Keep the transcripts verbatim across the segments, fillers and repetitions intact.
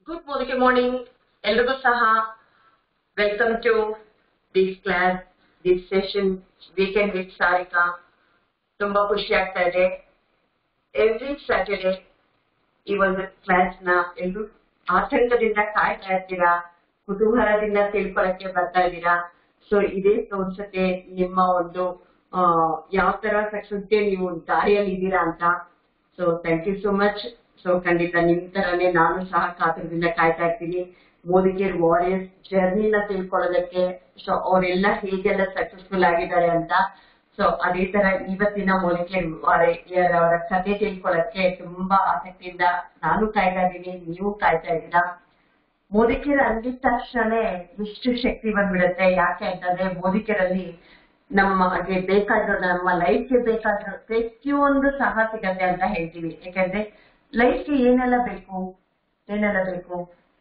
Good morning, good morning. ಎಲ್ರಿಗೂ ಸಹ welcome to this class, this session weekend with Sarika. ತುಂಬಾ ಖುಷಿ ಆಗ್ತಾ ಇದೆ. ಎವ್ರಿ ಸ್ಯಾಟರ್ಡೆ ಈ ಒಂದು ಕ್ಲಾಸ್ ನ ಎಲ್ಲರೂ ಆತಂಕದಿಂದ ಕಾಯ್ತಾ ಇರ್ತೀರಾ, ಕುತೂಹಲದಿಂದ ತಿಳ್ಕೊಳಕ್ಕೆ ಬರ್ತಾ ಇದ್ದೀರಾ. ಸೊ ಇದೇ ತೋರ್ಸಕ್ಕೆ ನಿಮ್ಮ ಒಂದು ಯಾವ ತರ ಸಕ್ಸಸ್ಗೆ ನೀವು ದಾರಿಯಲ್ಲಿ ಇದ್ದೀರಾ ಅಂತ. So thank you so much. So ಖಂಡಿತ ನಿಮ್ ತರಾನೇ ನಾನು ಸಹ ಕಾತರದಿಂದ ಕಾಯ್ತಾ ಇರ್ತೀನಿ ಮೋದಿಕೇರ್ ವಾರಿಯರ್ಸ್ ಜರ್ನಿನ ತಿಳ್ಕೊಳ್ಳೋದಕ್ಕೆ. ಸೊ ಅವರೆಲ್ಲ ಹೇಗೆಲ್ಲ ಸಕ್ಸಸ್ಫುಲ್ ಆಗಿದ್ದಾರೆ ಅಂತ. ಸೊ ಅದೇ ತರ ಇವತ್ತಿನ ಮೋದಿಕೇರ್ ವಾರಿಯರ್ ಅವರ ಕಥೆ ತಿಳ್ಕೊಳ್ಳೋದಕ್ಕೆ ತುಂಬಾ ಆಸಕ್ತಿಯಿಂದ ನಾನು ಕಾಯ್ತಾ ಇದ್ದೀನಿ, ನೀವು ಕಾಯ್ತಾ ಇದ್ದೀರಾ. ಮೋದಿಕೇರ್ ಅಂದಿದ ತಕ್ಷಣ ಎಷ್ಟು ಶಕ್ತಿ ಬಂದ್ಬಿಡುತ್ತೆ. ಯಾಕೆ ಅಂತಂದ್ರೆ ಮೋದಿಕೇರಲ್ಲಿ ನಮಗೆ ಬೇಕಾದ್ರೂ ನಮ್ಮ ಲೈಫ್ಗೆ ಬೇಕಾದ್ರೂ ಪ್ರತಿಯೊಂದು ಸಹ ಸಿಗತ್ತೆ ಅಂತ ಹೇಳ್ತೀವಿ. ಯಾಕಂದ್ರೆ ಲೈಫ್ಗೆ ಏನೆಲ್ಲ ಬೇಕು ಏನೆಲ್ಲ ಬೇಕು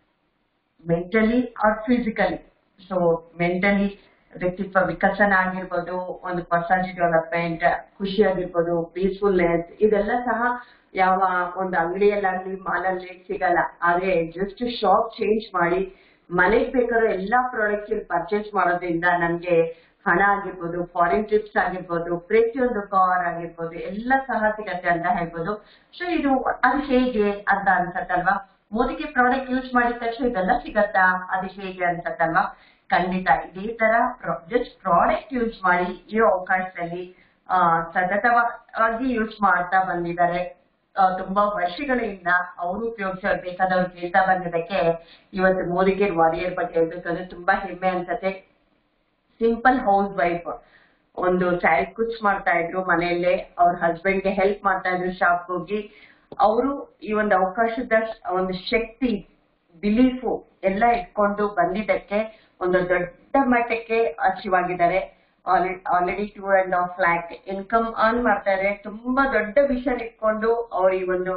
mentally or physically. So mentally ವ್ಯಕ್ತಿತ್ವ ವಿಕಸನ ಆಗಿರ್ಬೋದು, ಒಂದು ಪರ್ಸನಾಲಿಟಿ ಡೆವಲಪ್ಮೆಂಟ್, ಖುಷಿ ಆಗಿರ್ಬೋದು, ಪೀಸ್ಫುಲ್ನೆಸ್, ಇದೆಲ್ಲ ಸಹ ಯಾವ ಒಂದು ಅಂಗಡಿಯಲ್ಲಾಗ್ಲಿ ಮಾಲಲ್ಲಿ ಸಿಗಲ್ಲ. ಆದ್ರೆ ಜಸ್ಟ್ ಶಾಪ್ ಚೇಂಜ್ ಮಾಡಿ ಮನೆಗ್ ಬೇಕಾದ್ರೂ ಎಲ್ಲಾ ಪ್ರಾಡಕ್ಟ್ಸ್ ಪರ್ಚೇಸ್ ಮಾಡೋದ್ರಿಂದ ನಮ್ಗೆ ಹಣ ಆಗಿರ್ಬೋದು, ಫಾರಿನ್ ಟ್ರಿಪ್ಸ್ ಆಗಿರ್ಬೋದು, ಪ್ರತಿಯೊಂದು ಕಾರ್ ಆಗಿರ್ಬೋದು ಎಲ್ಲ ಸಹ ಸಿಗತ್ತೆ ಅಂತ ಹೇಳ್ಬೋದು. ಸೊ ಇದು ಅದು ಹೇಗೆ ಅಂತ ಅನ್ಸತ್ತಲ್ವಾ. ಮೋದಿಗೆ ಪ್ರಾಡಕ್ಟ್ ಯೂಸ್ ಮಾಡಿದ ತಕ್ಷಣ ಇದೆಲ್ಲ ಸಿಗತ್ತಾ, ಅದು ಹೇಗೆ ಅನ್ಸತ್ತಲ್ವಾ. ಖಂಡಿತ ಇದೇ ತರ ಜಸ್ಟ್ ಪ್ರಾಡಕ್ಟ್ ಯೂಸ್ ಮಾಡಿ ಈ ಅವಕಾಶದಲ್ಲಿ ಆ ಸತತವಾಗಿ ಯೂಸ್ ಮಾಡ್ತಾ ಬಂದಿದ್ದಾರೆ. ತುಂಬಾ ವರ್ಷಗಳಿಂದ ಅವರು ಉಪಯೋಗಿಸೋರು ಬೇಕಾದವ್ರು ಕೇಳ್ತಾ ಬಂದಿದ್ದಕ್ಕೆ ಇವತ್ತು ಮೋದಿಕೇರ್ ವಾರಿಯರ್ ಬಗ್ಗೆ ಹೇಳ್ಬೇಕಂದ್ರೆ ತುಂಬಾ ಹೆಮ್ಮೆ ಅನ್ಸತ್ತೆ. ಸಿಂಪಲ್ ಹೌಸ್ ವೈಫ್, ಒಂದು ಸ್ಯಾರಿ ಕುಚ್ ಮಾಡ್ತಾ ಇದ್ರು ಮನೆಯಲ್ಲೇ, ಅವ್ರ ಹಸ್ಬೆಂಡ್ ಗೆ ಹೆಲ್ಪ್ ಮಾಡ್ತಾ ಇದ್ರು ಶಾಪ್ ಹೋಗಿ. ಅವರು ಈ ಒಂದು ಅವಕಾಶದ ಒಂದು ಶಕ್ತಿ, ಬಿಲೀಫು ಎಲ್ಲ ಇಟ್ಕೊಂಡು ಬಂದಿದ್ದಕ್ಕೆ ಒಂದು ದೊಡ್ಡ ಮಟ್ಟಕ್ಕೆ ಅಚೀವ್ ಆಗಿದ್ದಾರೆ. Already two and half lakh income earn ಮಾಡ್ತಾ ಇದ್ದಾರೆ. ತುಂಬಾ ದೊಡ್ಡ ವಿಷನ್ ಇಟ್ಕೊಂಡು ಅವ್ರ ಈ ಒಂದು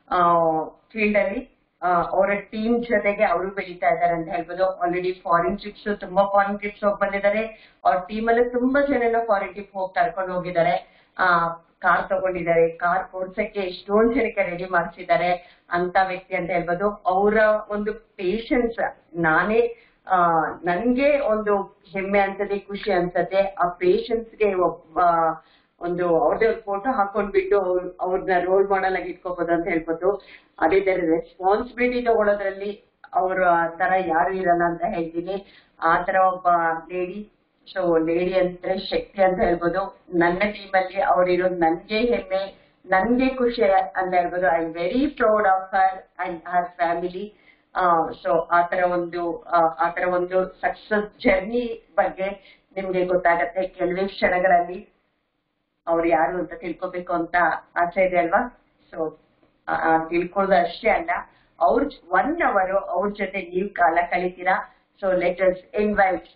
ಫೀಲ್ಡ್ ಅಲ್ಲಿ ಅವರ ಟೀಮ್ ಜೊತೆಗೆ ಅವರು ಬೆಳೀತಾ ಇದ್ದಾರೆ ಅಂತ ಹೇಳ್ಬೋದು. ಆಲ್ರೆಡಿ ಫಾರಿನ್ ಟ್ರಿಪ್ಸ್ ತುಂಬಾ ಫಾರಿನ್ ಟ್ರಿಪ್ಸ್ ಹೋಗಿ ಬಂದಿದ್ದಾರೆ. ಅವ್ರ ಟೀಮ್ ಅಲ್ಲಿ ತುಂಬಾ ಜನ ಫಾರಿನ್ ಟ್ರಿಪ್ ಹೋಗಿ ಕರ್ಕೊಂಡು ಹೋಗಿದ್ದಾರೆ. ಆ ಕಾರ್ ತಗೊಂಡಿದ್ದಾರೆ, ಕಾರ್ ಕೊಡ್ಸಕ್ಕೆ ಎಷ್ಟೊಂದ್ ಜನಕ್ಕೆ ರೆಡಿ ಮಾಡಿಸಿದ್ದಾರೆ ಅಂತ ವ್ಯಕ್ತಿ ಅಂತ ಹೇಳ್ಬೋದು. ಅವರ ಒಂದು ಪೇಷನ್ಸ್ ನಾನೇ ಆ ನನ್ಗೆ ಒಂದು ಹೆಮ್ಮೆ ಅನ್ಸತ್ತೆ, ಖುಷಿ ಅನ್ಸತ್ತೆ. ಆ ಪೇಷನ್ಸ್ಗೆ ಒಬ್ಬ ಒಂದು ಅವ್ರದೇ ಒಂದು ಫೋಟೋ ಹಾಕೊಂಡ್ಬಿಟ್ಟು ಅವ್ರ ಅವ್ರನ್ನ ರೋಲ್ ಮಾಡಲ್ ಆಗಿ ಇಟ್ಕೋಬಹುದು ಅಂತ ಹೇಳ್ಬೋದು. ಅದೇ ತರ ರೆಸ್ಪಾನ್ಸಿಬಿಲಿಟಿ ತಗೊಳ್ಳೋದ್ರಲ್ಲಿ ಅವ್ರ ತರ ಯಾರು ಇರಲ್ಲ ಅಂತ ಹೇಳ್ತೀನಿ. ಆ ತರ ಒಬ್ಬ ಲೇಡಿ. ಸೊ ಲೇಡಿ ಅಂದ್ರೆ ಶಕ್ತಿ ಅಂತ ಹೇಳ್ಬೋದು. ನನ್ನ ಟೀಮ್ ಅಲ್ಲಿ ಅವ್ರಿರೋದು ನನ್ಗೆ ಹೆಮ್ಮೆ, ನನ್ಗೆ ಖುಷಿ ಅಂತ ಹೇಳ್ಬೋದು. I am very proud of her and her family. So ಆತರ ಒಂದು ಆತರ ಒಂದು ಸಕ್ಸಸ್ ಜರ್ನಿ ಬಗ್ಗೆ ನಿಮ್ಗೆ ಗೊತ್ತಾಗತ್ತೆ ಕೆಲವೇ ಕ್ಷಣಗಳಲ್ಲಿ. ಅವ್ರು ಯಾರು ಅಂತ ತಿಳ್ಕೊಬೇಕು ಅಂತ ಆಸೆ ಇದೆ ಅಲ್ವಾ. ಸೊ ತಿಳ್ಕೊಳ್ಳೋದು ಅಷ್ಟೇ ಅಲ್ಲ, ಅವ್ರ ಒನ್ ಅವರ್ ಅವ್ರ ಜೊತೆ ನೀವು ಕಾಲ ಕಳಿತೀರಾ. ಸೊ ಲೆಟ್ ಅಸ್ ಇನ್ವೈಟ್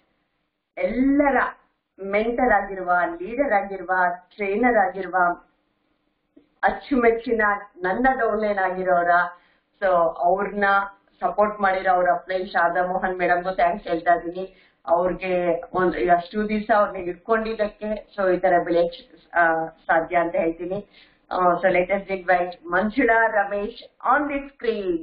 ಎಲ್ಲರ ಮೆಂಟರ್ ಆಗಿರುವ, ಲೀಡರ್ ಆಗಿರುವ, ಟ್ರೈನರ್ ಆಗಿರುವ, ಅಚ್ಚುಮೆಚ್ಚಿನ ನನ್ನ ಡೌನ್ಲೈನ್ ಆಗಿರೋರ, ಸೊ ಅವ್ರನ್ನ ಸಪೋರ್ಟ್ ಮಾಡಿರೋ ಅವ್ರ ಅಪ್ಲೈ ಶಾರದಾ ಮೋಹನ್ ಮೇಡಮ್ಗೂ ಥ್ಯಾಂಕ್ಸ್ ಹೇಳ್ತಾ ಇದೀನಿ. ಅವ್ರಿಗೆ ಒಂದು ಅಷ್ಟು ದಿವಸ ಅವ್ರನ್ನ ಇಟ್ಕೊಂಡಿದ್ದಕ್ಕೆ ಸೊ ಈ ತರ ಬೆಳೆಯಕ್ ಸಾಧ್ಯ ಅಂತ ಹೇಳ್ತೀನಿ. So let us invite Manjula Ramesh on the screen.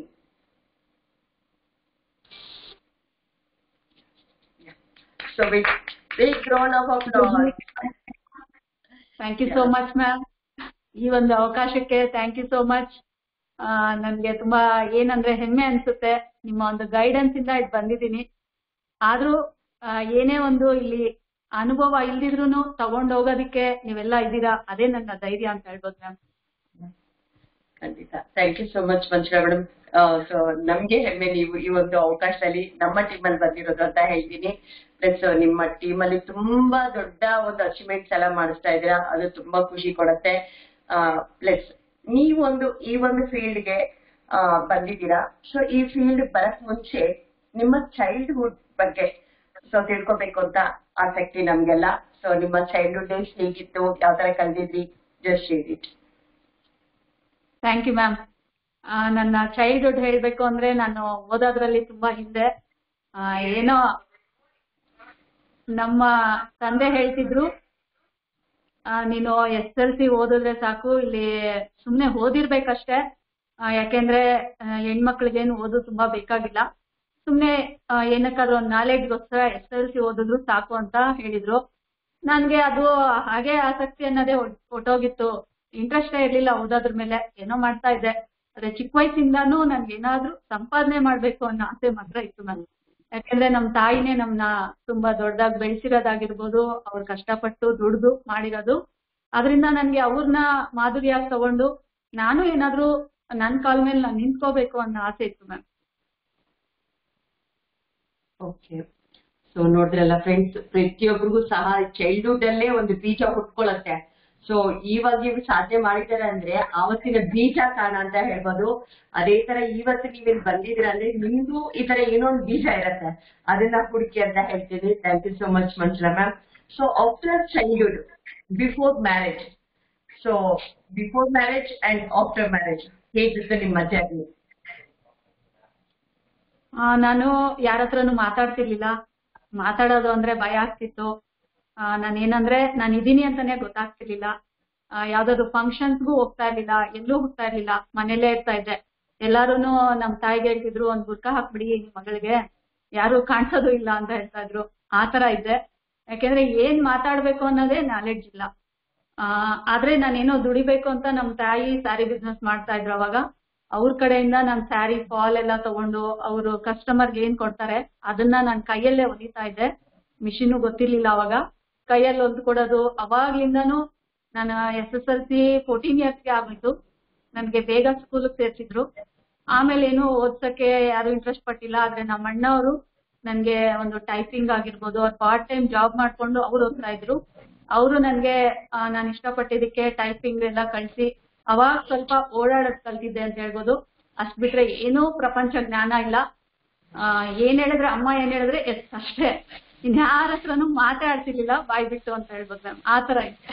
So with big round of applause. Thank you so much ma'am. ಈ ಒಂದು ಅವಕಾಶಕ್ಕೆ ಥ್ಯಾಂಕ್ ಯು ಸೋ ಮಚ್. ನನ್ಗೆ ತುಂಬಾ ಏನಂದ್ರೆ ಹೆಮ್ಮೆ ಅನ್ಸುತ್ತೆ. ನಿಮ್ಮ ಒಂದು ಗೈಡೆನ್ಸ್ ಇಂದ ಇದು ಬಂದಿದ್ದೀನಿ. ಆದ್ರೂ ಏನೇ ಒಂದು ಇಲ್ಲಿ ಅನುಭವ ಇಲ್ದಿದ್ರು ತಗೊಂಡ್ ಹೋಗೋದಿಕ್ಕೆ ನೀವೆಲ್ಲ ಇದ್ದೀರಾ, ಅದೇ ನನ್ನ ಧೈರ್ಯ ಅಂತ ಹೇಳ್ಬೋದು ಮ್ಯಾಮ್. ಖಂಡಿತ thank you so much Manjula madam. So ನಮ್ಗೆ ಹೆಮ್ಮೆ ನೀವು ಈ ಒಂದು ಅವಕಾಶದಲ್ಲಿ ನಮ್ಮ ಟೀಮ್ ಅಲ್ಲಿ ಬಂದಿರೋದು ಅಂತ ಹೇಳ್ತೀನಿ. ಪ್ಲಸ್ ನಿಮ್ಮ ಟೀಮ್ ಅಲ್ಲಿ ತುಂಬಾ ದೊಡ್ಡ ಒಂದು ಅಚೀವ್ಮೆಂಟ್ಸ್ ಎಲ್ಲ ಮಾಡಿಸ್ತಾ ಇದ್ದೀರಾ, ಅದು ತುಂಬಾ ಖುಷಿ ಕೊಡುತ್ತೆ. ಪ್ಲಸ್ ನೀವೊಂದು ಈ ಒಂದು ಫೀಲ್ಡ್ಗೆ ಬಂದಿದ್ದೀರಾ. ಸೊ ಈ ಫೀಲ್ಡ್ ಬರಕ್ ಮುಂಚೆ ನಿಮ್ಮ ಚೈಲ್ಡ್ಹುಡ್ ಬಗ್ಗೆ ಸೊ ತಿಳ್ಕೊಬೇಕು ಅಂತ ಆಸಕ್ತಿ ನಮ್ಗೆಲ್ಲ. ಸೊ ನಿಮ್ಮ ಚೈಲ್ಡ್ಹುಡ್ ಡೇಸ್ ಹೇಗಿತ್ತು, ಯಾವ ತರ ಕಲ್ದಿದ್ರಿ, just share it. Thank you ma'am. ನನ್ನ ಚೈಲ್ಡ್ಹುಡ್ ಹೇಳ್ಬೇಕು ಅಂದ್ರೆ ನಾನು ಓದೋದ್ರಲ್ಲಿ ತುಂಬಾ ಹಿಂದೆ. ಏನೋ ನಮ್ಮ ತಂದೆ ಹೇಳ್ತಿದ್ರು, ನೀನು ಎಸ್ ಎಲ್ ಸಿ ಓದಿದ್ರೆ ಸಾಕು, ಇಲ್ಲಿ ಸುಮ್ನೆ ಓದಿರ್ಬೇಕಷ್ಟೇ, ಯಾಕೆಂದ್ರೆ ಹೆಣ್ಮಕ್ಳಿಗೇನು ಓದು ತುಂಬಾ ಬೇಕಾಗಿಲ್ಲ, ಸುಮ್ನೆ ಏನಕ್ಕಾದ್ರೂ ಒಂದು ನಾಲೆಡ್ಜ್ಗೋಸ್ಕರ ಎಸ್ ಎಲ್ ಸಿ ಓದಿದ್ರು ಸಾಕು ಅಂತ ಹೇಳಿದ್ರು. ನನ್ಗೆ ಅದು ಹಾಗೆ ಆಸಕ್ತಿ ಅನ್ನೋದೇ ಹೊಟ್ಟೋಗಿತ್ತು, ಇಂಟ್ರೆಸ್ಟೇ ಇರ್ಲಿಲ್ಲ ಓದೋದ್ರ ಮೇಲೆ. ಏನೋ ಮಾಡ್ತಾ ಇದ್ದೆ, ಆದ್ರೆ ಚಿಕ್ಕ ವಯಸ್ಸಿಂದಾನು ನನ್ಗೆ ಏನಾದ್ರೂ ಸಂಪಾದನೆ ಮಾಡ್ಬೇಕು ಅನ್ನೋ ಆಸೆ ಮಾತ್ರ ಇತ್ತು ನನ್ಗೆ. ಯಾಕಂದ್ರೆ ನಮ್ ತಾಯಿನೇ ನಮ್ನ ತುಂಬಾ ದೊಡ್ಡದಾಗಿ ಬೆಳೆಸಿರೋದಾಗಿರ್ಬೋದು, ಅವ್ರು ಕಷ್ಟಪಟ್ಟು ದುಡ್ದು ಮಾಡಿರೋದು. ಅದರಿಂದ ನನ್ಗೆ ಅವ್ರನ್ನ ಮಾಧುರ್ಯಾಗಿ ತಗೊಂಡು ನಾನು ಏನಾದ್ರೂ ನನ್ ಕಾಲ್ ಮೇಲೆ ನಾನು ನಿಂತ್ಕೋಬೇಕು ಅನ್ನೋ ಆಸೆ ಇತ್ತು ಮ್ಯಾಮ್. ಓಕೆ, ಸೊ ನೋಡಿದ್ರಲ್ಲ ಫ್ರೆಂಡ್ಸ್, ಪ್ರತಿಯೊಬ್ಬರಿಗೂ ಸಹ ಚೈಲ್ಡ್ಹುಡ್ ಅಲ್ಲೇ ಒಂದು ಬೀಜ ಹುಟ್ಕೊಳ್ಳುತ್ತೆ. ಸೊ ಇವಾಗ ಇವ್ರು ಸಾಧನೆ ಮಾಡಿದ್ದಾರೆ ಅಂದ್ರೆ ಆವತ್ತಿನ ಬೀಜ ಕಾರಣ ಅಂತ ಹೇಳ್ಬೋದು. ಅದೇ ತರ ಇವತ್ತು ನೀವೇನ್ ಬಂದಿದ್ರ ಅಂದ್ರೆ ನಿಮ್ಗೂ ಈ ತರ ಏನೋ ಒಂದು ಬೀಜ ಇರತ್ತೆ, ಅದನ್ನ ಹುಡುಕಿ ಅಂತ ಹೇಳ್ತೀನಿ. Thank you so much Manjula ma'am. So after childhood, before marriage, so before marriage and after marriage ಹೇಗಿರುತ್ತೆ ನಿಮ್ಮ ಜರ್ನಿ? ನಾನು ಯಾರ ಹತ್ರನು ಮಾತಾಡ್ತಿರ್ಲಿಲ್ಲ, ಮಾತಾಡೋದು ಅಂದ್ರೆ ಭಯ ಆಗ್ತಿತ್ತು. ನಾನು ಏನಂದ್ರೆ ನಾನು ಇದೀನಿ ಅಂತಾನೆ ಗೊತ್ತಾಗ್ತಿರ್ಲಿಲ್ಲ. ಯಾವ್ದಾದ್ರು ಫಂಕ್ಷನ್ಸ್ಗೂ ಹೋಗ್ತಾ ಇರ್ಲಿಲ್ಲ, ಎಲ್ಲೂ ಹೋಗ್ತಾ ಇರ್ಲಿಲ್ಲ, ಮನೇಲೇ ಇರ್ತಾ ಇದ್ದೆ. ಎಲ್ಲಾರುನು ನಮ್ ತಾಯಿಗೆ ಹೇಳ್ತಿದ್ರು, ಒಂದ್ ಬುರ್ಕ ಹಾಕ್ಬಿಡಿ ಮಗಳಿಗೆ, ಯಾರು ಕಾಣಿಸೋದು ಇಲ್ಲ ಅಂತ ಹೇಳ್ತಾ ಇದ್ರು. ಆ ತರ ಇದ್ದೆ. ಯಾಕೆಂದ್ರೆ ಏನ್ ಮಾತಾಡ್ಬೇಕು ಅನ್ನೋದೇ ನಾಲೆಡ್ಜ್ ಇಲ್ಲ. ಆ ಆದ್ರೆ ನಾನೇನೋ ದುಡಿಬೇಕು ಅಂತ ನಮ್ ತಾಯಿ ಸ್ಯಾರಿ ಬಿಸ್ನೆಸ್ ಮಾಡ್ತಾ ಇದ್ರು. ಅವಾಗ ಅವ್ರ ಕಡೆಯಿಂದ ನಾನ್ ಸ್ಯಾರಿ ಫಾಲ್ ಎಲ್ಲ ತಗೊಂಡು ಅವರು ಕಸ್ಟಮರ್ಗೆ ಏನ್ ಕೊಡ್ತಾರೆ ಅದನ್ನ ನಾನ್ ಕೈಯಲ್ಲೇ ಹೊಲಿತಾ ಇದ್ದೆ. ಮಿಷಿನು ಗೊತ್ತಿರ್ಲಿಲ್ಲ ಅವಾಗ, ಕೈಯಲ್ಲಿ ಹೊಲ್ದು ಕೊಡೋದು. ಅವಾಗ್ಲಿಂದಾನು ನಾನು S S L C fourteen ಇಯರ್ಸ್ಗೆ ಆಗ್ಬಿಟ್ಟು ನನ್ಗೆ ಬೇಗ ಸ್ಕೂಲ್ ಸೇರ್ಸಿದ್ರು. ಆಮೇಲೆ ಏನು ಓದ್ಸಕ್ಕೆ ಯಾರು ಇಂಟ್ರೆಸ್ಟ್ ಪಟ್ಟಿಲ್ಲ. ಆದ್ರೆ ನಮ್ಮ ಅಣ್ಣವರು ನನ್ಗೆ ಒಂದು ಟೈಪಿಂಗ್ ಆಗಿರ್ಬೋದು, ಅವ್ರು ಪಾರ್ಟ್ ಟೈಮ್ ಜಾಬ್ ಮಾಡ್ಕೊಂಡು ಅವ್ರು ಓದ್ತಾ ಇದ್ರು. ಅವರು ನನ್ಗೆ ನಾನು ಇಷ್ಟಪಟ್ಟಿದ್ದಕ್ಕೆ ಟೈಪಿಂಗ್ ಎಲ್ಲ ಕಳ್ಸಿ ಅವಾಗ ಸ್ವಲ್ಪ ಓಡಾಡೋದ್ ಕಲ್ತಿದ್ದೆ ಅಂತ ಹೇಳ್ಬೋದು. ಅಷ್ಟ್ ಬಿಟ್ರೆ ಏನೂ ಪ್ರಪಂಚ ಜ್ಞಾನ ಇಲ್ಲ. ಆ ಏನ್ ಹೇಳಿದ್ರೆ ಅಮ್ಮ ಏನ್ ಹೇಳಿದ್ರೆ ಎಸ್ ಅಷ್ಟೇ, ಇನ್ಯಾರ ಹತ್ರನು ಮಾತಾಡ್ತಿರ್ಲಿಲ್ಲ ಬಾಯ್ ಬಿಟ್ಟು ಅಂತ ಹೇಳ್ಬೋದು ಮ್ಯಾಮ್. ಆ ತರ ಇತ್ತು.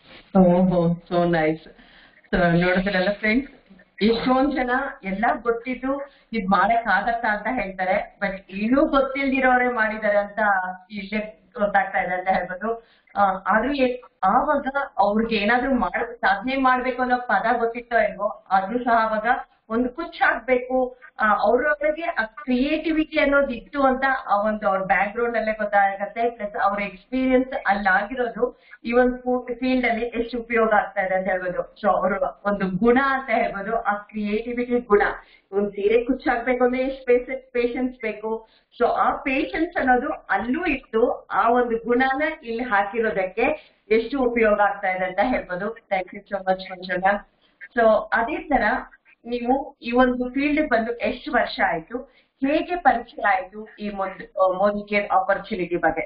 ಓಹೋ, ಸೋ ನೈಸ್. ನೋಡಿದ್ರಲ್ಲ ಫ್ರೆಂಡ್ಸ್, ಎಷ್ಟೊಂದ್ ಜನ ಎಲ್ಲ ಗೊತ್ತಿದ್ದು ಇದ್ ಮಾಡಕ್ ಆಗತ್ತಾ ಅಂತ ಹೇಳ್ತಾರೆ, ಬಟ್ ಏನೂ ಗೊತ್ತಿಲ್ದಿರೋರೇ ಮಾಡಿದಾರೆ ಅಂತ ಇಲ್ಲೇ ಗೊತ್ತಾಗ್ತಾ ಇದೆ ಅಂತ ಹೇಳ್ಬೋದು. ಆದ್ರೂ ಆವಾಗ ಅವ್ರಿಗೆ ಏನಾದ್ರು ಮಾಡ ಸಾಧನೆ ಮಾಡ್ಬೇಕು ಅನ್ನೋ ಪದ ಗೊತ್ತಿತ್ತೋ ಇಲ್ವೋ, ಆದ್ರೂ ಸಹ ಅವಾಗ ಒಂದು ಕುಚ್ ಹಾಕ್ಬೇಕು, ಅವ್ರೊಳಗೆ ಆ ಕ್ರಿಯೇಟಿವಿಟಿ ಅನ್ನೋದು ಇತ್ತು ಅಂತ ಆ ಒಂದು ಅವ್ರ ಬ್ಯಾಕ್ ಗ್ರೌಂಡ್ ಅಲ್ಲೇ ಗೊತ್ತಾಗತ್ತೆ. ಪ್ಲಸ್ ಅವ್ರ ಎಕ್ಸ್ಪೀರಿಯನ್ಸ್ ಅಲ್ಲಾಗಿರೋದು ಈ ಒಂದು ಫೀಲ್ಡ್ ಅಲ್ಲಿ ಎಷ್ಟು ಉಪಯೋಗ ಆಗ್ತಾ ಇದೆ ಅಂತ ಹೇಳ್ಬೋದು. ಸೊ ಅವ್ರ ಒಂದು ಗುಣ ಅಂತ ಹೇಳ್ಬೋದು, ಆ ಕ್ರಿಯೇಟಿವಿಟಿ ಗುಣ. ಒಂದ್ ಸೀರೆ ಕುಚ್ ಹಾಕ್ಬೇಕು ಅಂದ್ರೆ ಎಷ್ಟು ಪೇಷನ್ಸ್ ಬೇಕು. ಸೊ ಆ ಪೇಷನ್ಸ್ ಅನ್ನೋದು ಅಲ್ಲೂ ಇತ್ತು, ಆ ಒಂದು ಗುಣನ ಇಲ್ಲಿ ಹಾಕಿರೋದಕ್ಕೆ ಎಷ್ಟು ಉಪಯೋಗ ಆಗ್ತಾ ಇದೆ ಅಂತ ಹೇಳ್ಬೋದು. Thank you so much Manjula. So ಅದೇ ತರ ನೀವು ಈ ಒಂದು ಫೀಲ್ಡ್ ಬಂದು ಎಷ್ಟು ವರ್ಷ ಆಯ್ತು, ಹೇಗೆ ಪರಿಚಯ ಆಯ್ತು ಈ ಒಂದು ಮೋದಿ ಕೇರ್ ಆಪರ್ಚುನಿಟಿ ಬಗ್ಗೆ?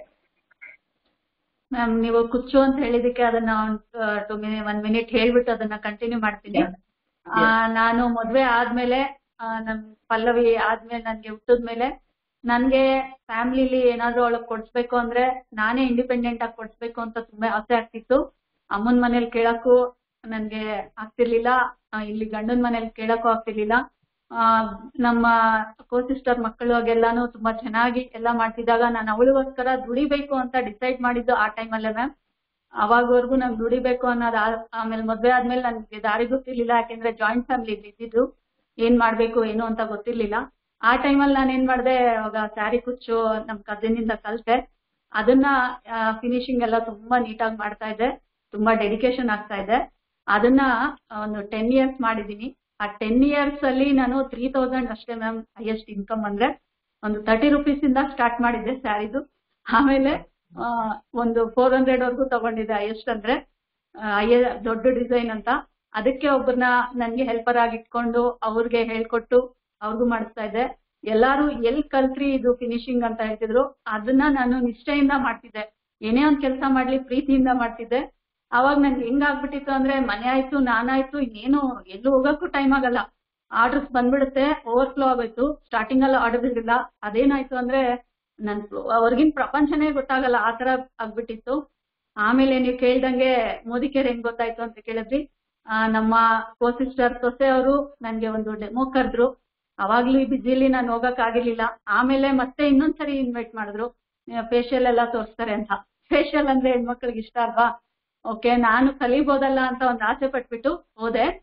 ಮ್ಯಾಮ್ ನೀವು ಕುಚ್ಚು ಅಂತ ಹೇಳಿದಕ್ಕೆ ಅದನ್ನ ಟು ಮಿನಿ ಒನ್ ಮಿನಿಟ್ ಹೇಳ್ಬಿಟ್ಟು ಅದನ್ನ ಕಂಟಿನ್ಯೂ ಮಾಡ್ತೀನಿ. ನಾನು ಮದ್ವೆ ಆದ್ಮೇಲೆ ನಮ್ ಪಲ್ಲವಿ ಆದ್ಮೇಲೆ ನನ್ಗೆ ಹುಟ್ಟಿದ್ಮೇಲೆ ನನ್ಗೆ ಫ್ಯಾಮಿಲಿಲಿ ಏನಾದ್ರು ಅವಳಗ್ ಕೊಡ್ಸ್ಬೇಕು ಅಂದ್ರೆ ನಾನೇ ಇಂಡಿಪೆಂಡೆಂಟ್ ಆಗಿ ಕೊಡ್ಸ್ಬೇಕು ಅಂತ ತುಂಬಾ ಆಸೆ ಆಗ್ತಿತ್ತು. ಅಮ್ಮನ್ ಮನೇಲಿ ಕೇಳಕ್ಕೂ ನನ್ಗೆ ಆಗ್ತಿರ್ಲಿಲ್ಲ, ಇಲ್ಲಿ ಗಂಡನ್ ಮನೇಲಿ ಕೇಳಕ್ಕೂ ಆಗ್ತಿರ್ಲಿಲ್ಲ. ಆ ನಮ್ಮ ಕೋ ಸಿಸ್ಟರ್ ಮಕ್ಕಳು ಹಾಗೆಲ್ಲಾನು ತುಂಬಾ ಚೆನ್ನಾಗಿ ಎಲ್ಲಾ ಮಾಡ್ತಿದ್ದಾಗ ನಾನು ಅವಳಿಗೋಸ್ಕರ ದುಡಿಬೇಕು ಅಂತ ಡಿಸೈಡ್ ಮಾಡಿದ್ದು ಆ ಟೈಮಲ್ಲೇ ಮ್ಯಾಮ್. ಅವಾಗವರೆಗೂ ನಂಗೆ ದುಡಿಬೇಕು ಅನ್ನೋದು. ಆಮೇಲೆ ಮದ್ವೆ ಆದ್ಮೇಲೆ ನನ್ಗೆ ದಾರಿ ಗೊತ್ತಿರ್ಲಿಲ್ಲ, ಯಾಕೆಂದ್ರೆ ಜಾಯಿಂಟ್ ಫ್ಯಾಮಿಲಿ ಇದ್ದಿದ್ದು, ಏನ್ ಮಾಡ್ಬೇಕು ಏನು ಅಂತ ಗೊತ್ತಿರ್ಲಿಲ್ಲ. ಆ ಟೈಮಲ್ಲಿ ನಾನು ಏನ್ ಮಾಡ್ದೆ, ಅವಾಗ ಸ್ಯಾರಿ ಕುಚ್ಚು ನಮ್ ಕಸಿನ್ ಇಂದ ಕಲ್ತೆ. ಅದನ್ನ ಫಿನಿಶಿಂಗ್ ಎಲ್ಲ ತುಂಬಾ ನೀಟಾಗಿ ಮಾಡ್ತಾ ಇದ್ದೆ, ತುಂಬಾ ಡೆಡಿಕೇಶನ್ ಆಗ್ತಾ ಇದೆ. ಅದನ್ನ ಒಂದು ಟೆನ್ ಇಯರ್ಸ್ ಮಾಡಿದೀನಿ. ಆ ಟೆನ್ ಇಯರ್ಸ್ ಅಲ್ಲಿ ನಾನು ತ್ರೀ ತೌಸಂಡ್ ಅಷ್ಟೇ ಮ್ಯಾಮ್ ಹೈಯೆಸ್ಟ್ ಇನ್ಕಮ್. ಅಂದ್ರೆ ಒಂದು ತರ್ಟಿ ರುಪೀಸ್ ಇಂದ ಸ್ಟಾರ್ಟ್ ಮಾಡಿದ್ದೆ ಸ್ಯಾರಿದು. ಆಮೇಲೆ ಒಂದು ಫೋರ್ ಹಂಡ್ರೆಡ್ ವರ್ಗೂ ತಗೊಂಡಿದ್ದೆ ಹೈಯೆಸ್ಟ್. ಅಂದ್ರೆ ದೊಡ್ಡ ಡಿಸೈನ್ ಅಂತ ಅದಕ್ಕೆ ಒಬ್ಬರನ್ನ ನನ್ಗೆ ಹೆಲ್ಪರ್ ಆಗಿ ಇಟ್ಕೊಂಡು ಅವ್ರಿಗೆ ಹೇಳ್ಕೊಟ್ಟು ಅವ್ರಿಗೂ ಮಾಡಿಸ್ತಾ ಇದ್ದೆ. ಎಲ್ಲಾರು ಎಲ್ ಕಲ್ತ್ರಿ ಇದು ಫಿನಿಶಿಂಗ್ ಅಂತ ಹೇಳ್ತಿದ್ರು, ಅದನ್ನ ನಾನು ನಿಷ್ಠೆಯಿಂದ ಮಾಡ್ತಿದ್ದೆ. ಏನೇ ಒಂದ್ ಕೆಲಸ ಮಾಡ್ಲಿ ಪ್ರೀತಿಯಿಂದ ಮಾಡ್ತಿದ್ದೆ. ಅವಾಗ ನನ್ಗೆ ಹೆಂಗಾಗ್ಬಿಟ್ಟಿತ್ತು ಅಂದ್ರೆ ಮನೆ ಆಯ್ತು ನಾನಾಯ್ತು ಇನ್ನೇನು ಎಲ್ಲೂ ಹೋಗಕ್ಕೂ ಟೈಮ್ ಆಗಲ್ಲ, ಆರ್ಡರ್ಸ್ ಬಂದ್ಬಿಡುತ್ತೆ, ಓವರ್ ಫ್ಲೋ ಆಗೋಯ್ತು. ಸ್ಟಾರ್ಟಿಂಗ್ ಅಲ್ಲಿ ಆರ್ಡರ್ ಇರಲಿಲ್ಲ, ಅದೇನಾಯ್ತು ಅಂದ್ರೆ ನನ್ ಅವ್ರಿಗಿನ್ ಪ್ರಪಂಚನೇ ಗೊತ್ತಾಗಲ್ಲ, ಆ ತರ ಆಗ್ಬಿಟ್ಟಿತ್ತು. ಆಮೇಲೆ ನೀವು ಕೇಳ್ದಂಗೆ ಮೋದಿ ಕೇರ್ ಹೆಂಗ್ ಗೊತ್ತಾಯ್ತು ಅಂತ ಕೇಳಿದ್ರಿ. ಆ ನಮ್ಮ ಕೋ ಸಿಸ್ಟರ್ ಸೊಸೆ ಅವರು ನನ್ಗೆ ಒಂದು ಡೆಮೋ ಕರೆದ್ರು. ಅವಾಗ್ಲೂ ಈ ಬಿಜಿಲಿ ನಾನು ಹೋಗಕ್ ಆಗಿರ್ಲಿಲ್ಲ. ಆಮೇಲೆ ಮತ್ತೆ ಇನ್ನೊಂದ್ಸರಿ ಇನ್ವೈಟ್ ಮಾಡಿದ್ರು, ಫೇಶಿಯಲ್ ಎಲ್ಲ ತೋರಿಸ್ತಾರೆ ಅಂತ. ಫೇಶಿಯಲ್ ಅಂದ್ರೆ ಹೆಣ್ಮಕ್ಳಿಗೆ ಇಷ್ಟ ಅಲ್ವಾ, ಓಕೆ ನಾನು ಕಲಿಬೋದಲ್ಲ ಅಂತ ಒಂದು ಆಸೆ ಪಟ್ಬಿಟ್ಟು ಹೋದೆ.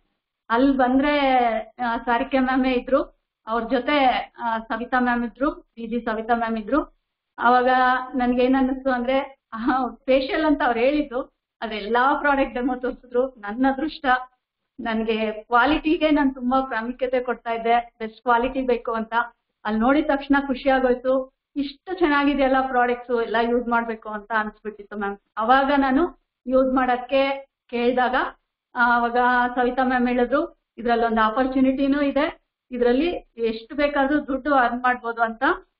ಅಲ್ಲಿ ಬಂದ್ರೆ ಸಾರಿಕೆ ಮ್ಯಾಮೇ ಇದ್ರು, ಅವ್ರ ಜೊತೆ ಸವಿತಾ ಮ್ಯಾಮ್ ಇದ್ರು, ಪಿ ಜಿ ಸವಿತಾ ಮ್ಯಾಮ್ ಇದ್ರು. ಅವಾಗ ನನ್ಗೆ ಏನ್ ಅನ್ನಿಸ್ತು ಅಂದ್ರೆ ಫೇಶಿಯಲ್ ಅಂತ ಅವ್ರು ಹೇಳಿದ್ದು, ಅದೆಲ್ಲಾ ಪ್ರಾಡಕ್ಟ್ ಡೆಮೋ ತೋರಿಸಿದ್ರು. ನನ್ನ ಅದೃಷ್ಟ, ನನ್ಗೆ ಕ್ವಾಲಿಟಿಗೆ ನಾನು ತುಂಬಾ ಪ್ರಾಮುಖ್ಯತೆ ಕೊಡ್ತಾ ಇದ್ದೆ, ಬೆಸ್ಟ್ ಕ್ವಾಲಿಟಿ ಬೇಕು ಅಂತ. ಅಲ್ಲಿ ನೋಡಿದ ತಕ್ಷಣ ಖುಷಿ ಆಗೋಯ್ತು, ಇಷ್ಟು ಚೆನ್ನಾಗಿದೆಯಲ್ಲ ಪ್ರಾಡಕ್ಟ್ಸ್, ಎಲ್ಲ ಯೂಸ್ ಮಾಡ್ಬೇಕು ಅಂತ ಅನ್ಸ್ಬಿಟ್ಟಿತ್ತು ಮ್ಯಾಮ್. ಅವಾಗ ನಾನು ಯೂಸ್ ಮಾಡಕ್ಕೆ ಕೇಳಿದಾಗ ಅವಾಗ ಸವಿತಾ ಮ್ಯಾಮ್ ಹೇಳಿದ್ರು, ಇದ್ರಲ್ಲಿ ಒಂದು ಆಪರ್ಚುನಿಟಿನೂ ಇದೆ, ಇದ್ರಲ್ಲಿ ಎಷ್ಟು ಬೇಕಾದ್ರೂ ದುಡ್ಡು ಅರ್ನ್ ಮಾಡ್ಬೋದು ಅಂತ.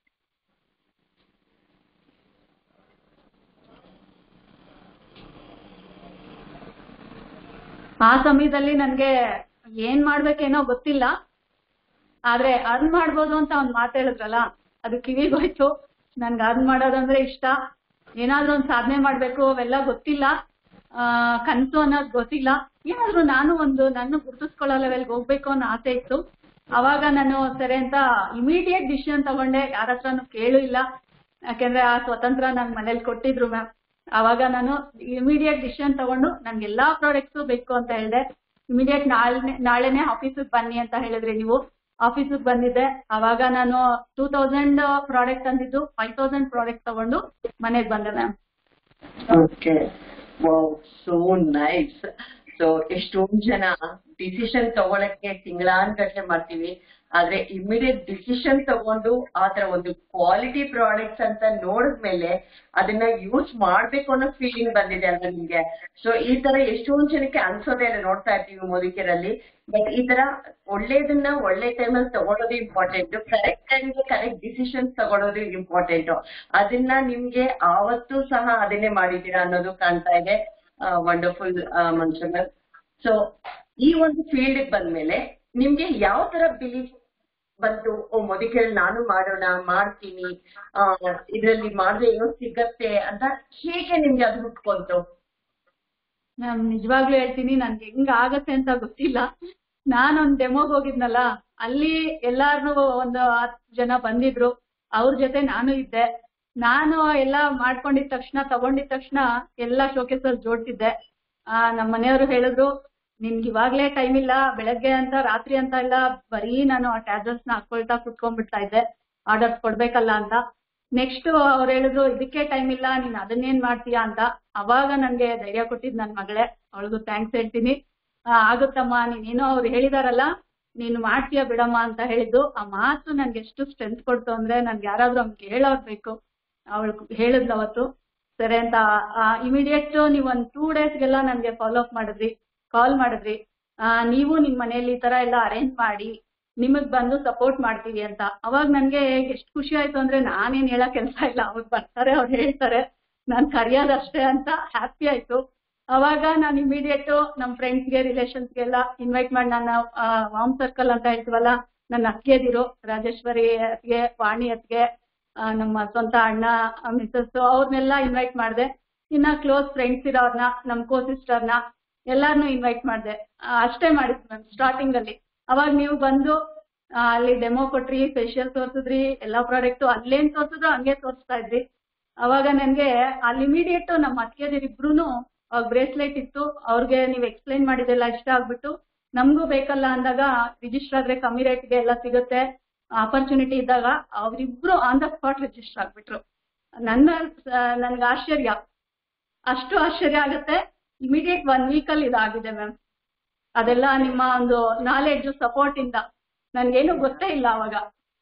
ಆ ಸಮಯದಲ್ಲಿ ನನ್ಗೆ ಏನ್ ಮಾಡ್ಬೇಕೇನೋ ಗೊತ್ತಿಲ್ಲ, ಆದ್ರೆ ಅರ್ನ್ ಮಾಡ್ಬೋದು ಅಂತ ಒಂದ್ ಮಾತು ಹೇಳಿದ್ರಲ್ಲ, ಅದು ಕಿವಿಗೋಯ್ತು. ನನ್ಗೆ ಅರ್ನ್ ಮಾಡೋದಂದ್ರೆ ಇಷ್ಟ, ಏನಾದ್ರೂ ಒಂದ್ ಸಾಧನೆ ಮಾಡ್ಬೇಕು ಅವೆಲ್ಲ ಗೊತ್ತಿಲ್ಲ, ಆ ಕನ್ಸು ಅನ್ನೋದು ಗೊತ್ತಿಲ್ಲ. ಏನಾದ್ರೂ ನಾನು ಒಂದು ನನ್ನ ಗುರುತಿಸ್ಕೊಳ್ಳೋ ಲೆವೆಲ್ಗೆ ಹೋಗ್ಬೇಕು ಅನ್ನೋ ಆಸೆ ಇತ್ತು. ಅವಾಗ ನಾನು ಸರಿ ಅಂತ ಇಮಿಡಿಯೇಟ್ ಡಿಸಿಷನ್ ತಗೊಂಡೆ, ಯಾರ ಹತ್ರನೂ ಕೇಳು ಇಲ್ಲ, ಯಾಕೆಂದ್ರೆ ಆ ಸ್ವತಂತ್ರ ನನ್ ಮನೇಲಿ ಕೊಟ್ಟಿದ್ರು ಮ್ಯಾಮ್. ಅವಾಗ ನಾನು ಇಮಿಡಿಯೇಟ್ ಡಿಸಿಷನ್ ತಗೊಂಡು ನನ್ಗೆ ಎಲ್ಲಾ ಪ್ರಾಡಕ್ಟ್ಸು ಬೇಕು ಅಂತ ಹೇಳಿದೆ. ಇಮಿಡಿಯೇಟ್ ನಾಳೆ ನಾಳೆನೆ ಆಫೀಸಿಗೆ ಬನ್ನಿ ಅಂತ ಹೇಳಿದ್ರಿ ನೀವು. ಆಫೀಸಿಗೆ ಬಂದಿದ್ದೆ. ಅವಾಗ ನಾನು ಟೂ ತೌಸಂಡ್ ಪ್ರಾಡಕ್ಟ್ ಅಂದಿದ್ದು ಫೈವ್ ತೌಸಂಡ್ ಪ್ರಾಡಕ್ಟ್ ತಗೊಂಡು ಮನೆಗೆ ಬಂದೆ ma'am. Okay, wow, so nice. So ಎಷ್ಟೊಂದು ಜನ ಡಿಸಿಷನ್ ತಗೊಳಕ್ಕೆ ತಿಂಗಳಾನ್ಗಟ್ಲೆ ಮಾಡ್ತೀವಿ, ಆದ್ರೆ ಇಮಿಡಿಯೇಟ್ ಡಿಸಿಷನ್ ತಗೊಂಡು ಆತರ ಒಂದು ಕ್ವಾಲಿಟಿ ಪ್ರಾಡಕ್ಟ್ಸ್ ಅಂತ ನೋಡಿದ್ಮೇಲೆ ಅದನ್ನ ಯೂಸ್ ಮಾಡ್ಬೇಕು ಅನ್ನೋ ಫೀಲಿಂಗ್ ಬಂದಿದೆ ಅಲ್ವಾ ನಿಮ್ಗೆ. ಸೊ ಈ ತರ ಎಷ್ಟೊಂದು ಜನಕ್ಕೆ ಅನ್ಸೋದೇ ಇಲ್ಲ, ನೋಡ್ತಾ ಇರ್ತೀವಿ ಮುದುಕಿರಲ್ಲಿ. ಬಟ್ ಈ ತರ ಒಳ್ಳೇದನ್ನ ಒಳ್ಳೆ ಟೈಮಲ್ಲಿ ತಗೊಳೋದು ಇಂಪಾರ್ಟೆಂಟ್, ಕರೆಕ್ಟ್ ಟೈಮ್ಗೆ ಕರೆಕ್ಟ್ ಡಿಸಿಷನ್ಸ್ ತಗೊಳೋದು ಇಂಪಾರ್ಟೆಂಟ್. ಅದನ್ನ ನಿಮ್ಗೆ ಆವತ್ತೂ ಸಹ ಅದನ್ನೇ ಮಾಡಿದ್ದೀರಾ ಅನ್ನೋದು ಕಾಣ್ತಾ ಇದೆ. ವಂಡರ್ಫುಲ್ ಮಂಜುನಾಥ್. ಸೊ ಈ ಒಂದು ಫೀಲ್ಡ್ ಬಂದ್ಮೇಲೆ ನಿಮ್ಗೆ ಯಾವ ತರ ಬಿಲೀಫ್ ಬಂತು, ಓ ಮುದುಕಿರಲ್ಲಿ ನಾನು ಮಾಡೋಣ, ಮಾಡ್ತೀನಿ, ಆ ಇದ್ರಲ್ಲಿ ಮಾಡಿದ್ರೆ ಏನೋ ಸಿಗತ್ತೆ ಅಂತ ಹೇಗೆ ನಿಮ್ಗೆ ಅದು ಹುಟ್ಕೊಂತು? ನಾನ್ ನಿಜವಾಗ್ಲೂ ಹೇಳ್ತೀನಿ, ನನ್ಗೆ ಹೆಂಗ್ ಆಗತ್ತೆ ಅಂತ ಗೊತ್ತಿಲ್ಲ. ನಾನೊಂದ್ ಡೆಮೋಗ್ ಹೋಗಿದ್ನಲ್ಲ, ಅಲ್ಲಿ ಎಲ್ಲಾರ್ನು ಒಂದು ಹತ್ತು ಜನ ಬಂದಿದ್ರು, ಅವ್ರ ಜೊತೆ ನಾನು ಇದ್ದೆ. ನಾನು ಎಲ್ಲ ಮಾಡ್ಕೊಂಡಿದ ತಕ್ಷಣ ತಗೊಂಡಿದ ತಕ್ಷಣ ಎಲ್ಲ ಶೋಕೇಸ್ ಅಲ್ಲಿ ಜೋಡ್ತಿದ್ದೆ. ಆ ನಮ್ಮ ಮನೆಯವರು ಹೇಳಿದ್ರು, ನಿನ್ಗೆ ಇವಾಗ್ಲೇ ಟೈಮ್ ಇಲ್ಲ, ಬೆಳಗ್ಗೆ ಅಂತ ರಾತ್ರಿ ಅಂತ ಇಲ್ಲ, ಬರೀ ನಾನು ಆ ಟ್ಯಾಬ್ಲೆಟ್ಸ್ ನ ಹಾಕೊಳ್ತಾ ಕುತ್ಕೊಂಡ್ಬಿಡ್ತಾ ಇದ್ದೆ, ಆರ್ಡರ್ಸ್ ಕೊಡ್ಬೇಕಲ್ಲ ಅಂತ. ನೆಕ್ಸ್ಟ್ ಅವ್ರು ಹೇಳಿದ್ರು, ಇದಕ್ಕೆ ಟೈಮ್ ಇಲ್ಲ, ನೀನ್ ಅದನ್ನೇನ್ ಮಾಡ್ತೀಯಾ ಅಂತ. ಅವಾಗ ನನ್ಗೆ ಧೈರ್ಯ ಕೊಟ್ಟಿದ್ ನನ್ ಮಗಳೇ, ಅವಳಿಗೂ ಥ್ಯಾಂಕ್ಸ್ ಹೇಳ್ತೀನಿ. ಆಗುತ್ತಮ್ಮ, ನೀನೇನೋ ಅವ್ರು ಹೇಳಿದಾರಲ್ಲ, ನೀನು ಮಾಡ್ತೀಯ ಬಿಡಮ್ಮ ಅಂತ ಹೇಳಿದ್ದು. ಆ ಮಾತು ನನ್ಗೆ ಎಷ್ಟು ಸ್ಟ್ರೆಂತ್ ಕೊಡ್ತು ಅಂದ್ರೆ, ನನ್ಗೆ ಯಾರಾದ್ರೂ ಅವ್ನಿಗೆ ಹೇಳೋರ್ ಬೇಕು. ಅವಳು ಹೇಳಿದ್ಲು ಅವತ್ತು. ಸರಿ ಅಂತ ಇಮಿಡಿಯೇಟ್ ನೀವು ಒಂದ್ ಟೂ ಡೇಸ್ಗೆಲ್ಲ ನನ್ಗೆ ಫಾಲೋ ಅಪ್ ಮಾಡಿದ್ರಿ, ಕಾಲ್ ಮಾಡಿದ್ರಿ. ಆ ನೀವು ನಿಮ್ ಮನೇಲಿ ಈ ತರ ಎಲ್ಲ ಅರೇಂಜ್ ಮಾಡಿ ನಿಮಗ್ ಬಂದು ಸಪೋರ್ಟ್ ಮಾಡ್ತೀವಿ ಅಂತ. ಅವಾಗ ನನ್ಗೆ ಎಷ್ಟು ಖುಷಿ ಆಯ್ತು ಅಂದ್ರೆ, ನಾನೇನ್ ಹೇಳಕ್ ಕೆಲ್ಸ ಇಲ್ಲ, ಅವ್ರು ಬರ್ತಾರೆ, ಅವ್ರು ಹೇಳ್ತಾರೆ, ನಾನ್ ಕರೆಯೋದಷ್ಟೇ ಅಂತ ಹ್ಯಾಪಿ ಆಯ್ತು. ಅವಾಗ ನಾನು ಇಮಿಡಿಯೇಟ್ ನಮ್ ಫ್ರೆಂಡ್ಸ್ಗೆ ರಿಲೇಷನ್ಸ್ಗೆಲ್ಲ ಇನ್ವೈಟ್ ಮಾಡಿ, ನನ್ನ ವಾಮ್ ಸರ್ಕಲ್ ಅಂತ ಹೇಳ್ತೀವಲ್ಲ, ನನ್ನ ಅತ್ತಿಗೆದಿರು ರಾಜೇಶ್ವರಿ ಅತ್ತಿಗೆ, ವಾಣಿ ಅತ್ತಿಗೆ, ನಮ್ಮ ಸ್ವಂತ ಅಣ್ಣ ಮಿಸಸ್, ಅವ್ರನ್ನೆಲ್ಲ ಇನ್ವೈಟ್ ಮಾಡಿದೆ. ಇನ್ನ ಕ್ಲೋಸ್ ಫ್ರೆಂಡ್ಸ್ ಇರೋರ್ನ, ನಮ್ ಕೋ ಸಿಸ್ಟರ್ನ ಎಲ್ಲಾರ್ನು ಇನ್ವೈಟ್ ಮಾಡಿದೆ. ಅಷ್ಟೇ ಮಾಡಿದ್ವಿ ಮ್ಯಾಮ್ ಸ್ಟಾರ್ಟಿಂಗ್ ಅಲ್ಲಿ. ಅವಾಗ ನೀವು ಬಂದು ಅಲ್ಲಿ ಡೆಮೋ ಕೊಟ್ರಿ, ಫೇಶಿಯಲ್ ತೋರ್ಸಿದ್ರಿ, ಎಲ್ಲಾ ಪ್ರಾಡಕ್ಟ್ ಅಲ್ಲೇನ್ ತೋರ್ಸಿದ್ರು ಹಂಗೆ ತೋರಿಸ್ತಾ ಇದ್ರಿ. ಅವಾಗ ನನ್ಗೆ ಅಲ್ಲಿ ಇಮಿಡಿಯೇಟ್ ನಮ್ಮ ಅತ್ತಿಗೆದಿರಿಬ್ರು ಬ್ರೇಸ್ಲೆಟ್ ಇತ್ತು, ಅವ್ರಿಗೆ ನೀವು ಎಕ್ಸ್ಪ್ಲೈನ್ ಮಾಡಿದೆಲ್ಲ ಇಷ್ಟ ಆಗ್ಬಿಟ್ಟು, ನಮಗೂ ಬೇಕಲ್ಲ ಅಂದಾಗ ರಿಜಿಸ್ಟರ್ ಆದ್ರೆ ಕಮ್ಮಿ ರೇಟ್ಗೆ ಎಲ್ಲ ಸಿಗುತ್ತೆ, ಆಪರ್ಚುನಿಟಿ ಇದ್ದಾಗ ಅವ್ರಿಬ್ರು ಆನ್ ದ ಸ್ಪಾಟ್ ರಿಜಿಸ್ಟರ್ ಆಗ್ಬಿಟ್ರು. ನನ್ನ ನನ್ಗೆ ಆಶ್ಚರ್ಯ, ಅಷ್ಟು ಆಶ್ಚರ್ಯ ಆಗುತ್ತೆ. ಇಮಿಡಿಯೇಟ್ ಒನ್ ವೀಕ್ ಅಲ್ಲಿ ಇದಾಗಿದೆ ಮ್ಯಾಮ್. ಅದೆಲ್ಲ ನಿಮ್ಮ ಒಂದು ನಾಲೆಡ್ಜ್ ಸಪೋರ್ಟ್ ಇಂದ, ನನ್ಗೇನು ಗೊತ್ತೇ ಇಲ್ಲ ಅವಾಗ.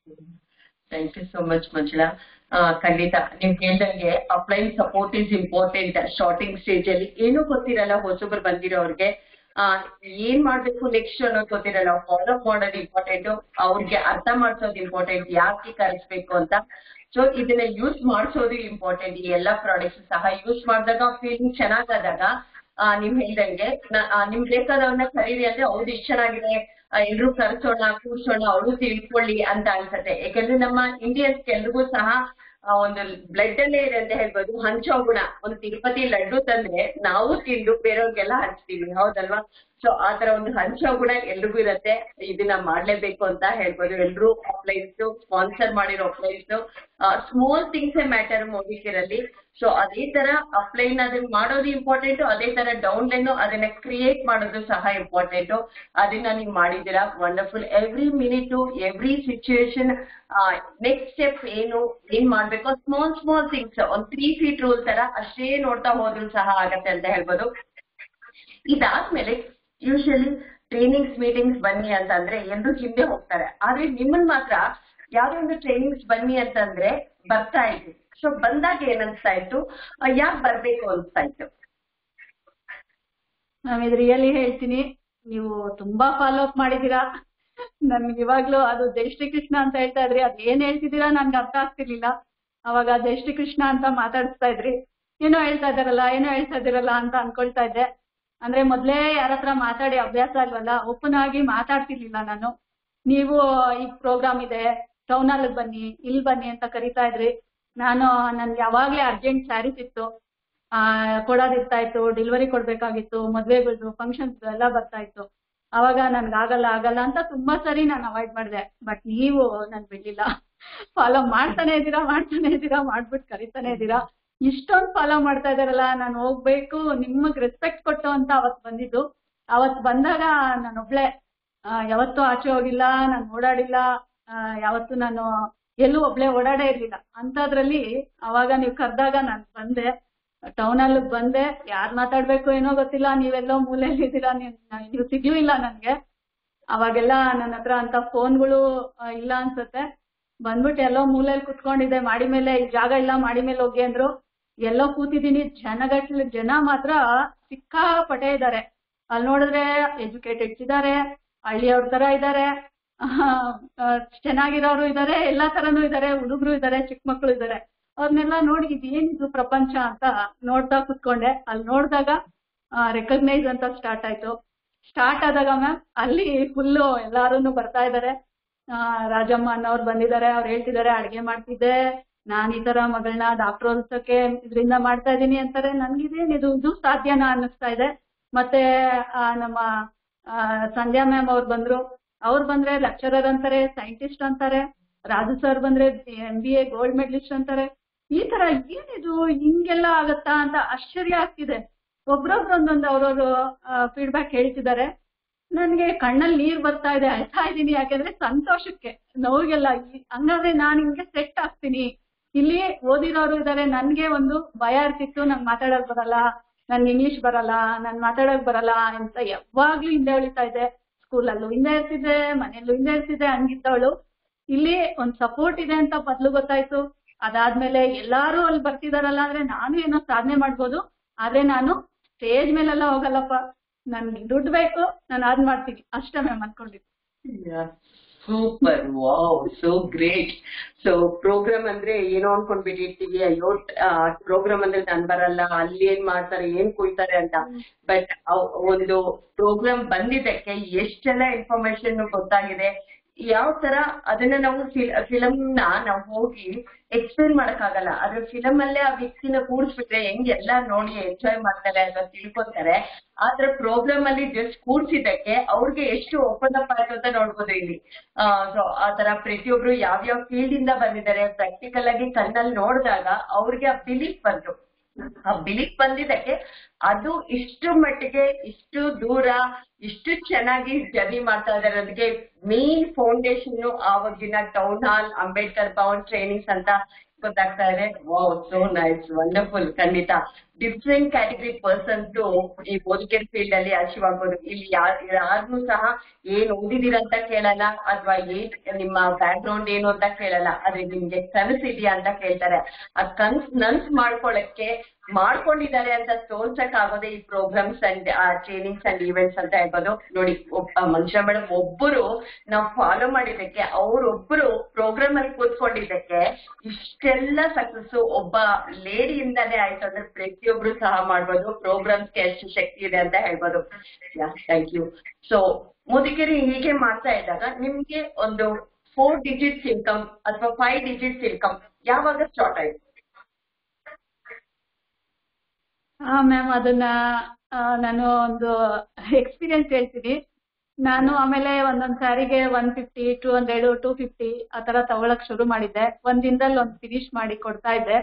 Thank you so much Manjula. ಖಂಡಿತ ನೀವ್ ಕೇಳ್ದಂಗೆ upline support is important. Starting stage ಅಲ್ಲಿ ಏನೂ ಗೊತ್ತಿರಲ್ಲ ಹೊಸೊಬ್ರು ಬಂದಿರೋರ್ಗೆ, ಆ ಏನ್ ಮಾಡ್ಬೇಕು ನೆಕ್ಸ್ಟ್ ಅನ್ನೋದು ಗೊತ್ತಿರಲ್ಲ. ಫಾಲೋ ಮಾಡೋದು ಇಂಪಾರ್ಟೆಂಟ್, ಅವ್ರಿಗೆ ಅರ್ಥ ಮಾಡ್ಸೋದು ಇಂಪಾರ್ಟೆಂಟ್, ಯಾಕೆ ಕರೆಸ್ಬೇಕು ಅಂತ. ಸೊ ಇದನ್ನ ಯೂಸ್ ಮಾಡಿಸೋದು ಇಂಪಾರ್ಟೆಂಟ್. ಈ ಎಲ್ಲಾ ಪ್ರಾಡಕ್ಟ್ಸ್ ಸಹ ಯೂಸ್ ಮಾಡಿದಾಗ ಫೀಲಿಂಗ್ ಚೆನ್ನಾಗಾದಾಗ ಆ ನೀವ್ ಹೇಳ್ದಂಗೆ ನಿಮ್ಗೆ ಬೇಕಾದವ್ರನ್ನ ಕರೀರಿ ಅಂದ್ರೆ ಅವ್ರು ಇಷ್ಟ ಚೆನ್ನಾಗಿದೆ, ಎಲ್ರು ಕರ್ಸೋಣ, ಕೂರ್ಸೋಣ, ಅವ್ರು ತಿಳ್ಕೊಳ್ಳಿ ಅಂತ ಅನ್ಸತ್ತೆ. ಯಾಕಂದ್ರೆ ನಮ್ಮ ಇಂಡಿಯನ್ಸ್ ಎಲ್ರಿಗೂ ಸಹ ಒಂದು ಬ್ಲಡ್ ಅಲ್ಲೇ ಇದೆ ಅಂತ ಹೇಳ್ಬೋದು, ಹಂಚೋ ಗುಣ. ಒಂದು ತಿರುಪತಿ ಲಡ್ಡು ತಂದ್ರೆ ನಾವು ತಿಂದು ಬೇರೆಯವ್ರಿಗೆಲ್ಲ ಹಂಚ್ತೀವಿ, ಹೌದಲ್ವಾ? ಸೊ ಆ ತರ ಒಂದು ಹಂಚೋ ಗುಣ ಎಲ್ರಿಗೂ ಇರತ್ತೆ, ಇದನ್ನ ಮಾಡ್ಲೇಬೇಕು ಅಂತ ಹೇಳ್ಬೋದು. ಎಲ್ರು ಅಪ್ಲೈನ್ಸ್ ಸ್ಪಾನ್ಸರ್ ಮಾಡಿರೋ ಅಪ್ಲೈನ್ಸ್ ಸ್ಮಾಲ್ ಥಿಂಗ್ಸ್ ಮ್ಯಾಟರ್ ಮೋದಿಕಿರಲ್ಲಿ. ಸೊ ಅದೇ ತರ ಅಪ್ಲೈನ್ ಅದನ್ನ ಮಾಡೋದು ಇಂಪಾರ್ಟೆಂಟ್, ಅದೇ ತರ ಡೌನ್ ಲೈನ್ ಅದನ್ನ ಕ್ರಿಯೇಟ್ ಮಾಡೋದು ಸಹ ಇಂಪಾರ್ಟೆಂಟ್. ಅದನ್ನ ನೀವು ಮಾಡಿದ್ದೀರಾ, wonderful. Every minute every situation next step ಏನು ಏನ್ ಮಾಡ್ಬೇಕು, ಸ್ಮಾಲ್ ಸ್ಮಾಲ್ ಥಿಂಗ್ಸ್ ಒಂದ್ ತ್ರೀ ಫೀಟ್ ರೂಲ್ ತರ ಅಷ್ಟೇ ನೋಡ್ತಾ ಹೋದ್ರು ಸಹ ಆಗತ್ತೆ ಅಂತ ಹೇಳ್ಬೋದು. ಇದಾದ್ಮೇಲೆ ಯೂಶಲಿ ಟ್ರೈನಿಂಗ್ಸ್ ಮೀಟಿಂಗ್ಸ್ ಬನ್ನಿ ಅಂತಂದ್ರೆ ಎಲ್ರು ಹಿಂದೆ ಹೋಗ್ತಾರೆ, ಆದ್ರೆ ನಿಮ್ಮನ್ ಮಾತ್ರ ಯಾವ್ದೋ ಒಂದು ಟ್ರೈನಿಂಗ್ಸ್ ಬನ್ನಿ ಅಂತಂದ್ರೆ ಬರ್ತಾ ಇದ್ವಿ. ಸೊ ಬಂದಾಗ ಏನ್ ಅನ್ಸ್ತಾ ಇತ್ತು, ಯಾಕೆ ಬರ್ಬೇಕು ಅನ್ಸ್ತಾ ಇತ್ತು? ನಾವ್ ಇದು ರಿಯಲಿ ಹೇಳ್ತೀನಿ, ನೀವು ತುಂಬಾ ಫಾಲೋ ಅಪ್ ಮಾಡಿದೀರಾ. ನನ್ಗೆ ಇವಾಗ್ಲೂ ಅದು ಜೈ ಶ್ರೀ ಕೃಷ್ಣ ಅಂತ ಹೇಳ್ತಾ ಇದ್ರಿ, ಅದ್ ಏನ್ ಹೇಳ್ತಿದ್ದೀರಾ ನನ್ಗೆ ಅರ್ಥ ಆಗ್ತಿರ್ಲಿಲ್ಲ. ಅವಾಗ ಜೈ ಶ್ರೀ ಕೃಷ್ಣ ಅಂತ ಮಾತಾಡಿಸ್ತಾ ಇದ್ರಿ, ಏನೋ ಹೇಳ್ತಾ ಇದ್ದಾರಲ್ಲ ಏನೋ ಹೇಳ್ತಾ ಇದ್ದೀರಲ್ಲ ಅಂತ ಅನ್ಕೊಳ್ತಾ ಇದ್ದೆ. ಅಂದ್ರೆ ಮೊದ್ಲೇ ಯಾರ ಹತ್ರ ಮಾತಾಡಿ ಅಭ್ಯಾಸ ಅಲ್ವಲ್ಲ, ಓಪನ್ ಆಗಿ ಮಾತಾಡ್ತಿರ್ಲಿಲ್ಲ ನಾನು. ನೀವು ಈ ಪ್ರೋಗ್ರಾಮ್ ಇದೆ, ಟೌನ್ ಹಾಲ್ ಬನ್ನಿ, ಇಲ್ಲಿ ಬನ್ನಿ ಅಂತ ಕರಿತಾ ಇದ್ರಿ. ನಾನು ನನ್ಗೆ ಯಾವಾಗ್ಲೇ ಅರ್ಜೆಂಟ್ ಸ್ಯಾರೀಸ್ ಇತ್ತು, ಆ ಕೊಡೋದಿರ್ತಾ ಇತ್ತು, ಡೆಲಿವರಿ ಕೊಡ್ಬೇಕಾಗಿತ್ತು, ಮದ್ವೆಗಳು ಫಂಕ್ಷನ್ಸ್ ಎಲ್ಲ ಬರ್ತಾ ಇತ್ತು. ಅವಾಗ ನನ್ಗೆ ಆಗಲ್ಲ ಆಗಲ್ಲ ಅಂತ ತುಂಬಾ ಸರಿ ನಾನು ಅವಾಯ್ಡ್ ಮಾಡಿದೆ. ಬಟ್ ನೀವು ನನ್ ಬಿಡ್ಲಿಲ್ಲ, ಫಾಲೋ ಮಾಡ್ತಾನೆ ಇದ್ದೀರಾ ಮಾಡ್ತಾನೆ ಇದ್ದೀರಾ ಮಾಡ್ಬಿಟ್ಟು ಕರಿತಾನೆ ಇದ್ದೀರಾ. ಇಷ್ಟೊಂದು ಫಾಲೋ ಮಾಡ್ತಾ ಇದಾರಲ್ಲ, ನಾನು ಹೋಗ್ಬೇಕು ನಿಮಗ್ ರೆಸ್ಪೆಕ್ಟ್ ಕೊಟ್ಟು ಅಂತ ಅವತ್ ಬಂದಿದ್ದು. ಅವತ್ ಬಂದಾಗ ನಾನು ಒಬ್ಳೆ ಯಾವತ್ತೂ ಆಚೆ ಹೋಗಿಲ್ಲ, ನಾನು ಓಡಾಡಿಲ್ಲ, ಯಾವತ್ತು ನಾನು ಎಲ್ಲೂ ಒಬ್ಳೆ ಓಡಾಡೇ ಇರ್ಲಿಲ್ಲ. ಅಂತದ್ರಲ್ಲಿ ಅವಾಗ ನೀವು ಕರೆದಾಗ ನಾನು ಬಂದೆ, ಟೌನ್ ಹಾಲ್ ಬಂದೆ. ಯಾರ್ ಮಾತಾಡ್ಬೇಕು ಏನೋ ಗೊತ್ತಿಲ್ಲ, ನೀವೆಲ್ಲೋ ಮೂಲೆಯಲ್ಲಿ ಇದ್ದೀರಾ, ನೀವು ಸಿಗ್ಲೂ ಇಲ್ಲ ನನ್ಗೆ. ಅವಾಗೆಲ್ಲ ನನ್ನ ಹತ್ರ ಅಂತ ಫೋನ್ಗಳು ಇಲ್ಲ ಅನ್ಸುತ್ತೆ. ಬಂದ್ಬಿಟ್ಟು ಎಲ್ಲೋ ಮೂಲೆಯಲ್ಲಿ ಕುತ್ಕೊಂಡಿದ್ದೆ, ಮಾಡಿ ಮೇಲೆ ಈ ಜಾಗ ಇಲ್ಲ ಮಾಡಿ ಮೇಲೆ ಹೋಗಿ ಅಂದ್ರು. ಎಲ್ಲೋ ಕೂತಿದ್ದೀನಿ, ಜನಗಟ್ಲೆ ಜನ ಮಾತ್ರ ಸಿಕ್ಕಾಪಟ್ಟೆ ಇದ್ದಾರೆ. ಅಲ್ಲಿ ನೋಡಿದ್ರೆ ಎಜುಕೇಟೆಡ್ಸ್ ಇದ್ದಾರೆ, ಹಳ್ಳಿಯವ್ರ ತರ ಇದ್ದಾರೆ, ಚೆನ್ನಾಗಿರೋರು ಇದ್ದಾರೆ, ಎಲ್ಲಾ ತರನು ಇದ್ದಾರೆ, ಹುಡುಗರು ಇದ್ದಾರೆ, ಚಿಕ್ಕ ಮಕ್ಳು ಇದ್ದಾರೆ. ಅವ್ರನ್ನೆಲ್ಲ ನೋಡಿ ಇದೇನಿದು ಪ್ರಪಂಚ ಅಂತ ನೋಡ್ತಾ ಕುತ್ಕೊಂಡೆ. ಅಲ್ಲಿ ನೋಡಿದಾಗ ರೆಕಗ್ನೈಸ್ ಅಂತ ಸ್ಟಾರ್ಟ್ ಆಯ್ತು. ಸ್ಟಾರ್ಟ್ ಆದಾಗ ಮ್ಯಾಮ್ ಅಲ್ಲಿ ಫುಲ್ಲು ಎಲ್ಲಾರು ಬರ್ತಾ ಇದ್ದಾರೆ. ಆ ರಾಜಮ್ಮ ಅನ್ನೋರು ಬಂದಿದ್ದಾರೆ, ಅವ್ರು ಹೇಳ್ತಿದ್ದಾರೆ ಅಡ್ಗೆ ಮಾಡ್ತಿದ್ದೆ, ನಾನ್ ಈ ತರ ಮಗಳನ್ನ ಡಾಕ್ಟರ್ ಓದಿಸೋಕೆ ಇದರಿಂದ ಮಾಡ್ತಾ ಇದ್ದೀನಿ ಅಂತಾರೆ. ನನ್ಗಿದೇನಿದು ಇದು ಸಾಧ್ಯನಾ ಅನ್ನಿಸ್ತಾ ಇದೆ. ಮತ್ತೆ ಆ ನಮ್ಮ ಸಂಧ್ಯಾ ಮ್ಯಾಮ್ ಅವ್ರು ಬಂದ್ರು, ಅವ್ರು ಬಂದ್ರೆ ಲೆಕ್ಚರರ್ ಅಂತಾರೆ, ಸೈಂಟಿಸ್ಟ್ ಅಂತಾರೆ. ರಾಜು ಸರ್ ಬಂದ್ರೆ M B A gold medalist ಅಂತಾರೆ. ಈ ತರ ಏನಿದು ಹಿಂಗೆಲ್ಲ ಆಗತ್ತಾ ಅಂತ ಆಶ್ಚರ್ಯ ಆಗ್ತಿದೆ. ಒಬ್ರೊಬ್ರು ಒಂದೊಂದು ಅವ್ರವ್ರು ಫೀಡ್ಬ್ಯಾಕ್ ಹೇಳ್ತಿದ್ದಾರೆ. ನನ್ಗೆ ಕಣ್ಣಲ್ಲಿ ನೀರ್ ಬರ್ತಾ ಇದೆ, ಅಳ್ತಾ ಇದ್ದೀನಿ. ಯಾಕೆಂದ್ರೆ ಸಂತೋಷಕ್ಕೆ, ನೋವಿಗೆಲ್ಲ. ಹಂಗಾದ್ರೆ ನಾನು ಹಿಂಗೆ ಸೆಟ್ ಆಗ್ತೀನಿ. ಇಲ್ಲಿ ಓದಿರೋರು ಇದಾರೆ, ನನ್ಗೆ ಒಂದು ಭಯ ಇರ್ತಿತ್ತು, ನಂಗೆ ಮಾತಾಡಕ್ ಬರಲ್ಲ, ನನ್ಗೆ ಇಂಗ್ಲಿಷ್ ಬರಲ್ಲ, ನನ್ ಮಾತಾಡಕ್ ಬರಲ್ಲ ಅಂತ ಯಾವಾಗ್ಲೂ ಹಿಂದೆ ಉಳಿತಾ ಇದೆ. ಸ್ಕೂಲಲ್ಲೂ ಹಿಂದೆ ಇರ್ತಿದ್ದೆ, ಮನೆಯಲ್ಲೂ ಹಿಂದೆ ಇರ್ತಿದ್ದೆ, ಹಂಗಿದ್ದವಳು. ಇಲ್ಲಿ ಒಂದ್ ಸಪೋರ್ಟ್ ಇದೆ ಅಂತ ಮೊದ್ಲು ಗೊತ್ತಾಯ್ತು. ಅದಾದ್ಮೇಲೆ ಎಲ್ಲಾರು ಅಲ್ಲಿ ಬರ್ತಿದಾರಲ್ಲ ಅಂದ್ರೆ ನಾನು ಏನೋ ಸಾಧನೆ ಮಾಡ್ಬೋದು, ಆದ್ರೆ ನಾನು ಸ್ಟೇಜ್ ಮೇಲೆಲ್ಲ ಹೋಗಲ್ಲಪ್ಪ, ನನ್ಗೆ ದುಡ್ಡು ಬೇಕು, ನಾನು ಅದ್ ಮಾಡ್ತೀನಿ ಅಷ್ಟೇ ಮ್ಯಾಮ್ ಅನ್ಕೊಂಡಿದ್ದೆ. Super, wow, so great. So program ಅಂದ್ರೆ ಏನೋ ಅನ್ಕೊಂಡ್ಬಿಟ್ಟಿರ್ತೀವಿ, ಅಯ್ಯೋ ಪ್ರೋಗ್ರಾಮ್ ಅಂದ್ರೆ ನಾನ್ ಬರಲ್ಲ, ಅಲ್ಲಿ ಏನ್ ಮಾಡ್ತಾರೆ ಏನ್ ಕುಯ್ತಾರೆ ಅಂತ. ಬಟ್ ಒಂದು ಪ್ರೋಗ್ರಾಮ್ ಬಂದಿದ್ದಕ್ಕೆ ಎಷ್ಟೆಲ್ಲ ಇನ್ಫಾರ್ಮೇಶನ್ ಗೊತ್ತಾಗಿದೆ. ಯಾವ ತರ ಅದನ್ನ ನಾವು ಫಿಲಮ್ ನ ನಾವು ಹೋಗಿ ಎಕ್ಸ್ಪ್ಲೇನ್ ಮಾಡಕ್ಕಾಗಲ್ಲ, ಆದ್ರೆ ಫಿಲಮ್ ಅಲ್ಲೇ ಆ ವ್ಯಕ್ತಿನ ಕೂಡ್ಸ್ಬಿಟ್ರೆ ಹೆಂಗ್ ಎಲ್ಲಾ ನೋಡಿ ಎಂಜಾಯ್ ಮಾಡ್ತಾರೆ ಅಂತ ತಿಳ್ಕೊತಾರೆ. ಆದ್ರೆ ಪ್ರೋಗ್ರಾಮ್ ಅಲ್ಲಿ ಜಸ್ಟ್ ಕೂಡ್ಸಿದ್ದಕ್ಕೆ ಅವ್ರಿಗೆ ಎಷ್ಟು ಓಪನ್ ಅಪ್ ಆಯ್ತು ಅಂತ ನೋಡ್ಬೋದು ಇಲ್ಲಿ. ಆ ಸೊ ಆ ತರ ಪ್ರತಿಯೊಬ್ರು ಯಾವ್ಯಾವ ಫೀಲ್ಡ್ ಇಂದ ಬಂದಿದ್ದಾರೆ, ಪ್ರಾಕ್ಟಿಕಲ್ ಆಗಿ ಕಣ್ಣಲ್ಲಿ ನೋಡಿದಾಗ ಅವ್ರಿಗೆ ಆ ಬಿಲೀಫ್ ಬಂತು. ಆ ಬಿಲೀಫ್ ಬಂದಿದ್ದಕ್ಕೆ ಅದು ಇಷ್ಟು ಮಟ್ಟಿಗೆ ಇಷ್ಟು ದೂರ ಇಷ್ಟು ಚೆನ್ನಾಗಿ ಜರ್ನಿ ಮಾಡ್ತಾ ಇದಾರೆ. ಅದಕ್ಕೆ ಮೇನ್ ಫೌಂಡೇಶನ್ ಆವಾಗಿನ town hall, Ambedkar Bhavan trainings ಅಂತ ಗೊತ್ತಾಗ್ತಾ ಇದೆ. Wow, so nice, wonderful. ಖಂಡಿತ ಡಿಫ್ರೆಂಟ್ ಕ್ಯಾಟಗರಿ ಪರ್ಸನ್ಸ್ ಈ ಬೋಧಿಕೇರ್ ಫೀಲ್ಡ್ ಅಲ್ಲಿ ಅಚೀವ್ ಆಗ್ಬೋದು. ಇಲ್ಲಿ ಯಾರ್ ಯಾರನ್ನೂ ಸಹ ಏನ್ ಓದಿದೀರ ಅಂತ ಕೇಳಲ್ಲ, ಅಥವಾ ಏನ್ ನಿಮ್ಮ ಬ್ಯಾಕ್ ಗ್ರೌಂಡ್ ಏನು ಅಂತ ಕೇಳಲ್ಲ, ಆದ್ರೆ ನಿಮ್ಗೆ ಕನಸು ಇದೆಯಾ ಅಂತ ಕೇಳ್ತಾರೆ. ಆ ಕನ್ಸ್ ನನ್ಸ್ ಮಾಡ್ಕೊಳಕ್ಕೆ ಮಾಡ್ಕೊಂಡಿದ್ದಾರೆ ಅಂತ ತೋರ್ಸಕ್ ಆಗೋದೇ ಈ programs and trainings and events ಅಂತ ಹೇಳ್ಬೋದು. ನೋಡಿ, ಒಬ್ಬ ಮನುಷ್ಯ ಮೇಡಮ್ ಒಬ್ಬರು ನಾವು ಫಾಲೋ ಮಾಡಿದ್ದಕ್ಕೆ, ಅವ್ರೊಬ್ರು ಪ್ರೋಗ್ರಾಮ್ ಅಲ್ಲಿ ಕೂತ್ಕೊಂಡಿದ್ದಕ್ಕೆ ಇಷ್ಟೆಲ್ಲ ಸಕ್ಸಸ್ ಒಬ್ಬ ಲೇಡಿಯಿಂದಾನೇ ಆಯ್ತು ಅಂದ್ರೆ ಪ್ರತಿಯೊಬ್ರು ಸಹ ಮಾಡ್ಬೋದು. ಪ್ರೋಗ್ರಾಮ್ಸ್ಗೆ ಎಷ್ಟು ಶಕ್ತಿ ಇದೆ ಅಂತ ಹೇಳ್ಬೋದು. Thank you. ಸೊ ಮೋದಿಕೇರಿ ಹೀಗೆ ಮಾಡ್ತಾ ಇದ್ದಾಗ ನಿಮ್ಗೆ ಒಂದು ಫೋರ್ ಡಿಜಿಟ್ಸ್ ಇನ್ಕಮ್ ಅಥವಾ ಫೈವ್ ಡಿಜಿಟ್ಸ್ ಇನ್ಕಮ್ ಯಾವಾಗ ಸ್ಟಾರ್ಟ್ ಆಯ್ತು? ಹಾ ಮ್ಯಾಮ್, ಅದನ್ನ ನಾನು ಒಂದು ಎಕ್ಸ್ಪೀರಿಯನ್ಸ್ ಹೇಳ್ತೀನಿ. ನಾನು ಆಮೇಲೆ ಒಂದೊಂದ್ ಸ್ಯಾರಿಗೆ one fifty two hundred two fifty ಆ ತರ ತಗೊಳಕ್ ಶುರು ಮಾಡಿದ್ದೆ. ಒಂದ್ ದಿನದಲ್ಲಿ ಒಂದು ಫಿನಿಶ್ ಮಾಡಿ ಕೊಡ್ತಾ ಇದ್ದೆ.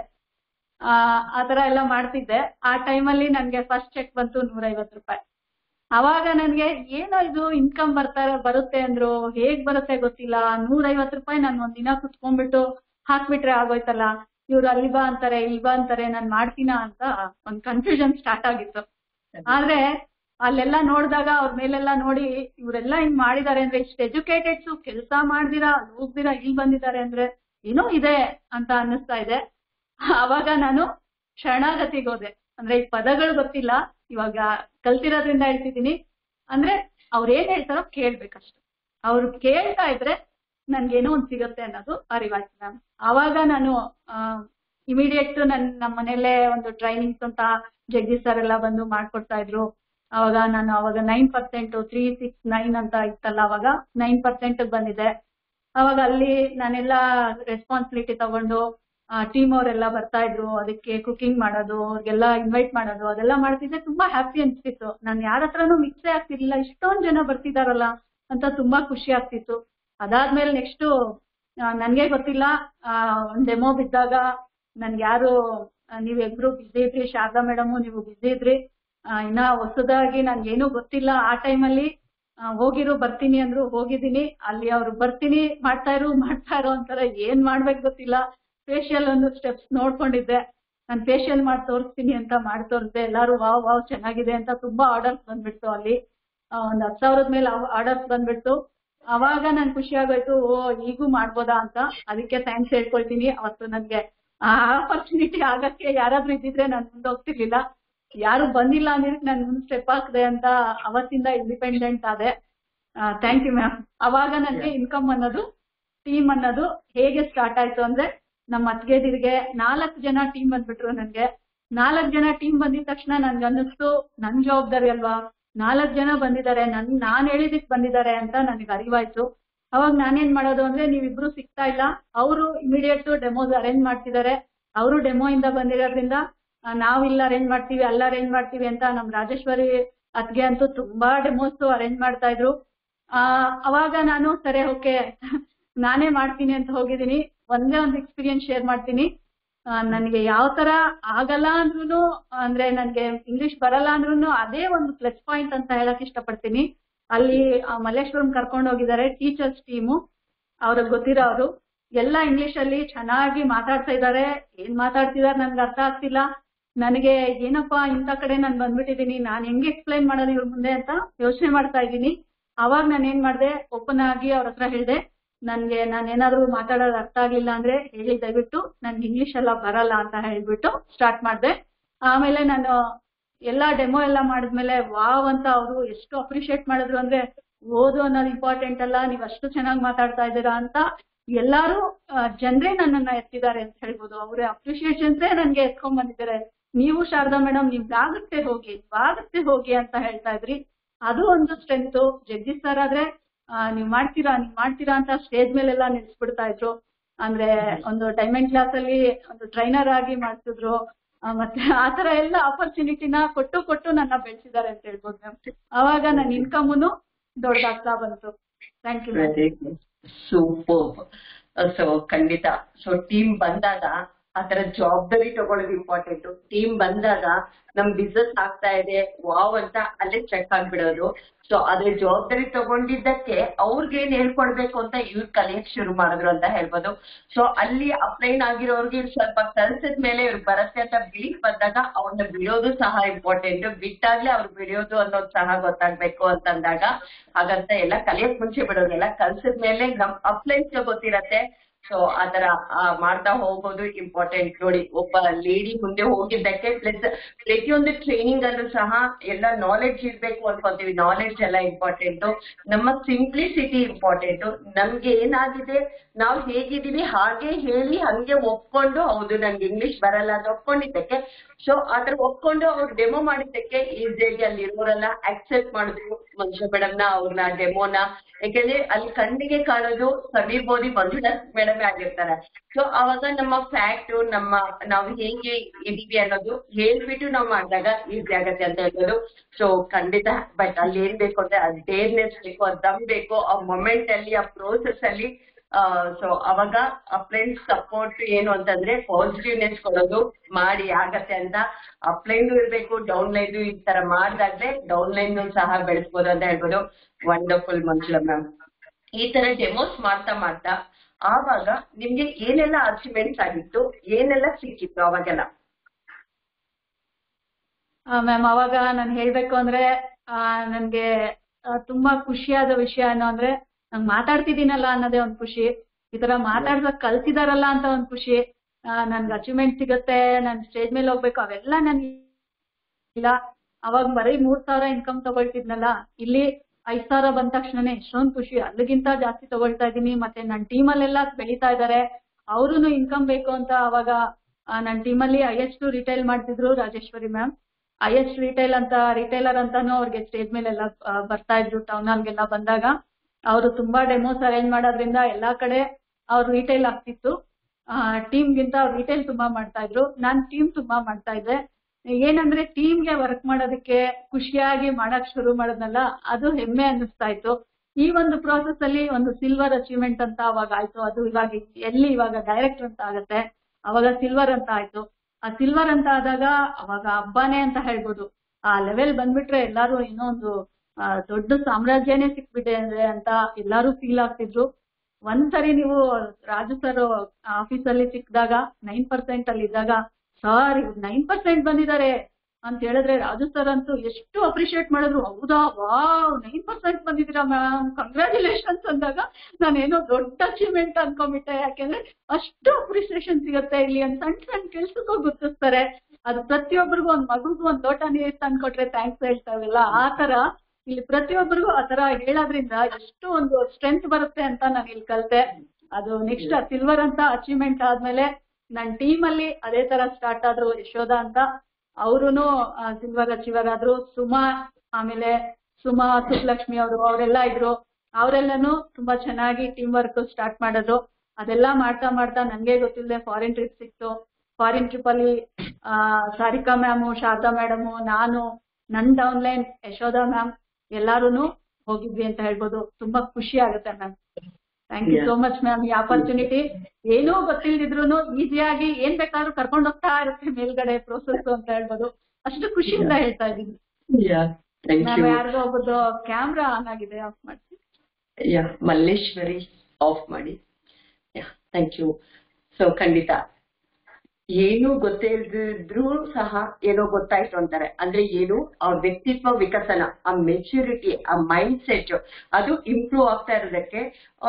ಆ ಆ ತರ ಎಲ್ಲ ಮಾಡ್ತಿದ್ದೆ. ಆ ಟೈಮಲ್ಲಿ ನನ್ಗೆ ಫಸ್ಟ್ ಚೆಕ್ ಬಂತು ನೂರೈವತ್ತು ರೂಪಾಯಿ. ಅವಾಗ ನನ್ಗೆ ಏನೋ ಇದು ಇನ್ಕಮ್ ಬರ್ತಾ ಬರುತ್ತೆ ಅಂದ್ರು, ಹೇಗ್ ಬರುತ್ತೆ ಗೊತ್ತಿಲ್ಲ. ನೂರೈವತ್ತು ರೂಪಾಯಿ ನಾನು ಒಂದಿನ ಕುತ್ಕೊಂಡ್ಬಿಟ್ಟು ಹಾಕ್ಬಿಟ್ರೆ ಆಗೋಯ್ತಲ್ಲ, ಇವ್ರು ಅಲ್ಲಿ ಬಾ ಅಂತಾರೆ ಇಲ್ಲಿ ಬಾ ಅಂತಾರೆ, ನಾನ್ ಮಾಡ್ತೀನ ಅಂತ ಒಂದ್ ಕನ್ಫ್ಯೂಷನ್ ಸ್ಟಾರ್ಟ್ ಆಗಿತ್ತು. ಆದ್ರೆ ಅಲ್ಲೆಲ್ಲ ನೋಡಿದಾಗ ಅವ್ರ ಮೇಲೆಲ್ಲ ನೋಡಿ ಇವರೆಲ್ಲ ಹಿಂಗ್ ಮಾಡಿದಾರೆ ಅಂದ್ರೆ, ಇಷ್ಟು ಎಜುಕೇಟೆಡ್ಸು ಕೆಲಸ ಮಾಡ್ದಿರಾ ಹೋಗ್ದಿರಾ ಇಲ್ಲಿ ಬಂದಿದ್ದಾರೆ ಅಂದ್ರೆ ಏನೋ ಇದೆ ಅಂತ ಅನ್ನಿಸ್ತಾ ಇದೆ. ಅವಾಗ ನಾನು ಶರಣಾಗತಿಗೆ ಹೋದೆ. ಅಂದ್ರೆ ಈ ಪದಗಳು ಗೊತ್ತಿಲ್ಲ, ಇವಾಗ ಕಲ್ತಿರೋದ್ರಿಂದ ಹೇಳ್ತಿದ್ದೀನಿ. ಅಂದ್ರೆ ಅವ್ರು ಏನ್ ಹೇಳ್ತಾರೋ ಕೇಳ್ಬೇಕಷ್ಟು. ಅವ್ರು ಕೇಳ್ತಾ ಇದ್ರೆ ನನ್ಗೇನೋ ಒಂದ್ ಸಿಗುತ್ತೆ ಅನ್ನೋದು ಅರಿವಾಯ್ತು ಮ್ಯಾಮ್. ಅವಾಗ ನಾನು ಇಮಿಡಿಯೇಟ್ ನನ್ ನಮ್ಮ ಮನೇಲೆ ಒಂದು ಟ್ರೈನಿಂಗ್ಸ್ ಅಂತ ಜಗದೀಶ್ ಸರ್ ಎಲ್ಲ ಬಂದು ಮಾಡ್ಕೊಡ್ತಾ ಇದ್ರು. ಅವಾಗ ನಾನು ಅವಾಗ nine percent three six nine ಅಂತ ಇತ್ತಲ್ಲ, ಅವಾಗ ನೈನ್ ಪರ್ಸೆಂಟ್ ಬಂದಿದೆ. ಅವಾಗ ಅಲ್ಲಿ ನಾನೆಲ್ಲ ರೆಸ್ಪಾನ್ಸಿಬಿಲಿಟಿ ತಗೊಂಡು ಟೀಮ್ ಅವರೆಲ್ಲ ಬರ್ತಾ ಇದ್ರು, ಅದಕ್ಕೆ ಕುಕಿಂಗ್ ಮಾಡೋದು, ಅವ್ರಿಗೆಲ್ಲ ಇನ್ವೈಟ್ ಮಾಡೋದು, ಅದೆಲ್ಲ ಮಾಡ್ತಿದ್ದೆ. ತುಂಬಾ ಹ್ಯಾಪಿ ಅನ್ಸ್ತಿತ್ತು. ನಾನು ಯಾರ ಹತ್ರನೂ ಮಿಕ್ಸೇ ಆಗ್ತಿರ್ಲಿಲ್ಲ, ಇಷ್ಟೊಂದ್ ಜನ ಬರ್ತಿದಾರಲ್ಲ ಅಂತ ತುಂಬಾ ಖುಷಿ ಆಗ್ತಿತ್ತು. ಅದಾದ್ಮೇಲೆ ನೆಕ್ಸ್ಟ್ ನನ್ಗೆ ಗೊತ್ತಿಲ್ಲ, ಒಂದ್ ಡೆಮೋ ಬಿದ್ದಾಗ ನನ್ಗೆ ಯಾರು ನೀವಿಬ್ರು ಬಿಸಿ ಇದ್ರಿ, ಶಾರದಾ ಮೇಡಮು ನೀವು ಬಿಸಿ ಇದ್ರಿ, ಇನ್ನ ಹೊಸದಾಗಿ ನನ್ಗೇನು ಗೊತ್ತಿಲ್ಲ. ಆ ಟೈಮಲ್ಲಿ ಹೋಗಿರು ಬರ್ತೀನಿ ಅಂದ್ರು, ಹೋಗಿದ್ದೀನಿ. ಅಲ್ಲಿ ಅವ್ರು ಬರ್ತೀನಿ ಮಾಡ್ತಾ ಇರು ಮಾಡ್ತಾ ಇರೋ ಅಂತಾರೆ, ಏನ್ ಮಾಡ್ಬೇಕು ಗೊತ್ತಿಲ್ಲ. ಫೇಶಿಯಲ್ ಒಂದು ಸ್ಟೆಪ್ಸ್ ನೋಡ್ಕೊಂಡಿದ್ದೆ, ನಾನು ಫೇಶಿಯಲ್ ಮಾಡಿ ತೋರಿಸ್ತೀನಿ ಅಂತ ಮಾಡಿ ತೋರಿಸ್ದೆ. ಎಲ್ಲಾರು ವಾವ್ ವಾವ್ ಚೆನ್ನಾಗಿದೆ ಅಂತ ತುಂಬಾ ಆರ್ಡರ್ಸ್ ಬಂದ್ಬಿಡ್ತು. ಅಲ್ಲಿ ಒಂದ್ ಹತ್ತು ಸಾವಿರದ ಮೇಲೆ ಆರ್ಡರ್ಸ್ ಬಂದ್ಬಿಡ್ತು. ಅವಾಗ ನನ್ ಖುಷಿ ಆಗೋಯ್ತು, ಓ ಈಗೂ ಮಾಡ್ಬೋದಾ ಅಂತ. ಅದಕ್ಕೆ ಥ್ಯಾಂಕ್ಸ್ ಹೇಳ್ಕೊಳ್ತೀನಿ. ಅವತ್ತು ನನ್ಗೆ ಆ ಆಪರ್ಚುನಿಟಿ ಆಗಕ್ಕೆ ಯಾರಾದ್ರೂ ಇದ್ದಿದ್ರೆ ನಾನು ಮುಂದೆ ಹೋಗ್ತಿರ್ಲಿಲ್ಲ. ಯಾರು ಬಂದಿಲ್ಲ ಅಂದ್ರೆ ನಾನು ಮುಂದೆ ಸ್ಟೆಪ್ ಹಾಕಿದೆ ಅಂತ ಅವತ್ತಿಂದ ಇಂಡಿಪೆಂಡೆಂಟ್ ಆದೆ. Thank you ma'am. ಅವಾಗ ನನ್ಗೆ ಇನ್ಕಮ್ ಅನ್ನೋದು, ಟೀಮ್ ಅನ್ನೋದು ಹೇಗೆ ಸ್ಟಾರ್ಟ್ ಆಯ್ತು ಅಂದ್ರೆ, ನಮ್ಮ ಅತ್ತಿಗೆದಿರಿಗೆ ನಾಲ್ಕು ಜನ ಟೀಮ್ ಬಂದ್ಬಿಟ್ರು. ನನ್ಗೆ ನಾಲ್ಕು ಜನ ಟೀಮ್ ಬಂದಿದ ತಕ್ಷಣ ನನ್ಗೆ ಅನ್ನಿಸ್ತು ನನ್ ಜವಾಬ್ದಾರಿ ಅಲ್ವಾ, ನಾಲ್ಕು ಜನ ಬಂದಿದ್ದಾರೆ, ನನ್ ನಾನ್ ಹೇಳಿದಕ್ ಬಂದಿದ್ದಾರೆ ಅಂತ ನನಗೆ ಅರಿವಾಯ್ತು. ಅವಾಗ ನಾನೇನ್ ಮಾಡೋದು ಅಂದ್ರೆ, ನೀವಿಬ್ರು ಸಿಗ್ತಾ ಇಲ್ಲ, ಅವರು ಇಮಿಡಿಯೇಟ್ ಡೆಮೋಸ್ ಅರೇಂಜ್ ಮಾಡ್ತಿದ್ದಾರೆ, ಅವರು ಡೆಮೋ ಇಂದ ಬಂದಿರೋದ್ರಿಂದ ನಾವ್ ಇಲ್ಲ ಅರೇಂಜ್ ಮಾಡ್ತೀವಿ ಅಲ್ಲ ಅರೇಂಜ್ ಮಾಡ್ತೀವಿ ಅಂತ ನಮ್ ರಾಜೇಶ್ವರಿ ಅತ್ಗೆ ಅಂತೂ ತುಂಬಾ ಡೆಮೋಸ್ ಅರೇಂಜ್ ಮಾಡ್ತಾ ಇದ್ರು. ಆ ಅವಾಗ ನಾನು ಸರಿ ಓಕೆ ನಾನೇ ಮಾಡ್ತೀನಿ ಅಂತ ಹೋಗಿದ್ದೀನಿ. ಒಂದೇ ಒಂದು ಎಕ್ಸ್ಪೀರಿಯನ್ಸ್ ಶೇರ್ ಮಾಡ್ತೀನಿ. ನನಗೆ ಯಾವ ತರ ಆಗಲ್ಲ ಅಂದ್ರೂ, ಅಂದ್ರೆ ನನ್ಗೆ ಇಂಗ್ಲಿಷ್ ಬರಲ್ಲ ಅಂದ್ರೂ ಅದೇ ಒಂದು ಪ್ಲಸ್ ಪಾಯಿಂಟ್ ಅಂತ ಹೇಳಕ್ ಇಷ್ಟಪಡ್ತೀನಿ. ಅಲ್ಲಿ ಮಲ್ಲೇಶ್ವರಂ ಕರ್ಕೊಂಡು ಹೋಗಿದ್ದಾರೆ ಟೀಚರ್ಸ್ ಟೀಮು, ಅವ್ರಿಗೆ ಗೊತ್ತಿರೋ ಅವರು ಎಲ್ಲ ಇಂಗ್ಲಿಷ್ ಅಲ್ಲಿ ಚೆನ್ನಾಗಿ ಮಾತಾಡ್ತಾ ಇದ್ದಾರೆ. ಏನ್ ಮಾತಾಡ್ತಿದಾರೆ ನನ್ಗೆ ಅರ್ಥ ಆಗ್ತಿಲ್ಲ. ನನಗೆ ಏನಪ್ಪಾ ಇಂಥ ಕಡೆ ನಾನು ಬಂದ್ಬಿಟ್ಟಿದೀನಿ, ನಾನ್ ಹೆಂಗ್ ಎಕ್ಸ್ಪ್ಲೈನ್ ಮಾಡೋದು ಇವ್ರ ಮುಂದೆ ಅಂತ ಯೋಚನೆ ಮಾಡ್ತಾ ಇದ್ದೀನಿ. ಅವಾಗ ನಾನು ಏನ್ ಮಾಡ್ದೆ, ಓಪನ್ ಆಗಿ ಅವ್ರ ಹತ್ರ ಹೇಳ್ದೆ, ನನ್ಗೆ ನಾನು ಏನಾದ್ರು ಮಾತಾಡೋದು ಅರ್ಥ ಆಗ್ಲಿಲ್ಲ ಅಂದ್ರೆ ಹೇಳಿ ದಯವಿಟ್ಟು, ನನ್ಗೆ ಇಂಗ್ಲಿಷ್ ಎಲ್ಲ ಬರಲ್ಲ ಅಂತ ಹೇಳ್ಬಿಟ್ಟು ಸ್ಟಾರ್ಟ್ ಮಾಡ್ದೆ. ಆಮೇಲೆ ನಾನು ಎಲ್ಲಾ ಡೆಮೋ ಎಲ್ಲ ಮಾಡಿದ್ಮೇಲೆ ವಾವ್ ಅಂತ ಅವರು ಎಷ್ಟು ಅಪ್ರಿಶಿಯೇಟ್ ಮಾಡಿದ್ರು ಅಂದ್ರೆ, ಓದು ಅನ್ನೋದು ಇಂಪಾರ್ಟೆಂಟ್ ಅಲ್ಲ, ನೀವ್ ಅಷ್ಟು ಚೆನ್ನಾಗಿ ಮಾತಾಡ್ತಾ ಇದ್ದೀರಾ ಅಂತ ಎಲ್ಲಾರು ಜನರೇ ನನ್ನನ್ನ ಎತ್ತಿದ್ದಾರೆ ಅಂತ ಹೇಳ್ಬೋದು. ಅವ್ರ ಅಪ್ರಿಶಿಯೇಷನ್ಸೇ ನನ್ಗೆ ಎತ್ಕೊಂಡ್ ಬಂದಿದ್ದಾರೆ. ನೀವು ಶಾರದಾ ಮೇಡಮ್ ನಿಮ್ಗೆ ಆಗುತ್ತೆ ಹೋಗಿ ಆಗುತ್ತೆ ಹೋಗಿ ಅಂತ ಹೇಳ್ತಾ ಇದ್ರಿ. ಅದು ಒಂದು ಸ್ಟ್ರೆಂತ್. ಜಗದೀಶ್ ಸರ್ ಆದ್ರೆ ನೀವ್ ಮಾಡ್ತೀರಾ ನೀವ್ ಮಾಡ್ತೀರಾ ಅಂತ ಸ್ಟೇಜ್ ಮೇಲೆಲ್ಲ ನಿಲ್ಸ್ಬಿಡ್ತಾ ಇದ್ರು. ಅಂದ್ರೆ ಒಂದು ಡೈಮಂಡ್ ಕ್ಲಾಸ್ ಅಲ್ಲಿ ಒಂದು ಟ್ರೈನರ್ ಆಗಿ ಮಾಡ್ತಿದ್ರು. ಮತ್ತೆ ಆತರ ಎಲ್ಲ ಆಪರ್ಚುನಿಟಿನ ಕೊಟ್ಟು ಕೊಟ್ಟು ನನ್ನ ಬೆಳೆಸಿದ್ದಾರೆ ಅಂತ ಹೇಳ್ಬೋದು ಮ್ಯಾಮ್. ಅವಾಗ ನನ್ನ ಇನ್ಕಮ್ನು ದೊಡ್ಡದಾಗ್ತಾ ಬಂತು. Thank you ma'am. Super. So ಖಂಡಿತ. ಸೊ ಟೀಮ್ ಬಂದಾಗ ಆತರ ಜವಾಬ್ದಾರಿ ತಗೊಳ್ಳೋದು ಇಂಪಾರ್ಟೆಂಟ್. ಟೀಮ್ ಬಂದಾಗ ನಮ್ ಬಿಸ್ನೆಸ್ ಆಗ್ತಾ ಇದೆ ವಾವ್ ಅಂತ ಅಲ್ಲೇ ಚೆಕ್ ಆಗ್ಬಿಡೋದು. ಸೊ ಅದ್ರ ಜವಾಬ್ದಾರಿ ತಗೊಂಡಿದ್ದಕ್ಕೆ ಅವ್ರಿಗೇನ್ ಹೇಳ್ಕೊಡ್ಬೇಕು ಅಂತ ಇವ್ರು ಕಲಿಯಕ್ ಶುರು ಮಾಡಿದ್ರು ಅಂತ ಹೇಳ್ಬೋದು. ಸೊ ಅಲ್ಲಿ ಅಪ್ಲೈನ್ ಆಗಿರೋರ್ಗೆ ಸ್ವಲ್ಪ ಕಲ್ಸಿದ ಮೇಲೆ ಇವ್ರು ಬರತ್ತೆ ಅಂತ ಬಿಲಿಕ್ ಬಂದಾಗ ಅವ್ರನ್ನ ಬಿಡೋದು ಸಹ ಇಂಪಾರ್ಟೆಂಟ್. ಬಿಟ್ಟಾಗ್ಲೇ ಅವ್ರು ಬಿಡೋದು ಅನ್ನೋದು ಸಹ ಗೊತ್ತಾಗ್ಬೇಕು ಅಂತಂದಾಗ, ಹಾಗಂತ ಎಲ್ಲ ಕಲಿಯಕ್ ಮುಂಚೆ ಬಿಡೋದು, ಎಲ್ಲ ಕಲ್ಸಿದ ಮೇಲೆ ನಮ್ ಅಪ್ಲೈನ್ಸ್ ಗೊತ್ತಿರತ್ತೆ. ಸೊ ಆತರ ಮಾಡ್ತಾ ಹೋಗೋದು ಇಂಪಾರ್ಟೆಂಟ್. ನೋಡಿ, ಒಬ್ಬ ಲೇಡಿ ಮುಂದೆ ಹೋಗಿದ್ದಕ್ಕೆ ಪ್ಲಸ್ ಪ್ರತಿಯೊಂದು ಟ್ರೈನಿಂಗ್ ಅಲ್ಲೂ ಸಹ ಎಲ್ಲ ನಾಲೆಡ್ಜ್ ಇರ್ಬೇಕು ಅನ್ಕೊಂತೀವಿ. ನಾಲೆಡ್ಜ್ ಎಲ್ಲ ಇಂಪಾರ್ಟೆಂಟ್. ನಮ್ಮ ಸಿಂಪ್ಲಿಸಿಟಿ ಇಂಪಾರ್ಟೆಂಟ್. ನಮ್ಗೆ ಏನಾಗಿದೆ ನಾವು ಹೇಗಿದೀವಿ ಹಾಗೆ ಹೇಳಿ ಹಂಗೆ ಒಪ್ಕೊಂಡು, ಹೌದು ನನ್ಗೆ ಇಂಗ್ಲಿಷ್ ಬರಲ್ಲ ಅಂತ ಒಪ್ಕೊಂಡಿದ್ದಕ್ಕೆ, ಸೊ ಆತರ ಒಪ್ಕೊಂಡು ಅವ್ರು ಡೆಮೋ ಮಾಡಿದ್ದಕ್ಕೆ ಈಸಿಯಾಗಿ ಅಲ್ಲಿ ಇರೋರೆಲ್ಲ ಅಕ್ಸೆಪ್ಟ್ ಮಾಡಿದ್ರು ಮನುಷ್ಯ ಮೇಡಮ್ನ, ಅವ್ರನ್ನ ಡೆಮೋನ. ಯಾಕಂದ್ರೆ ಅಲ್ಲಿ ಕಣ್ಣಿಗೆ ಕಾಣೋದು ಸಮೀರ್ ಮೋದಿ ಮಂಜುನಾಥ್ ಮೇಡಮ್ ಕಡಿಮೆ ಆಗಿರ್ತಾರೆ. ಸೊ ಅವಾಗ ನಮ್ಮ ಫ್ಯಾಕ್ಟ್ ನಮ್ಮ ನಾವು ಹೇಗೆ ಇದೀವಿ ಅನ್ನೋದು ಹೇಳ್ಬಿಟ್ಟು ನಾವು ಮಾಡಿದಾಗ ಈಸಿ ಆಗತ್ತೆ ಅಂತ ಹೇಳ್ಬೋದು. ಸೊ ಖಂಡಿತ ಬಟ್ ಅಲ್ಲಿ ಏನ್ ಬೇಕು ಅಂದ್ರೆ ಅದು ಡೇರ್ನೆಸ್ ಬೇಕು, ಅದು ದಮ್ ಬೇಕು, ಆ ಮೊಮೆಂಟ್ ಅಲ್ಲಿ ಆ ಪ್ರೋಸೆಸ್ ಅಲ್ಲಿ. ಸೊ ಅವಾಗ ಅಪ್ಲೈನ್ ಸಪೋರ್ಟ್ ಏನು ಅಂತಂದ್ರೆ ಪಾಸಿಟಿವ್ನೆಸ್ ಕೊಡೋದು, ಮಾಡಿ ಆಗತ್ತೆ ಅಂತ. ಅಪ್ಲೈನ್ ಇರ್ಬೇಕು, ಡೌನ್ ಲೈನ್ ಈ ತರ ಮಾಡಿದಾಗ್ಲೇ ಡೌನ್ ಲೈನ್ ಸಹ ಬೆಳೆಸ್ಬೋದು ಅಂತ ಹೇಳ್ಬೋದು. Wonderful Manjula ma'am. ಈ ತರ ಡೆಮೋಸ್ ಮಾಡ್ತಾ ಮಾಡ್ತಾ ಆವಾಗ ನಿಮ್ಗೆ ಏನೆಲ್ಲ ಅಚೀವ್ಮೆಂಟ್ಸ್ ಆಗಿತ್ತು, ಏನೆಲ್ಲ ಸಿಕ್ಕಿತ್ತು ಅವಾಗೆಲ್ಲ? ಮ್ಯಾಮ್ ಅವಾಗ ನಾನು ಹೇಳ್ಬೇಕು ಅಂದ್ರೆ ನನ್ಗೆ ತುಂಬಾ ಖುಷಿಯಾದ ವಿಷಯ ಏನೋ ಅಂದ್ರೆ ನಂಗೆ ಮಾತಾಡ್ತಿದ್ದೀನಲ್ಲ ಅನ್ನೋದೇ ಒಂದ್ ಖುಷಿ, ಈ ತರ ಮಾತಾಡ್ಸಕ್ ಕಲ್ಸಿದಾರಲ್ಲ ಅಂತ ಒಂದ್ ಖುಷಿ, ನನ್ಗೆ ಅಚೀವ್ಮೆಂಟ್ ಸಿಗತ್ತೆ, ನಾನ್ ಸ್ಟೇಜ್ ಮೇಲೆ ಹೋಗ್ಬೇಕು, ಅವೆಲ್ಲ ನನ್ ಇಲ್ಲ. ಅವಾಗ ಬರೀ ಮೂರ್ ಸಾವಿರ ಇನ್ಕಮ್ ತಗೊಳ್ತಿದ್ನಲ್ಲ, ಇಲ್ಲಿ ಐದ್ ಸಾವಿರ ಬಂದ ತಕ್ಷಣನೇ ಎಷ್ಟೊಂದ್ ಖುಷಿ, ಅಲ್ಲಿಗಿಂತ ಜಾಸ್ತಿ ತಗೊಳ್ತಾ ಇದೀನಿ. ಮತ್ತೆ ನನ್ನ ಟೀಮಲ್ಲೆಲ್ಲ ಬೆಳೀತಾ ಇದಾರೆ, ಅವ್ರುನು ಇನ್ಕಮ್ ಬೇಕು ಅಂತ. ಅವಾಗ ನನ್ನ ಟೀಮಲ್ಲಿ ಹೈಯೆಸ್ಟ್ ರಿಟೈಲ್ ಮಾಡ್ತಿದ್ರು ರಾಜೇಶ್ವರಿ ಮ್ಯಾಮ್. ಹೈಯೆಸ್ಟ್ ರಿಟೈಲ್ ಅಂತ ರಿಟೈಲರ್ ಅಂತಾನು ಅವ್ರಿಗೆ ಸ್ಟೇಜ್ ಮೇಲೆಲ್ಲ ಬರ್ತಾ ಇದ್ರು. ಟೌನ್ ಹಾಲ್ಗೆಲ್ಲ ಬಂದಾಗ ಅವರು ತುಂಬಾ ಡೆಮೋಸ್ ಅರೇಂಜ್ ಮಾಡೋದ್ರಿಂದ ಎಲ್ಲಾ ಕಡೆ ಅವ್ರು ರಿಟೈಲ್ ಆಗ್ತಿತ್ತು. ಟೀಮ್ಗಿಂತ ಅವ್ರು ರಿಟೈಲ್ ತುಂಬಾ ಮಾಡ್ತಾ ಇದ್ರು, ನಾನ್ ಟೀಮ್ ತುಂಬಾ ಮಾಡ್ತಾ ಇದ್ದೆ. ಏನಂದ್ರೆ ಟೀಮ್ಗೆ ವರ್ಕ್ ಮಾಡೋದಕ್ಕೆ ಖುಷಿಯಾಗಿ ಮಾಡಕ್ ಶುರು ಮಾಡೋದ್ನಲ್ಲ, ಅದು ಹೆಮ್ಮೆ ಅನ್ನಿಸ್ತಾ ಇತ್ತು. ಈ ಒಂದು ಪ್ರೋಸೆಸ್ ಅಲ್ಲಿ ಒಂದು ಸಿಲ್ವರ್ ಅಚೀವ್ಮೆಂಟ್ ಅಂತ ಅವಾಗ ಆಯ್ತು. ಅದು ಇವಾಗ ಎಲ್ಲಿ ಇವಾಗ ಡೈರೆಕ್ಟರ್ ಅಂತ ಆಗತ್ತೆ, ಅವಾಗ ಸಿಲ್ವರ್ ಅಂತ ಆಯ್ತು. ಆ ಸಿಲ್ವರ್ ಅಂತ ಆದಾಗ ಅವಾಗ ಹಬ್ಬನೇ ಅಂತ ಹೇಳ್ಬೋದು. ಆ ಲೆವೆಲ್ ಬಂದ್ಬಿಟ್ರೆ ಎಲ್ಲಾರು ಏನೋ ಒಂದು ದೊಡ್ಡ ಸಾಮ್ರಾಜ್ಯನೇ ಸಿಕ್ಬಿಟ್ಟಿದೆ ಅಂತ ಎಲ್ಲಾರು ಫೀಲ್ ಆಗ್ತಿದ್ರು. ಒಂದ್ಸರಿ ನೀವು ರಾಜು ಸರ್ ಆಫೀಸಲ್ಲಿ ಸಿಕ್ಕಿದಾಗ ನೈನ್ ಪರ್ಸೆಂಟ್ ಅಲ್ಲಿ ಇದ್ದಾಗ, ಸರ್ ನೈನ್ ಪರ್ಸೆಂಟ್ ಬಂದಿದ್ದಾರೆ ಅಂತ ಹೇಳಿದ್ರೆ ರಾಜು ಸರ್ ಅಂತೂ ಎಷ್ಟು ಅಪ್ರಿಶಿಯೇಟ್ ಮಾಡಿದ್ರು. ಹೌದಾ, ವಾವ್ ನೈನ್ ಪರ್ಸೆಂಟ್ ಬಂದಿದ್ದೀರಾ ಮ್ಯಾಮ್, ಕಂಗ್ರ್ಯಾಚುಲೇಷನ್ಸ್ ಅಂದಾಗ ನಾನೇನೋ ದೊಡ್ಡ ಅಚೀವ್ಮೆಂಟ್ ಅನ್ಕೊಂಡ್ಬಿಟ್ಟೆ. ಯಾಕೆಂದ್ರೆ ಅಷ್ಟು ಅಪ್ರಿಸಿಯೇಷನ್ ಸಿಗುತ್ತೆ ಇಲ್ಲಿ ಅಂತ. ಸಣ್ಣ ಸಣ್ಣ ಕೆಲ್ಸಕ್ಕೂ ಗುರ್ತಿಸ್ತಾರೆ. ಅದು ಪ್ರತಿಯೊಬ್ಬರಿಗೂ ಒಂದ್ ಮಗುಗೂ ಒಂದ್ ಲೋಟ ನೀರು ತಂದ್ಕೊಟ್ರೆ ಥ್ಯಾಂಕ್ಸ್ ಹೇಳ್ತಾವಲ್ಲ, ಆ ತರ ಇಲ್ಲಿ ಪ್ರತಿಯೊಬ್ಬರಿಗೂ ಆ ತರ ಹೇಳೋದ್ರಿಂದ ಎಷ್ಟು ಒಂದು ಸ್ಟ್ರೆಂತ್ ಬರುತ್ತೆ ಅಂತ ನಾನು ಇಲ್ಲಿ ಕಲಿತೆ. ಅದು ನೆಕ್ಸ್ಟ್ ಸಿಲ್ವರ್ ಅಂತ ಅಚೀವ್ಮೆಂಟ್ ಆದ್ಮೇಲೆ ನನ್ನ ಟೀಮ್ ಅಲ್ಲಿ ಅದೇ ತರ ಸ್ಟಾರ್ಟ್ ಆದ್ರು. ಯಶೋಧ ಅಂತ ಅವರುನು ಸಿಲ್ವರ್ ಅಚೀವರ್ ಆದ್ರು. ಸುಮಾ, ಆಮೇಲೆ ಸುಮಾ ಸುಬ್ಲಕ್ಷ್ಮಿ ಅವರು, ಅವರೆಲ್ಲ ಇದ್ರು. ಅವರೆಲ್ಲನೂ ತುಂಬಾ ಚೆನ್ನಾಗಿ ಟೀಮ್ ವರ್ಕ್ ಸ್ಟಾರ್ಟ್ ಮಾಡಿದ್ರು. ಅದೆಲ್ಲ ಮಾಡ್ತಾ ಮಾಡ್ತಾ ನನ್ಗೆ ಗೊತ್ತಿಲ್ಲದೆ ಫಾರಿನ್ ಟ್ರಿಪ್ ಸಿಕ್ತು. ಫಾರಿನ್ ಟ್ರಿಪ್ ಅಲ್ಲಿ ಆ ಸಾರಿಕಾ ಮ್ಯಾಮು, ಶಾರದಾ ಮೇಡಮು, ನಾನು, ನನ್ ಡೌನ್ಲೈನ್ ಯಶೋಧ ಮ್ಯಾಮ್ ಎಲ್ಲಾರುನು ಹೋಗಿದ್ವಿ ಅಂತ ಹೇಳ್ಬೋದು. ತುಂಬಾ ಖುಷಿ ಆಗುತ್ತೆ ma'am. Thank you so much ma'am. ಈ ಆಪರ್ಚುನಿಟಿ ಏನೂ ಗೊತ್ತಿಲ್ದಿದ್ರು ಈಸಿಯಾಗಿ ಏನ್ ಬೇಕಾದ್ರೂ ಕರ್ಕೊಂಡು ಹೋಗ್ತಾ ಇರುತ್ತೆ ಮೇಲ್ಗಡೆ ಪ್ರೋಸೆಸ್ ಅಂತ ಹೇಳ್ಬೋದು. ಅಷ್ಟು ಖುಷಿಯಿಂದ ಹೇಳ್ತಾ ಇದ್ದೀನಿ ಮ್ಯಾಮ್. ಯಾರಿಗೋ ಒಬ್ಬದು ಕ್ಯಾಮ್ರಾ ಆನ್ ಆಗಿದೆ, ಆಫ್ ಮಾಡ್ತೀನಿ. ಯಾ ಮಲ್ಲೇಶ್ವರಿ ಆಫ್ ಮಾಡಿ. ಯಾ ಥ್ಯಾಂಕ್ ಯು. ಸೊ ಖಂಡಿತ ಏನು ಗೊತ್ತಿಲ್ದಿದ್ರು ಸಹ ಏನೋ ಗೊತ್ತಾಯ್ತು ಅಂತಾರೆ. ಅಂದ್ರೆ ಏನು, ಆ ವ್ಯಕ್ತಿತ್ವ ವಿಕಸನ, ಆ ಮೆಚ್ಯೂರಿಟಿ, ಆ ಮೈಂಡ್ ಸೆಟ್ ಅದು ಇಂಪ್ರೂವ್ ಆಗ್ತಾ ಇರೋದಕ್ಕೆ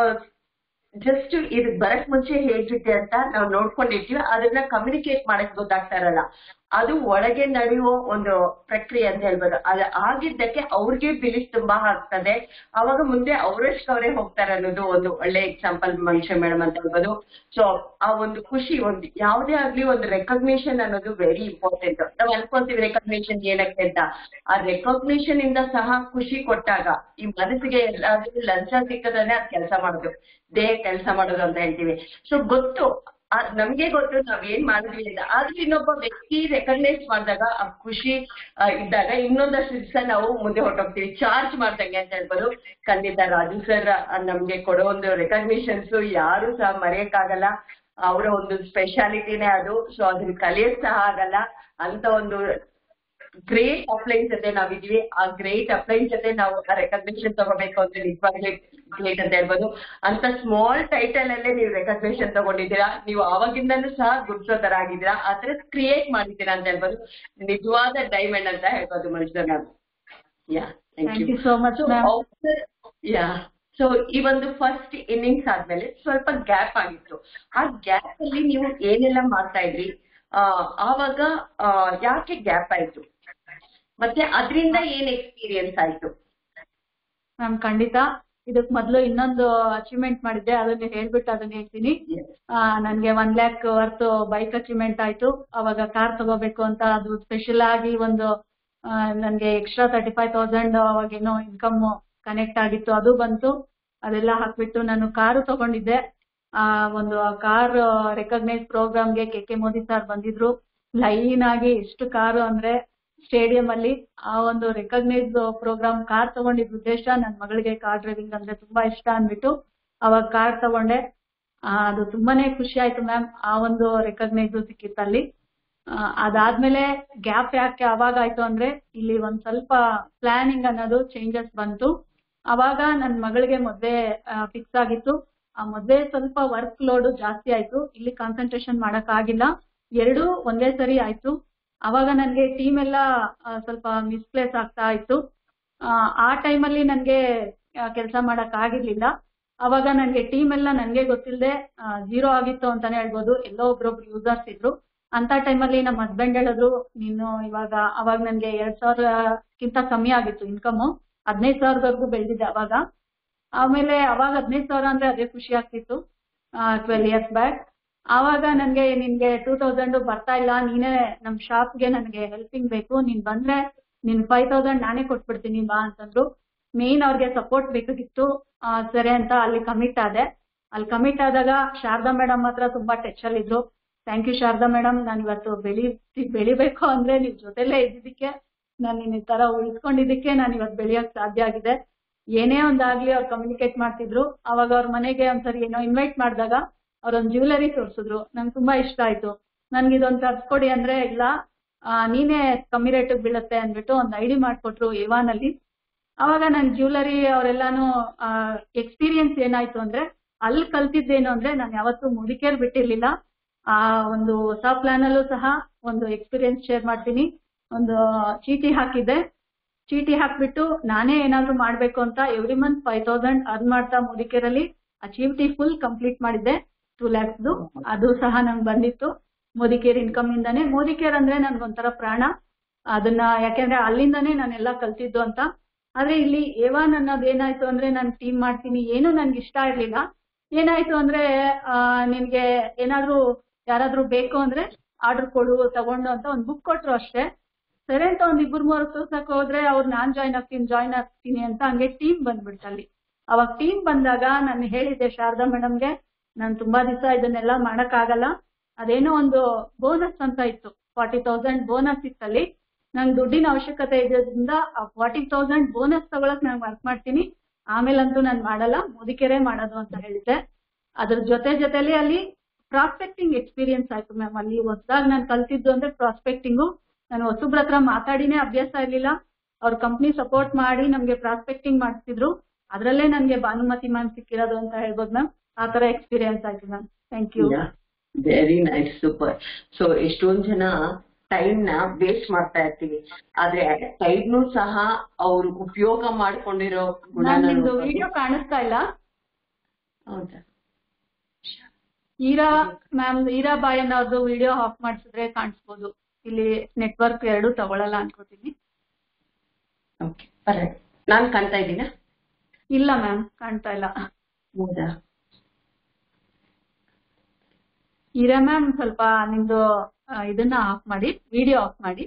ಜಸ್ಟ್ ಇದು ಬರಕ್ ಮುಂಚೆ ಹೇಗಿರುತ್ತೆ ಅಂತ ನಾವು ನೋಡ್ಕೊಂಡಿರ್ತೀವಿ, ಅದನ್ನ ಕಮ್ಯುನಿಕೇಟ್ ಮಾಡಕ್ ಗೊತ್ತಾಗ್ತಾ ಇರಲ್ಲ. ಅದು ಒಳಗೆ ನಡೆಯುವ ಒಂದು ಪ್ರಕ್ರಿಯೆ ಅಂತ ಹೇಳ್ಬೋದು. ಅದು ಆಗಿದ್ದಕ್ಕೆ ಅವ್ರಿಗೆ ಬಿಲೀಫ್ ತುಂಬಾ ಆಗ್ತದೆ. ಅವಾಗ ಮುಂದೆ ಅವರಷ್ಟು ಅವರೇ ಹೋಗ್ತಾರೆ ಅನ್ನೋದು ಒಂದು ಒಳ್ಳೆ ಎಕ್ಸಾಂಪಲ್ ಮನುಷ್ಯ ಮೇಡಮ್ ಅಂತ ಹೇಳ್ಬೋದು. ಸೊ ಆ ಒಂದು ಖುಷಿ, ಒಂದು ಯಾವುದೇ ಆಗ್ಲಿ ಒಂದು ರೆಕಗ್ನಿಷನ್ ಅನ್ನೋದು ವೆರಿ ಇಂಪಾರ್ಟೆಂಟ್. ನಾವು ಅನ್ಕೊಂತೀವಿ ರೆಕಗ್ನಿಷನ್ ಏನಕ್ಕೆ ಅಂತ. ಆ ರೆಕಗ್ನಿಷನ್ ಇಂದ ಸಹ ಖುಷಿ ಕೊಟ್ಟಾಗ ಈ ಮನಸ್ಸಿಗೆ ಎಲ್ಲಾದ್ರೂ ಲಂಚ ಸಿಕ್ಕದನ್ನೇ ಅದ್ ಕೆಲಸ ಮಾಡೋದು, ದೇಹ ಕೆಲಸ ಮಾಡೋದು ಅಂತ ಹೇಳ್ತೀವಿ. ಸೊ ಗೊತ್ತು, ನಮ್ಗೆ ಗೊತ್ತು ನಾವ್ ಏನ್ ಮಾಡಿದ್ವಿ ಅಂತ. ಆದ್ರೆ ಇನ್ನೊಬ್ಬ ವ್ಯಕ್ತಿ ರೆಕಗ್ನೈಸ್ ಮಾಡಿದಾಗ ಆ ಖುಷಿ ಇದ್ದಾಗ ಇನ್ನೊಂದಷ್ಟು ದಿವಸ ನಾವು ಮುಂದೆ ಹೊರಟೋಗ್ತೀವಿ, ಚಾರ್ಜ್ ಮಾಡ್ದಂಗೆ ಅಂತ ಹೇಳ್ಬೋದು. ಖಂಡಿತ ರಾಜು ಸರ್ ನಮ್ಗೆ ಕೊಡೋ ಒಂದು ರೆಕಗ್ನಿಷನ್ಸ್ ಯಾರು ಸಹ ಮರೆಯಕ್ಕಾಗಲ್ಲ. ಅವರ ಒಂದು ಸ್ಪೆಷಾಲಿಟಿನೇ ಅದು. ಸೊ ಅದನ್ನ ಕಲಿಯಕ್ ಸಹ ಆಗಲ್ಲ. ಅಂತ ಒಂದು ಗ್ರೇಟ್ ಅಪ್ಲೈನ್ ಜೊತೆ ನಾವಿದ್ವಿ. ಆ ಗ್ರೇಟ್ ಅಪ್ಲೈನ್ ಜೊತೆ ನಾವು ಆ ರೆಕಗ್ನಿಷನ್ ತಗೋಬೇಕು ಅಂದ್ರೆ ನಿಜವಾಗ್ಲೂ ಗ್ರೇಟ್ ಅಂತ ಹೇಳ್ಬೋದು. ಅಂತ ಸ್ಮಾಲ್ ಟೈಟಲ್ ಅಲ್ಲೇ ನೀವು ರೆಕಗ್ನಿಷನ್ ತಗೊಂಡಿದ್ದೀರಾ. ನೀವು ಆವಾಗಿಂದನೂ ಸಹ ಗುರ್ಸೋ ತರ ಆಗಿದ್ದೀರಾ, ಆ ತರ ಕ್ರಿಯೇಟ್ ಮಾಡಿದ್ದೀರಾ ಅಂತ ಹೇಳ್ಬೋದು. ನಿಜವಾದ ಡೈಮಂಡ್ ಅಂತ ಹೇಳ್ಬೋದು Manjula ma'am. Yeah thank you so much. Yeah so ಈ ಒಂದು ಫಸ್ಟ್ ಇನ್ನಿಂಗ್ಸ್ ಆದ್ಮೇಲೆ ಸ್ವಲ್ಪ ಗ್ಯಾಪ್ ಆಗಿತ್ತು. ಆ ಗ್ಯಾಪ್ ಅಲ್ಲಿ ನೀವು ಏನೆಲ್ಲ ಮಾಡ್ತಾ ಇದ್ರಿ, ಆವಾಗ ಯಾಕೆ ಗ್ಯಾಪ್ ಆಯ್ತು, ಮತ್ತೆ ಅದರಿಂದ ಏನ್ ಎಕ್ಸ್ಪೀರಿಯನ್ಸ್ ಆಯ್ತು? ಮ್ಯಾಮ್ ಖಂಡಿತ ಇದಕ್ ಮೊದ್ಲು ಇನ್ನೊಂದು ಅಚೀವ್ಮೆಂಟ್ ಮಾಡಿದ್ದೆ, ಅದನ್ನ ಹೇಳ್ಬಿಟ್ಟು ಅದನ್ನ ಹೇಳ್ತೀನಿ. ನನ್ಗೆ one lakh worth bike achievement ಆಯ್ತು. ಅವಾಗ ಕಾರ್ ತಗೋಬೇಕು ಅಂತ ಅದು ಸ್ಪೆಷಲ್ ಆಗಿ ಒಂದು ನನ್ಗೆ ಎಕ್ಸ್ಟ್ರಾ ತರ್ಟಿ ಫೈವ್ ತೌಸಂಡ್ ಅವಾಗೇನೋ ಇನ್ಕಮ್ ಕನೆಕ್ಟ್ ಆಗಿತ್ತು, ಅದು ಬಂತು. ಅದೆಲ್ಲ ಹಾಕ್ಬಿಟ್ಟು ನಾನು ಕಾರು ತಗೊಂಡಿದ್ದೆ. ಆ ಒಂದು ಕಾರ್ ರೆಕಗ್ನೈಸ್ ಪ್ರೋಗ್ರಾಮ್ಗೆ ಕೆ ಕೆ ಮೋದಿ ಸರ್ ಬಂದಿದ್ರು. ಲೈನ್ ಆಗಿ ಎಷ್ಟು ಕಾರು ಅಂದ್ರೆ ಸ್ಟೇಡಿಯಂ ಅಲ್ಲಿ ಆ ಒಂದು ರೆಕಗ್ನೈಸ್ ಪ್ರೋಗ್ರಾಮ್ ಕಾರ್ ತಗೊಂಡಿದ್ದ ಉದ್ದೇಶ ನನ್ನ ಮಗಳಿಗೆ ಕಾರ್ ಡ್ರೈವಿಂಗ್ ಅಂದ್ರೆ ತುಂಬಾ ಇಷ್ಟ ಅಂದ್ಬಿಟ್ಟು ಅವಾಗ ಕಾರ್ ತಗೊಂಡೆ. ಅದು ತುಂಬಾನೇ ಖುಷಿ ಆಯ್ತು ಮ್ಯಾಮ್. ಆ ಒಂದು ರೆಕಗ್ನೈಸ್ ಸಿಕ್ಕಿತ್ತಲ್ಲಿ. ಅದಾದ್ಮೇಲೆ ಗ್ಯಾಪ್ ಯಾಕೆ ಅವಾಗ ಆಯ್ತು ಅಂದ್ರೆ ಇಲ್ಲಿ ಒಂದ್ ಸ್ವಲ್ಪ ಪ್ಲಾನಿಂಗ್ ಅನ್ನೋದು ಚೇಂಜಸ್ ಬಂತು. ಅವಾಗ ನನ್ನ ಮಗಳಿಗೆ ಮದ್ವೆ ಫಿಕ್ಸ್ ಆಗಿತ್ತು. ಆ ಮದ್ವೆ ಸ್ವಲ್ಪ ವರ್ಕ್ ಲೋಡ್ ಜಾಸ್ತಿ ಆಯ್ತು. ಇಲ್ಲಿ ಕಾನ್ಸಂಟ್ರೇಷನ್ ಮಾಡಕ್ ಆಗಿಲ್ಲ. ಎರಡು ಒಂದೇ ಸರಿ ಆಯ್ತು. ಅವಾಗ ನನ್ಗೆ ಟೀಮ್ ಎಲ್ಲ ಸ್ವಲ್ಪ ಮಿಸ್ಪ್ಲೇಸ್ ಆಗ್ತಾ ಇತ್ತು. ಆ ಟೈಮಲ್ಲಿ ನನ್ಗೆ ಕೆಲಸ ಮಾಡಕ್ ಆಗಿರ್ಲಿಲ್ಲ. ಅವಾಗ ನನ್ಗೆ ಟೀಮ್ ಎಲ್ಲ ನನ್ಗೆ ಗೊತ್ತಿಲ್ಲದೆ ಜೀರೋ ಆಗಿತ್ತು ಅಂತಾನೆ ಹೇಳ್ಬೋದು. ಎಲ್ಲೋ ಒಬ್ರೊಬ್ರು ಯೂಸರ್ಸ್ ಇದ್ರು. ಅಂತ ಟೈಮಲ್ಲಿ ನಮ್ಮ ಹಸ್ಬೆಂಡ್ ಹೇಳಿದ್ರು, ನೀನು ಇವಾಗ ಅವಾಗ ನನ್ಗೆ ಎರಡ್ ಸಾವಿರಕ್ಕಿಂತ ಕಮ್ಮಿ ಆಗಿತ್ತು ಇನ್ಕಮ್. ಹದಿನೈದು ಸಾವಿರದವರೆಗೂ ಬೆಳೆದಿದ್ದೆ ಅವಾಗ. ಆಮೇಲೆ ಅವಾಗ ಹದಿನೈದು ಸಾವಿರ ಅಂದ್ರೆ ಅದೇ ಖುಷಿ ಆಗ್ತಿತ್ತು ಟ್ವೆಲ್ ಇಯರ್ಸ್ ಬ್ಯಾಕ್. ಆವಾಗ ನನ್ಗೆ ನಿನ್ಗೆ ಟೂ ತೌಸಂಡ್ ಬರ್ತಾ ಇಲ್ಲ, ನೀನೇ ನಮ್ ಶಾಪ್ಗೆ ನನಗೆ ಹೆಲ್ಪಿಂಗ್ ಬೇಕು, ನೀನ್ ಬಂದ್ರೆ ನಿನ್ ಫೈವ್ ತೌಸಂಡ್ ನಾನೇ ಕೊಟ್ಬಿಡ್ತೀನಿ ಬಾ ಅಂತಂದ್ರು. ಮೇನ್ ಅವ್ರಿಗೆ ಸಪೋರ್ಟ್ ಬೇಕಾಗಿತ್ತು. ಸರಿ ಅಂತ ಅಲ್ಲಿ ಕಮಿಟ್ ಆದೆ. ಅಲ್ಲಿ ಕಮಿಟ್ ಆದಾಗ ಶಾರದಾ ಮೇಡಮ್ ಹತ್ರ ತುಂಬಾ ಟಚ್ ಅಲ್ಲಿ ಇದ್ರು. ಥ್ಯಾಂಕ್ ಯು ಶಾರದಾ ಮೇಡಮ್, ನಾನು ಇವತ್ತು ಬೆಳಿ ಬೆಳಿಬೇಕು ಅಂದ್ರೆ ನಿಮ್ ಜೊತೆಲೇ ಇದ್ದಿದ್ದಕ್ಕೆ, ನಾನು ನಿನ್ನ ಈ ತರ ಉಳಿಸ್ಕೊಂಡಿದ್ದಕ್ಕೆ ನಾನು ಇವತ್ತು ಬೆಳೆಯಕ್ ಸಾಧ್ಯ ಆಗಿದೆ. ಏನೇ ಒಂದಾಗ್ಲಿ ಅವ್ರು ಕಮ್ಯುನಿಕೇಟ್ ಮಾಡ್ತಿದ್ರು. ಅವಾಗ ಅವ್ರ ಮನೆಗೆ ಒಂದ್ಸರಿ ಏನೋ ಇನ್ವೈಟ್ ಮಾಡಿದಾಗ ಅವ್ರೊಂದ್ ಜ್ಯುವೆಲರಿ ತೋರಿಸಿದ್ರು. ನಂಗೆ ತುಂಬಾ ಇಷ್ಟ ಆಯ್ತು. ನನ್ಗೆ ಇದೊಂದು ತರ್ಸ್ಕೊಡಿ ಅಂದ್ರೆ ಇಲ್ಲ ನೀನೇ ಕಮ್ಮಿ ರೇಟಿಗೆ ಬೀಳುತ್ತೆ ಅಂದ್ಬಿಟ್ಟು ಒಂದು ಐಡಿ ಮಾಡ್ಕೊಟ್ರು ಏವಾನ್ ಅಲ್ಲಿ. ಅವಾಗ ನನ್ ಜ್ಯುವೆಲರಿ ಅವರೆಲ್ಲಾನು ಎಕ್ಸ್ಪೀರಿಯನ್ಸ್ ಏನಾಯ್ತು ಅಂದ್ರೆ ಅಲ್ಲಿ ಕಲ್ತಿದ್ದೇನು ಅಂದ್ರೆ ನಾನು ಯಾವತ್ತೂ ಮುಡಿಕೇರ್ ಬಿಟ್ಟಿರ್ಲಿಲ್ಲ. ಆ ಒಂದು ಹೊಸ ಪ್ಲಾನ್ ಅಲ್ಲೂ ಸಹ ಒಂದು ಎಕ್ಸ್ಪೀರಿಯನ್ಸ್ ಶೇರ್ ಮಾಡ್ತೀನಿ. ಒಂದು ಚೀಟಿ ಹಾಕಿದ್ದೆ. ಚೀಟಿ ಹಾಕ್ಬಿಟ್ಟು ನಾನೇ ಏನಾದ್ರು ಮಾಡ್ಬೇಕು ಅಂತ every month five thousand earn ಮಾಡ್ತಾ ಮುಡಿಕೇರಲ್ಲಿ ಆ ಚೀಟಿ ಫುಲ್ ಕಂಪ್ಲೀಟ್ ಮಾಡಿದ್ದೆ. ಟೂ ಲ್ಯಾಕ್ಸ್ದು ಅದು ಸಹ ನಂಗೆ ಬಂದಿತ್ತು ಮೋದಿಕೇರ್ ಇನ್ಕಮ್ ಇಂದಾನೆ. ಮೋದಿಕೇರ್ ಅಂದ್ರೆ ನನ್ಗೊಂಥರ ಪ್ರಾಣ. ಅದನ್ನ ಯಾಕೆಂದ್ರೆ ಅಲ್ಲಿಂದಾನೇ ನಾನೆಲ್ಲ ಕಲ್ತಿದ್ದು ಅಂತ. ಆದ್ರೆ ಇಲ್ಲಿ ಏವಾನ್ ಅನ್ನೋದು ಏನಾಯ್ತು ಅಂದ್ರೆ ನಾನು ಟೀಮ್ ಮಾಡ್ತೀನಿ ಏನು ನನ್ಗೆ ಇಷ್ಟ ಇರ್ಲಿಲ್ಲ. ಏನಾಯ್ತು ಅಂದ್ರೆ ಆ ನಿನ್ಗೆ ಏನಾದ್ರು ಯಾರಾದ್ರೂ ಬೇಕು ಅಂದ್ರೆ ಆರ್ಡರ್ ಕೊಡು ತಗೊಂಡು ಅಂತ ಒಂದ್ ಬುಕ್ ಕೊಟ್ರು ಅಷ್ಟೇ. ಸರಿ ಅಂತ ಒಂದ್ ಇಬ್ಬರು ಮೂರು ತೋರ್ಸಕ್ ಹೋದ್ರೆ ಅವ್ರು ನಾನ್ ಜಾಯ್ನ್ ಆಗ್ತೀನಿ ಜಾಯ್ನ್ ಆಗ್ತೀನಿ ಅಂತ ಹಂಗೆ ಟೀಮ್ ಬಂದ್ಬಿಡ್ತು ಅಲ್ಲಿ. ಅವಾಗ ಟೀಮ್ ಬಂದಾಗ ನಾನು ಹೇಳಿದ್ದೆ ಶಾರದಾ ಮೇಡಮ್ಗೆ, ನಾನು ತುಂಬಾ ದಿವಸ ಇದನ್ನೆಲ್ಲ ಮಾಡಕ್ ಆಗಲ್ಲ, ಅದೇನೋ ಒಂದು ಬೋನಸ್ ಅಂತ ಇತ್ತು, ಫಾರ್ಟಿ ತೌಸಂಡ್ ಬೋನಸ್ ಇತ್ತಲ್ಲಿ. ನಂಗೆ ದುಡ್ಡಿನ ಅವಶ್ಯಕತೆ ಇರೋದ್ರಿಂದ ಆ ಫಾರ್ಟಿ ತೌಸಂಡ್ ಬೋನಸ್ ತಗೊಳಕ್ ನಾನು ವರ್ಕ್ ಮಾಡ್ತೀನಿ, ಆಮೇಲಂತೂ ನಾನು ಮಾಡಲ್ಲ, ಮುದಿಕೆರೆ ಮಾಡೋದು ಅಂತ ಹೇಳಿದ್ದೆ. ಅದ್ರ ಜೊತೆ ಜೊತೆಲಿ ಅಲ್ಲಿ ಪ್ರಾಸ್ಪೆಕ್ಟಿಂಗ್ ಎಕ್ಸ್ಪೀರಿಯನ್ಸ್ ಆಯ್ತು ಮ್ಯಾಮ್. ಅಲ್ಲಿ ಹೊಸದಾಗಿ ನಾನು ಕಲ್ತಿದ್ದು ಅಂದ್ರೆ ಪ್ರಾಸ್ಪೆಕ್ಟಿಂಗು. ನಾನು ಹೊಸಬ್ರ ಹತ್ರ ಮಾತಾಡಿನೇ ಅಭ್ಯಾಸ ಇರ್ಲಿಲ್ಲ. ಅವ್ರ ಕಂಪ್ನಿ ಸಪೋರ್ಟ್ ಮಾಡಿ ನಮ್ಗೆ ಪ್ರಾಸ್ಪೆಕ್ಟಿಂಗ್ ಮಾಡ್ತಿದ್ರು. ಅದ್ರಲ್ಲೇ ನನ್ಗೆ ಭಾನುಮತಿ ಮ್ಯಾಮ್ ಸಿಕ್ಕಿರೋದು ಅಂತ ಹೇಳ್ಬೋದು ಮ್ಯಾಮ್. ಆ ತರ ಎಕ್ಸ್ಪೀರಿಯನ್ಸ್ ಆಯ್ತು ma'am. Thank you. Very nice, super. So ಎಷ್ಟೊಂದ್ ಜನ ಟೈಮ್ ನ ವೇಸ್ಟ್ ಮಾಡ್ತಾ ಇರ್ತೀವಿ, ಆದ್ರೆ ಟೈಮ್ನು ಸಹ ಅವ್ರು ಉಪಯೋಗ ಮಾಡ್ಕೊಂಡಿರೋ ಗುಣ. ನಿಮ್ದು ವಿಡಿಯೋ ಕಾಣಿಸ್ತಾ ಇಲ್ಲ? ಹೌದಾ? ಈರಾ ಮ್ಯಾಮ್, ಈರಾ ಬಾಯ್ ಅನ್ನೋದು ವಿಡಿಯೋ ಆಫ್ ಮಾಡಿಸಿದ್ರೆ ಕಾಣಿಸ್ಬೋದು. ಇಲ್ಲಿ ನೆಟ್ವರ್ಕ್ ಎರಡು ತಗೊಳಲ್ಲ ಅನ್ಕೋತೀನಿ. ಓಕೆ, ಪರವಾಗಿಲ್ಲ. ನಾನ್ ಕಾಣ್ತಾ ಇದ್ದೀನಾ? ಇಲ್ಲ ಮ್ಯಾಮ್, ಕಾಣ್ತಾ ಇಲ್ಲ. ಹೌದಾ? ಈರಾ ಮ್ಯಾಮ್, ಸ್ವಲ್ಪ ನಿಮ್ದು ಇದನ್ನ ಆಫ್ ಮಾಡಿ, ವಿಡಿಯೋ ಆಫ್ ಮಾಡಿ.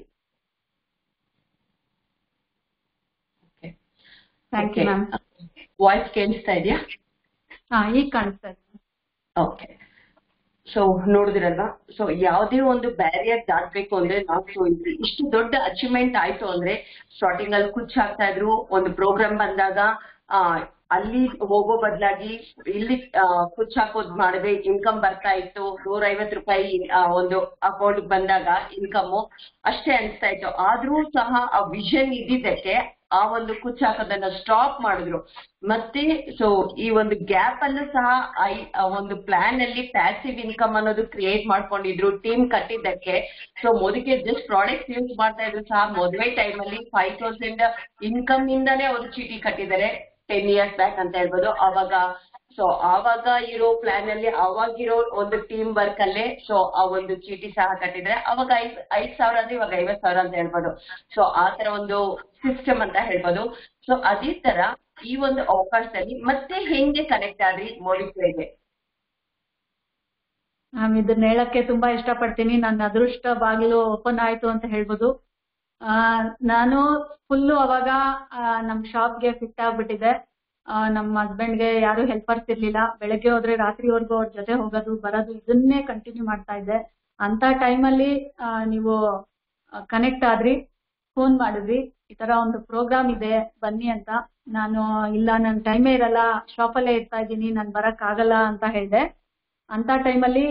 Thank you ma'am. ವಾಯ್ಸ್ ಕೇಳಿಸ್ತಾ ಇದೆಯಾ? ಹಾ, ಈಗ ಕಾಣಿಸ್ತಾ ಇದೆ. ಓಕೆ. ಸೊ ನೋಡಿದ್ರಲ್ವಾ, ಸೊ ಯಾವುದೇ ಒಂದು ಬ್ಯಾರಿಯರ್ ದಾಟ್ಬೇಕು ಅಂದ್ರೆ ನಾವು ಇಷ್ಟು ದೊಡ್ಡ ಅಚೀವ್ಮೆಂಟ್ ಆಯ್ತು ಅಂದ್ರೆ ಸ್ಟಾರ್ಟಿಂಗ್ ಅಲ್ಲಿ ಕುಚ್ ಹಾಕ್ತಾ ಇದ್ರು. ಒಂದು ಪ್ರೋಗ್ರಾಮ್ ಬಂದಾಗ ಆ ಅಲ್ಲಿ ಹೋಗೋ ಬದಲಾಗಿ ಇಲ್ಲಿ ಕುಚ್ ಹಾಕೋದ್ ಮಾಡಿದ್ರೆ ಇನ್ಕಮ್ ಬರ್ತಾ ಇತ್ತು. ನೂರ ಐವತ್ತು ರೂಪಾಯಿ ಒಂದು ಅಕೌಂಟ್ ಬಂದಾಗ ಇನ್ಕಮ್ ಅಷ್ಟೇ ಅನ್ಸ್ತಾ ಇತ್ತು. ಆದ್ರೂ ಸಹ ಆ ವಿಷನ್ ಇದ್ದಿದ್ದಕ್ಕೆ ಆ ಒಂದು ಕುಚ್ ಹಾಕೋದನ್ನ ಸ್ಟಾಪ್ ಮಾಡಿದ್ರು. ಮತ್ತೆ ಸೊ ಈ ಒಂದು ಗ್ಯಾಪ್ ಅಲ್ಲೂ ಸಹ ಐ ಒಂದು ಪ್ಲಾನ್ ಅಲ್ಲಿ ಪ್ಯಾಸಿವ್ ಇನ್ಕಮ್ ಅನ್ನೋದು ಕ್ರಿಯೇಟ್ ಮಾಡ್ಕೊಂಡಿದ್ರು ಟೀಮ್ ಕಟ್ಟಿದ್ದಕ್ಕೆ. ಸೊ ಮೊದಲಿಗೆ ಜಸ್ಟ್ ಪ್ರಾಡಕ್ಟ್ ಯೂಸ್ ಮಾಡ್ತಾ ಇದ್ರು ಸಹ ಮದುವೆ ಟೈಮ್ ಅಲ್ಲಿ ಫೈವ್ ತೌಸಂಡ್ ಇನ್ಕಮ್ ಇಂದಾನೇ ಅವರು ಚೀಟಿ ಕಟ್ಟಿದ್ದಾರೆ ಟೆನ್ ಇಯರ್ಸ್ ಬ್ಯಾಕ್ ಅಂತ ಹೇಳ್ಬೋದು. ಅವಾಗ ಸೊ ಆವಾಗ ಇರೋ ಪ್ಲಾನ್ ಅಲ್ಲಿ ಅವಾಗಿರೋ ಒಂದು ಟೀಮ್ ವರ್ಕ್ ಅಲ್ಲೇ ಸೊ ಆ ಒಂದು ಚೀಟಿ ಸಹ ಕಟ್ಟಿದ್ರೆ ಅವಾಗ ಐದ್ ಐದ್ ಸಾವಿರ ಅಂದ್ರೆ ಇವಾಗ ಐವತ್ ಸಾವಿರ ಅಂತ ಹೇಳ್ಬೋದು. ಸೊ ಆ ತರ ಒಂದು ಸಿಸ್ಟಮ್ ಅಂತ ಹೇಳ್ಬೋದು. ಸೊ ಅದೇ ತರ ಈ ಒಂದು ಅವಕಾಶದಲ್ಲಿ ಮತ್ತೆ ಹೆಂಗೆ ಕನೆಕ್ಟ್ ಆದ್ರಿ ಮೋಡಿಕೇರ್ಗೆ? ಮ್ಯಾಮ್, ಇದನ್ನ ಹೇಳಕ್ಕೆ ತುಂಬಾ ಇಷ್ಟಪಡ್ತೀನಿ. ನನ್ನ ಅದೃಷ್ಟ ಬಾಗಿಲು ಓಪನ್ ಆಯ್ತು ಅಂತ ಹೇಳ್ಬೋದು. ಆ ನಾನು ಫುಲ್ಲು ಅವಾಗ ನಮ್ ಶಾಪ್ಗೆ ಫಿಟ್ ಆಗ್ಬಿಟ್ಟಿದೆ. ನಮ್ಮ ಹಸ್ಬೆಂಡ್ಗೆ ಯಾರು ಹೆಲ್ಪರ್ಸ್ ಇರ್ಲಿಲ್ಲ. ಬೆಳಗ್ಗೆ ಹೋದ್ರೆ ರಾತ್ರಿವರೆಗೂ ಅವ್ರ ಜೊತೆ ಹೋಗೋದು ಬರೋದು ಇದನ್ನೇ ಕಂಟಿನ್ಯೂ ಮಾಡ್ತಾ ಇದ್ದೆ. ಅಂತ ಟೈಮಲ್ಲಿ ನೀವು ಕನೆಕ್ಟ್ ಆದ್ರಿ, ಫೋನ್ ಮಾಡಿದ್ರಿ, ಈ ತರ ಒಂದು ಪ್ರೋಗ್ರಾಮ್ ಇದೆ ಬನ್ನಿ ಅಂತ. ನಾನು ಇಲ್ಲ ನನ್ ಟೈಮೇ ಇರಲ್ಲ, ಶಾಪಲ್ಲೇ ಇರ್ತಾ ಇದ್ದೀನಿ, ನಾನು ಬರಕ್ ಆಗಲ್ಲ ಅಂತ ಹೇಳಿದೆ. ಅಂತ ಟೈಮಲ್ಲಿ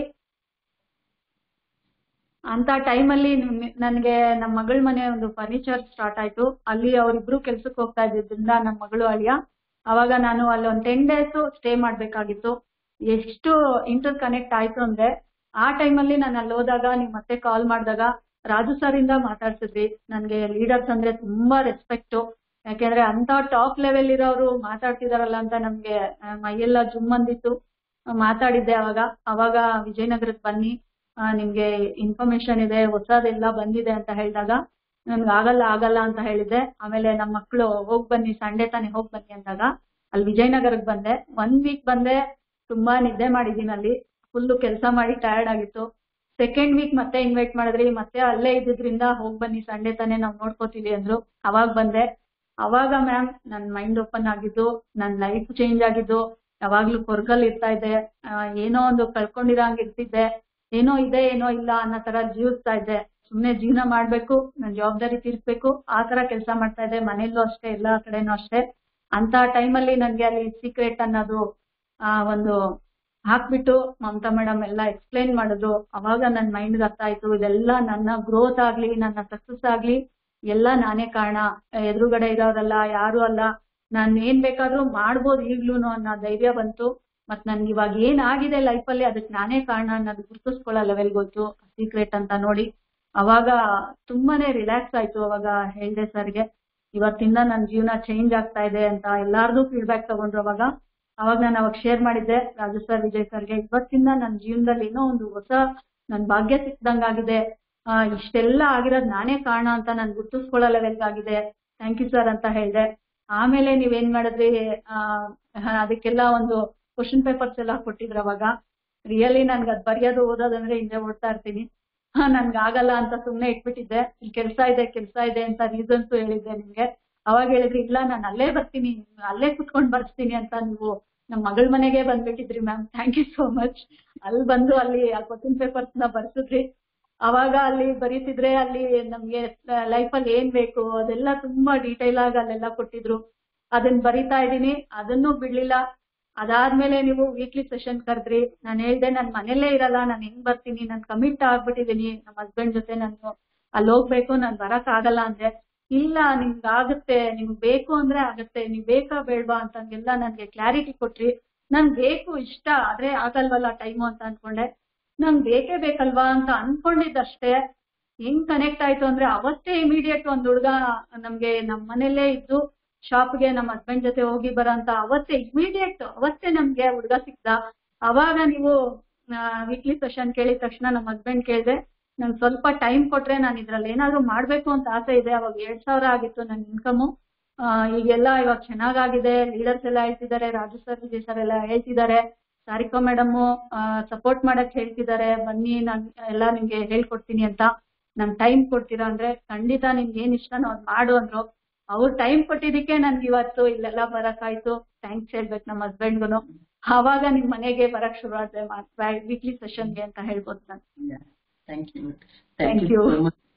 ಅಂತ ಟೈಮಲ್ಲಿ ನನ್ಗೆ ನಮ್ಮ ಮಗಳ ಮನೆ ಒಂದು ಫರ್ನಿಚರ್ ಸ್ಟಾರ್ಟ್ ಆಯ್ತು. ಅಲ್ಲಿ ಅವರಿಬ್ರು ಕೆಲ್ಸಕ್ಕೆ ಹೋಗ್ತಾ ಇದ್ದಿದ್ರಿಂದ ನಮ್ಮ ಮಗಳು ಅಳಿಯ, ಅವಾಗ ನಾನು ಅಲ್ಲಿ ಒಂದು ಟೆನ್ ಡೇಸ್ ಸ್ಟೇ ಮಾಡ್ಬೇಕಾಗಿತ್ತು. ಎಷ್ಟು ಇಂಟರ್ ಕನೆಕ್ಟ್ ಆಯ್ತು ಅಂದ್ರೆ ಆ ಟೈಮಲ್ಲಿ ನಾನು ಅಲ್ಲಿ ಹೋದಾಗ ನೀವು ಮತ್ತೆ ಕಾಲ್ ಮಾಡಿದಾಗ ರಾಜು ಸರ್ ಇಂದ ಮಾತಾಡ್ಸಿದ್ರಿ. ನನ್ಗೆ ಲೀಡರ್ಸ್ ಅಂದ್ರೆ ತುಂಬಾ ರೆಸ್ಪೆಕ್ಟು. ಯಾಕೆಂದ್ರೆ ಅಂತ ಟಾಪ್ ಲೆವೆಲ್ ಇರೋರು ಮಾತಾಡ್ತಿದಾರಲ್ಲ ಅಂತ ನಮ್ಗೆ ಮೈಯೆಲ್ಲ ಜುಮ್ ಅಂದಿತ್ತು. ಮಾತಾಡಿದ್ದೆ ಅವಾಗ ಅವಾಗ ವಿಜಯನಗರಕ್ಕೆ ಬನ್ನಿ, ನಿಮ್ಗೆ ಇನ್ಫಾರ್ಮೇಶನ್ ಇದೆ, ಹೊಸದೆಲ್ಲ ಬಂದಿದೆ ಅಂತ ಹೇಳಿದಾಗ ನನ್ಗೆ ಆಗಲ್ಲ ಆಗಲ್ಲ ಅಂತ ಹೇಳಿದ್ದೆ. ಆಮೇಲೆ ನಮ್ಮ ಮಕ್ಕಳು ಹೋಗ್ ಬನ್ನಿ, ಸಂಡೇ ತಾನೇ ಹೋಗ್ ಬನ್ನಿ ಅಂದಾಗ ಅಲ್ಲಿ ವಿಜಯನಗರಕ್ಕೆ ಬಂದೆ. ಒನ್ ವೀಕ್ ಬಂದೆ, ತುಂಬಾ ನಿದ್ದೆ ಮಾಡಿದೀನಿ ಅಲ್ಲಿ, ಫುಲ್ಲು ಕೆಲಸ ಮಾಡಿ ಟಯರ್ಡ್ ಆಗಿತ್ತು. ಸೆಕೆಂಡ್ ವೀಕ್ ಮತ್ತೆ ಇನ್ವೈಟ್ ಮಾಡಿದ್ರಿ, ಮತ್ತೆ ಅಲ್ಲೇ ಇದ್ದಿದ್ರಿಂದ ಹೋಗ್ ಬನ್ನಿ ಸಂಡೇ ತಾನೇ ನಾವು ನೋಡ್ಕೋತೀವಿ ಅಂದ್ರು. ಅವಾಗ ಬಂದೆ. ಅವಾಗ ಮ್ಯಾಮ್ ನನ್ ಮೈಂಡ್ ಓಪನ್ ಆಗಿದ್ದು, ನನ್ ಲೈಫ್ ಚೇಂಜ್ ಆಗಿದ್ದು. ಯಾವಾಗ್ಲೂ ಕೊರ್ಗಲ್ ಇರ್ತಾ ಇದ್ದೆ, ಏನೋ ಒಂದು ಕಳ್ಕೊಂಡಿರಂಗ್ ಇರ್ತಿದ್ದೆ, ಏನೋ ಇದೆ ಏನೋ ಇಲ್ಲ ಅನ್ನೋ ತರ ಜೀವಿಸ್ತಾ ಇದ್ದೆ. ಸುಮ್ನೆ ಜೀವನ ಮಾಡ್ಬೇಕು, ನನ್ ಜವಾಬ್ದಾರಿ ತೀರ್ಸ್ಬೇಕು, ಆ ತರ ಕೆಲಸ ಮಾಡ್ತಾ ಇದ್ದೆ. ಮನೇಲೂ ಅಷ್ಟೇ, ಎಲ್ಲಾ ಕಡೆನೂ ಅಷ್ಟೇ. ಅಂತ ಟೈಮಲ್ಲಿ ನನ್ಗೆ ಅಲ್ಲಿ ಸೀಕ್ರೆಟ್ ಅನ್ನೋದು ಆ ಒಂದು ಹಾಕ್ಬಿಟ್ಟು ಮಮತಾ ಮೇಡಮ್ ಎಲ್ಲ ಎಕ್ಸ್ಪ್ಲೈನ್ ಮಾಡಿದ್ರು. ಅವಾಗ ನನ್ ಮೈಂಡ್ ಅರ್ಥ ಆಯ್ತು, ಇದೆಲ್ಲ ನನ್ನ ಗ್ರೋತ್ ಆಗ್ಲಿ, ನನ್ನ ಸಕ್ಸಸ್ ಆಗ್ಲಿ ಎಲ್ಲ ನಾನೇ ಕಾರಣ, ಎದುರುಗಡೆ ಇರೋರಲ್ಲ, ಯಾರು ಅಲ್ಲ, ನಾನ್ ಏನ್ ಬೇಕಾದ್ರೂ ಮಾಡ್ಬೋದು ಈಗ್ಲೂನು ಅನ್ನೋ ಧೈರ್ಯ ಬಂತು. ಮತ್ ನನ್ಗೆ ಇವಾಗ ಏನ್ ಆಗಿದೆ ಲೈಫಲ್ಲಿ ಅದಕ್ಕೆ ನಾನೇ ಕಾರಣ ಅನ್ನೋದು ಗುರ್ತಿಸ್ಕೊಳ್ಳೋ ಲೆವೆಲ್ ಗೊತ್ತು ಸೀಕ್ರೆಟ್ ಅಂತ ನೋಡಿ. ಅವಾಗ ತುಂಬಾನೇ ರಿಲ್ಯಾಕ್ಸ್ ಆಯ್ತು. ಅವಾಗ ಹೇಳ್ದೆ ಸರ್ಗೆ, ಇವತ್ತಿಂದ ನನ್ನ ಜೀವನ ಚೇಂಜ್ ಆಗ್ತಾ ಇದೆ ಅಂತ ಎಲ್ಲಾರ್ದು ಫೀಡ್ಬ್ಯಾಕ್ ತಗೊಂಡ್ರು. ಅವಾಗ ಅವಾಗ ನಾನು ಅವಾಗ ಶೇರ್ ಮಾಡಿದ್ದೆ ರಾಜು ಸರ್, ವಿಜಯ್ ಸರ್ಗೆ, ಇವತ್ತಿಂದ ನನ್ನ ಜೀವನದಲ್ಲಿ ಏನೋ ಒಂದು ಹೊಸ ನನ್ ಭಾಗ್ಯ ಸಿಕ್ದಂಗಾಗಿದೆ, ಆ ಇಷ್ಟೆಲ್ಲ ಆಗಿರೋದು ನಾನೇ ಕಾರಣ ಅಂತ ನಾನು ಗುರ್ತಿಸ್ಕೊಳ್ಳೋ ಲೆವೆಲ್ಗಾಗಿದೆ, ಥ್ಯಾಂಕ್ ಯು ಸರ್ ಅಂತ ಹೇಳ್ದೆ. ಆಮೇಲೆ ನೀವೇನ್ ಮಾಡಿದ್ರಿ, ಆ ಅದಕ್ಕೆಲ್ಲ ಒಂದು ಕ್ವಶನ್ ಪೇಪರ್ಸ್ ಎಲ್ಲ ಕೊಟ್ಟಿದ್ರು. ಅವಾಗ ರಿಯಲಿ ನನ್ಗೆ ಅದ್ ಬರೆಯೋದು ಓದೋದಂದ್ರೆ ಹಿಂದೆ ಓಡ್ತಾ ಇರ್ತೀನಿ. ಹಾ ನನ್ಗೆ ಆಗಲ್ಲ ಅಂತ ಸುಮ್ನೆ ಇಟ್ಬಿಟ್ಟಿದ್ದೆ. ಇಲ್ಲಿ ಕೆಲ್ಸ ಇದೆ ಕೆಲ್ಸ ಇದೆ ಅಂತ ರೀಸನ್ಸ್ ಹೇಳಿದ್ದೆ ನಿಮ್ಗೆ. ಅವಾಗ ಹೇಳಿದ್ರಿ ಇಲ್ಲ ನಾನು ಅಲ್ಲೇ ಬರ್ತೀನಿ, ಅಲ್ಲೇ ಕುತ್ಕೊಂಡ್ ಬರ್ಸ್ತೀನಿ ಅಂತ. ನೀವು ನಮ್ಮ ಮಗಳ ಮನೆಗೆ ಬಂದ್ಬಿಟ್ಟಿದ್ರಿ ma'am, thank you so much. ಅಲ್ಲಿ ಬಂದು ಅಲ್ಲಿ ಆ ಕ್ವಶನ್ ಪೇಪರ್ಸ್ ನ ಬರ್ಸಿದ್ರಿ. ಅವಾಗ ಅಲ್ಲಿ ಬರೀತಿದ್ರೆ ಅಲ್ಲಿ ನಮ್ಗೆ ಲೈಫಲ್ಲಿ ಏನ್ ಬೇಕು ಅದೆಲ್ಲ ತುಂಬಾ ಡೀಟೇಲ್ ಆಗಿ ಅಲ್ಲೆಲ್ಲ ಕೊಟ್ಟಿದ್ರು. ಅದನ್ನ ಬರೀತಾ ಇದ್ದೀನಿ, ಅದನ್ನೂ ಬಿಡ್ಲಿಲ್ಲ. ಅದಾದ್ಮೇಲೆ ನೀವು ವೀಕ್ಲಿ ಸೆಷನ್ ಕರೆದ್ರಿ. ನಾನು ಹೇಳ್ದೆ ನನ್ ಮನೇಲೇ ಇರಲ್ಲ, ನಾನು ಹೆಂಗ್ ಬರ್ತೀನಿ, ನಾನು ಕಮಿಟ್ ಆಗ್ಬಿಟ್ಟಿದೀನಿ ನಮ್ಮ ಹಸ್ಬೆಂಡ್ ಜೊತೆ, ನಾನು ಅಲ್ಲಿ ಹೋಗ್ಬೇಕು, ನಾನು ಬರಕ್ ಆಗಲ್ಲ ಅಂದೆ. ಇಲ್ಲ ನಿಮ್ಗೆ ಆಗುತ್ತೆ, ನಿಮ್ಗೆ ಬೇಕು ಅಂದ್ರೆ ಆಗತ್ತೆ, ನೀವ್ ಬೇಕಾ ಬೇಡ್ವಾ ಅಂತಂಗೆಲ್ಲ ನನ್ಗೆ ಕ್ಲಾರಿಟಿ ಕೊಟ್ರಿ. ನನ್ ಬೇಕು ಇಷ್ಟ ಆದ್ರೆ ಆಗಲ್ವಲ್ಲ ಟೈಮು ಅಂತ ಅನ್ಕೊಂಡೆ. ನನ್ ಬೇಕೇ ಬೇಕಲ್ವಾ ಅಂತ ಅನ್ಕೊಂಡಿದ್ದಷ್ಟೇ. ಹೆಂಗ್ ಕನೆಕ್ಟ್ ಆಯ್ತು ಅಂದ್ರೆ ಅವತ್ತೇ ಇಮಿಡಿಯೇಟ್ ಒಂದ್ ಹುಡ್ಗ ನಮ್ಗೆ ನಮ್ ಮನೇಲೇ ಇದ್ದು ಶಾಪ್ಗೆ ನಮ್ಮ ಹಸ್ಬೆಂಡ್ ಜೊತೆ ಹೋಗಿ ಬರಂತ ಅವತ್ತೇ ಇಮಿಡಿಯೇಟ್ ಅವತ್ತೇ ನಮ್ಗೆ ಹುಡ್ಗ ಸಿಕ್ದ. ಅವಾಗ ನೀವು ವೀಕ್ಲಿ ಸೆಷನ್ ಕೇಳಿದ ತಕ್ಷಣ ನಮ್ಮ ಹಸ್ಬೆಂಡ್ ಕೇಳಿದೆ, ನನ್ ಸ್ವಲ್ಪ ಟೈಮ್ ಕೊಟ್ರೆ ನಾನು ಇದ್ರಲ್ಲಿ ಏನಾದ್ರು ಮಾಡ್ಬೇಕು ಅಂತ ಆಸೆ ಇದೆ. ಅವಾಗ ಎರಡ್ ಸಾವಿರ ಆಗಿತ್ತು ನನ್ ಇನ್ಕಮು. ಈಗೆಲ್ಲ ಇವಾಗ ಚೆನ್ನಾಗಾಗಿದೆ, ಲೀಡರ್ಸ್ ಎಲ್ಲ ಹೇಳ್ತಿದ್ದಾರೆ, ರಾಜು ಸರ್ ವಿಜಯ್ ಸರ್ ಎಲ್ಲ ಹೇಳ್ತಿದ್ದಾರೆ, ಸಾರಿಕಾ ಮೇಡಮ್ ಸಪೋರ್ಟ್ ಮಾಡಕ್ ಹೇಳ್ತಿದ್ದಾರೆ, ಬನ್ನಿ ನಾನು ಎಲ್ಲ ನಿಮ್ಗೆ ಹೇಳ್ಕೊಡ್ತೀನಿ ಅಂತ. ನನ್ ಟೈಮ್ ಕೊಡ್ತೀರಾ ಅಂದ್ರೆ ಖಂಡಿತ ನಿಮ್ಗೆ ಏನ್ ಇಷ್ಟನೋ ಅದ್ ಮಾಡು ಅಂದ್ರು. ಅವ್ರು ಟೈಮ್ ಕೊಟ್ಟಿದ್ದಕ್ಕೆ ನನ್ಗೆ ಇವತ್ತು ಇಲ್ಲೆಲ್ಲ ಬರಕಾಯ್ತು. ಥ್ಯಾಂಕ್ಸ್ ಹೇಳ್ಬೇಕು ನಮ್ಮ ಹಸ್ಬೆಂಡ್ಗುನು. ಆವಾಗ ನಿಮ್ ಮನೆಗೆ ಬರಕ್ ಶುರು ಆದ್ರೆ ವೀಕ್ಲಿ ಸೆಷನ್ಗೆ ಅಂತ ಹೇಳ್ಬೋದು ನಾನು. Thank you thank you